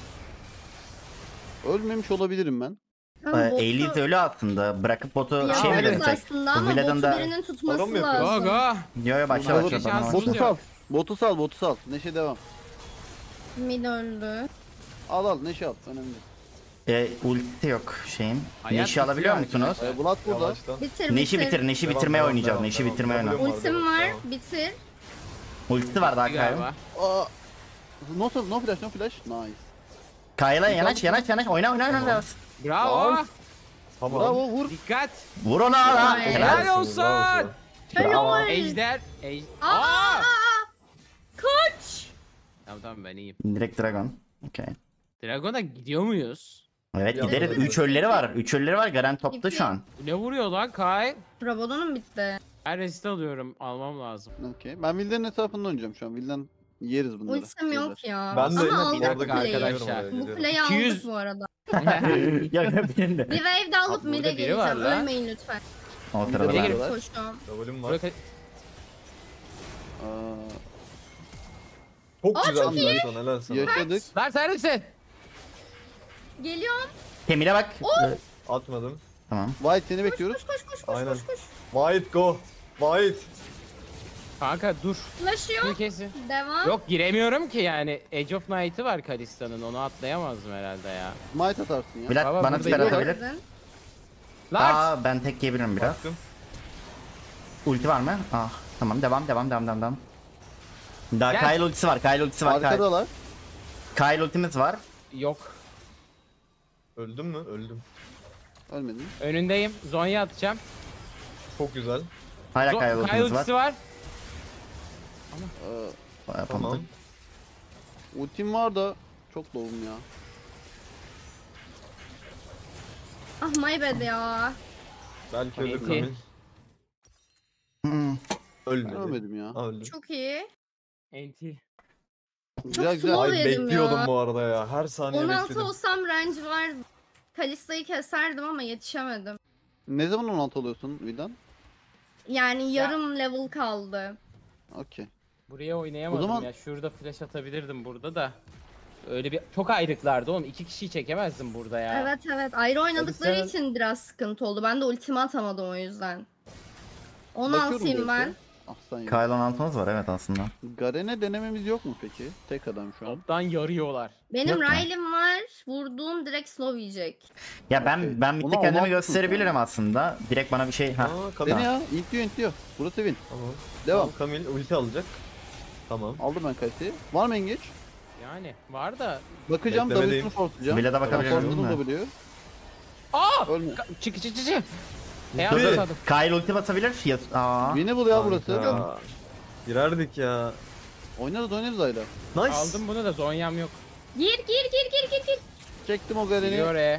Ölmemiş olabilirim ben. Aelise ölü aslında. Bırakıp botu şey mi Yaparız dönsek? aslında ama Vlad'ın botu da- birinin tutması Baron mu yapıyor? Go lazım. go. Yo yo başla Botu başla. şansımız Tamam, Botu başla. yok. sal. Botu sal. Neşe devam. Mid öldü. Al Neşe al. Önemli. Ulti yok şeyin. Hayat Neşi alabiliyor bitiyor musunuz? Vlad burada. Yavaştan. Bitir Neşi bitir. Neşi Devam, bitirmeye devam, oynayacağız. devam, Neşi devam. bitirmeye Devam. oynayalım. Ultim var. Tamam. Bitir. Ultisi var daha Kyle. Galiba. Aa. No flash. Nice. Kyle'a yanaş oyna. Bravo. Tamam. Bravo vur. Dikkat. Vur ona lan. Ay. Helal. Helal olsun. Bravo. Ejder. Aa! Koç! Tamam ben iyiyim. Direkt Dragon. Okey. Dragon'a gidiyor muyuz? Evet Ya, gideriz. evet. 3 ölüleri var. 3 ölüleri var. Garen topta şu an. Ne vuruyor lan Kay? Rabadon'un bitti. Ben resist alıyorum. Almam lazım. Okey. Ben Vildan'ın etrafında oynayacağım şu an. Vildan yeriz bunları. Ultim yok ya. Ben de Ama aldık bir dakika kuleyi. arkadaşlar. Bu kuleyi 200 aldık bu arada. Ya benim de. Bir wave de alıp Abi mid'e burada biri var geleceğim. lan. Ölmeyin lütfen. O Bir tarafa de ben. gir. var. Koşuyorum. W'm var. Bırak- Aa, Çok Aa, güzel çok bir sana helal sana. yaşadık. Lan sen misin? Geliyorum. Kemir'e bak. Atmadım. Tamam. White seni bekliyoruz. Koş. Aynen. White go. White. Kanka dur. Flash'ı Şunu yok. kesin. Devam. Yok giremiyorum ki yani. Edge of Night'ı var Kalista'nın. Onu atlayamazdım herhalde ya. Might atarsın ya. Vlad Baba, bana burada siper yok. atabilir. Lars. Aa ben tek yiyebilirim biraz. Baktım. Ulti var mı? Ah tamam devam. Daha Gel. Kyle ultisi var. Kyle. Arkadalar. Kyle ultimiz var. Yok. Öldüm mü? Öldüm. Ölmedin. Önündeyim. Zonya atacağım. Çok güzel. Hala Kyle Kyle ultimiz var. ultisi var. Ee, Yapamadık. Tamam. ultim var da çok low'um ya. Ah my bad ya. Belki ölür Enti. Kamil. Hmm. Ben Ölmedi. ölmedim ya. Ha öldü. Çok iyi. Enti. Güzel güzel. slow. Ay yedim bekliyordum ya. bu arada ya. Her saniye 16 bekledim. olsam range var. Kalista'yı keserdim ama yetişemedim. Ne zaman 16 oluyorsun Vildan? Yani yarım level kaldı. Okey. Buraya oynayamadım O zaman- ya. Şurada flash atabilirdim burada da. Öyle bir çok ayrıklardı oğlum. 2 kişiyi çekemezdim burada ya. Evet evet ayrı oynadıkları sen- için biraz sıkıntı oldu. Ben de ultimi atamadım o yüzden. Onu Bakıyorum asayım direkt ben. ya. Aslan ya. Kylon altımız var evet aslında. Garen'e denememiz yok mu peki? Tek adam şu an. Toptan yarıyorlar. Benim Yok ya. Riley'm var. Vurduğum direkt slow yiyecek. Ya ben Okey. ben midde Ona kendimi olmaz gösterebilirim mı? aslında. Direkt bana bir şey ha. Aa Kamil. Dene ya. İntliyor. Burası win. Tamam. Devam. Tamam, Kamil ulti alacak. Tamam. Aldım ben kaliteyi. Var mı engeç? Yani var da. Bakacağım Beklemedeyim. W'sunu forcelayacağım. Bile de bakabilirim Force'ladım değil mi? W. Aa! Ölme. Çık çık çık çık. Tabii. Beyaz sadım. Kyle ulti basabilir. Ya, aa. Winnable ya burası. Kanka. Girerdik ya. Oynarız Ayla. Nice. Aldım bunu da Zonya'm yok. Gir gir gir gir gir gir. Çektim o Garen'i. Giriyor oraya.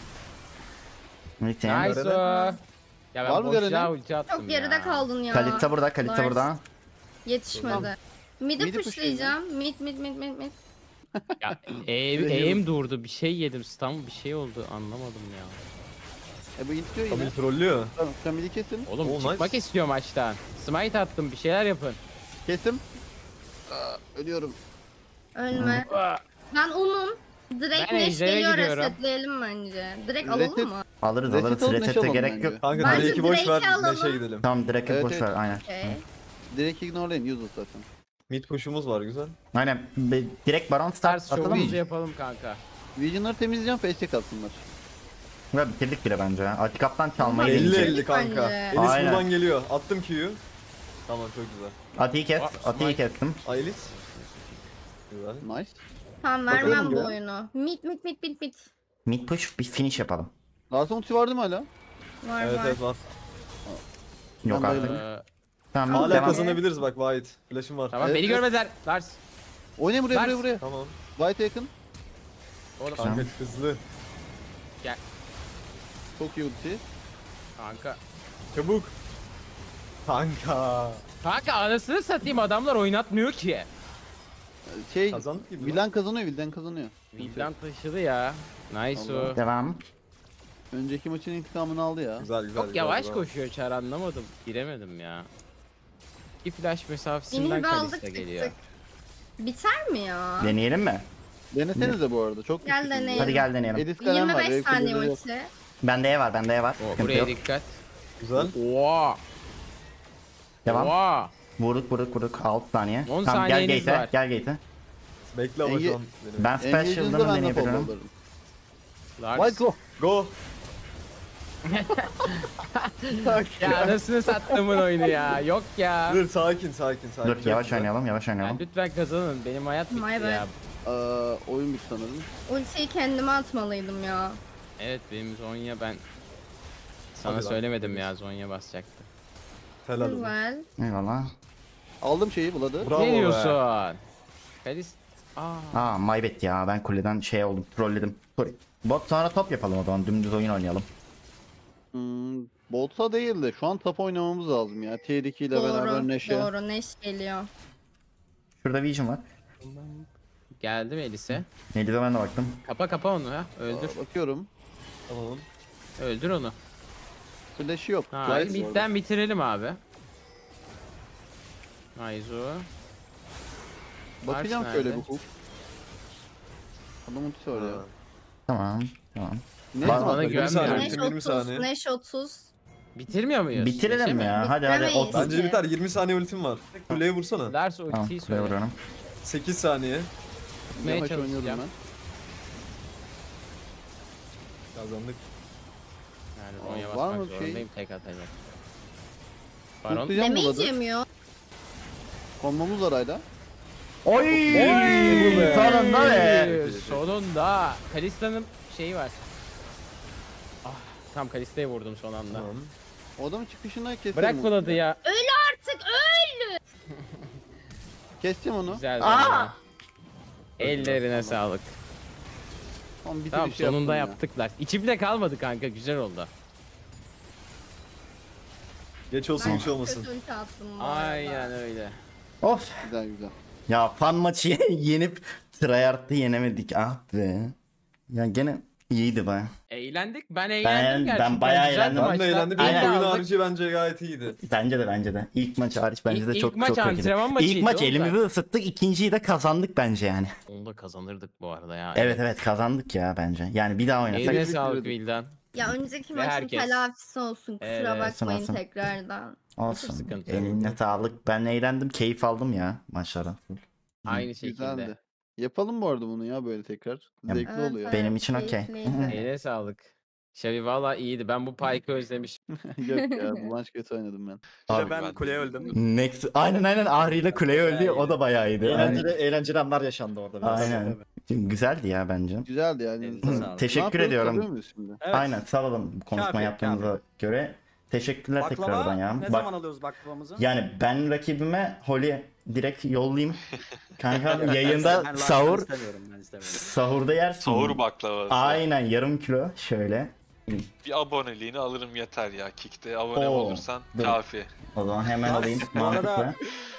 Nice. Nice o. Ya ben Var mı boşluğa Garen'in? ulti attım Çok geride ya. kaldın ya. Kalite burada, kalite Nice. burada. Yetişmedi. Tamam. Mid'i Mid'i pushlayacağım. Mid. Ya eğim durdu. Bir şey yedim. Stun bir şey oldu. Anlamadım ya. Bu intliyor yine. Kamil trollüyor. Tamam Kamil'i kesin. Oğlum Oh, çıkmak nice. istiyor maçtan. Smite attım. Bir şeyler yapın. Kesim. Ölüyorum. Ölme. Ben unum. Direkt Ben Neş ejderha geliyor gidiyorum. resetleyelim bence. Direkt Reset- alalım mı? Alırız Reset alırız. alıp neşe Reset'e alalım gerek bence. yok. Kanka Bence Drake'i boş ver. Drake'i alalım. Neşe gidelim. Tamam direkt Evet, boş evet. ver aynen. Okey. Direkt ignorelayın useless zaten. Mid push'umuz var güzel. Aynen. Direkt Baron Stars start atalım şovumuzu mı? yapalım kanka. Vision'ları temizleyeceğim face check atsınlar. Ve bitirdik bile bence ya. Atikap'tan çalmayı Bence. deneyeceğiz. 50-50 kanka. Bence. Elis Aynen. buradan geliyor. Attım Q'yu. Tamam çok güzel. Ati'yi kes. Aa, Ati'yi smite. kestim. Ailis. Güzel. Nice. Tamam Bakalım vermem bu ya. oyunu. Mid. Mid push bir finish yapalım. Larson ulti vardı mı hala? Var Evet var. evet var. Yok Ben artık. bayılırım. Tamam Hala devam. kazanabiliriz bak White. Flash'ım var. Tamam Evet, beni evet. görmediler. Lars. Oynayın buraya Lars. buraya. Tamam. White'e yakın. Oğlum Kanka hızlı. Çok iyi ulti. kanka. Çabuk. Kanka. Kanka anasını satayım adamlar oynatmıyor ki. Şey, Kazandık gibi. Vildan kazanıyor. Vildan taşıdı ya. Nice Allah. o. Devam. Önceki maçın intikamını aldı ya. Güzel güzel. Çok güzel, yavaş güzel. koşuyor Çar anlamadım. Giremedim ya. Bir flash mesafesinden İnhibi aldık Kalista geliyor. çıktık. Biter mi ya? Deneyelim mi? Denesenize bu arada. Çok Gel güçlü çünkü. deneyelim. Hadi gel deneyelim. Elis Garen var. 25 saniye Wave ulti. Bende E var, bende E var. O, Sıkıntı buraya yok. dikkat. Güzel. Oha. Devam. Oha. Vurduk. 6 saniye. 10 Tamam gel saniyeniz gate'e. var. Gel gate'e. Bekle ama Enge- şu an benim. Ben Engage'ınızda special'ını ben de deneyebilirim. follow Lars. White go. Go. Ya anasını sattımın oyunu ya. Yok ya. Dur sakin. Dur Çok yavaş güzel. oynayalım, yavaş Ya oynayalım. lütfen kazanın. Benim hayat bitti My bad. ya. Oyun bitti sanırım. Ultiyi kendime atmalıydım ya. Evet benim Zonya ben sana Hadi lan. söylemedim ya Zonya basacaktı. Helal olsun. Güzel. Eyvallah. Aldım şeyi Vlad'ı. Bravo Ne be. diyorsun? Kalis. Aa. My bad ya. Ben kuleden şey oldum. Trolledim. Sorry. Bot sonra top yapalım o zaman. Dümdüz oyun oynayalım. Bolt'a değil de şu an top oynamamız lazım ya. Tier 2 ile beraber Neşe. Doğru. Neş geliyor. Şurada Vision var. Geldi mi Elise? Neydi ben de baktım. Kapa onu ya. Öldür. Bakıyorum. Tamam. Öldür onu. Flash'ı yok. Ha, Flash midden bitirelim abi. Aizu. Bakacağım Lars şöyle nerede? bu hook. Adam ultisi var ya. Ha. Tamam. Ne Bana zaman? güven- 20 saniye. Neş 20 30. saniye. Neş 30. Bitirmiyor muyuz? Bitirelim Geçelim. ya. Hadi Bitiremeyiz. ot. Bence biter. 20 saniye ultim var. Kuleye vursana. Lars Tamam. ultiyi Şuraya söyle. vuruyorum. 8 saniye. Tutmaya Yavaş oynuyorum çalışacağım. ben. Kazandık. Yani Zonya Var basmak mı bir şey? zorundayım tek atacak. Baron. Tutlayacağım Damage Vlad'ı. yemiyor. Kombomuz var hala. Oy! Sonunda be. Sonunda. Kalista'nın şeyi var. Ah, tam Kalista'yı vurdum son anda. Tamam. O adamın çıkışına keselim. Bırak onu. Vlad'ı ya. Artık öl. Keseceğim onu. Güzel Aa! Zonya. Ellerine sağlık. Tamam bitir Tamam bir şey sonunda yaptım ya. yaptıklar. İçimde kalmadı kanka güzel oldu. Geç olsun Ben hiç çok olmasın. kötü ulti attım bu arada. Aynen öyle. Of. Güzel güzel. Ya fan maçı yenip tryhard'ı yenemedik ah be. Ya gene İyiydi baya. Eğlendik. Ben eğlendim gerçekten. ben bayağı Güzeldi eğlendim. Ben de maçlar. eğlendim. Aynen. Benim oyun aldık. harici bence gayet iyiydi. Bence de. İlk maç hariç bence de İlk çok maç çok iyiydi. antrenman maçıydı İlk maç oğlum elimizi zaten. ısıttık. İkinciyi de kazandık bence yani. Onu da kazanırdık bu arada ya. Evet kazandık ya bence. Yani bir daha oynasak. Eline Tebrik sağlık ederim. Vildan. Ya önceki Ve maçın herkes. telafisi olsun. Kusura Evet, bakmayın olsun. tekrardan. Olsun. sıkıntı Eline yok. sağlık. Ben eğlendim. Keyif aldım ya maçlara. Aynı şekilde. Güzeldi. Yapalım bu arada bunu ya böyle tekrar. Ya, Zevkli Evet, oluyor. Benim için okey. keyifliydi. Eline sağlık. Şavi valla iyiydi. Ben bu Pike'ı özlemişim. Yok ya bu maç kötü oynadım ben. Abi, İşte ben kuleye öldüm. Next. Aynen Ahri ile Kuleye öldü. ya, O da bayağı iyiydi. Eğlenceli anlar yaşandı orada biraz. Aynen. Güzeldi ya bence. Güzeldi yani. Elinize sağlık. Ne Teşekkür yapıyoruz, ediyorum. kalıyor muyuz şimdi? Evet. Aynen sağ olun bu konuşma Kafi, yaptığınıza göre. Teşekkürler tekrardan Baklava ya. ne zaman alıyoruz baklavamızı? Yani ben rakibime Holly direkt yollayayım. Kanka Ben yayında sahur istemiyorum, ben istemiyorum. sahurda yersin. Sahur baklavası. Aynen yarım kilo şöyle. Bir aboneliğini alırım yeter ya. Kick'te abone Oo, olursan dur. kafi. O zaman hemen alayım Bu arada mantıklı.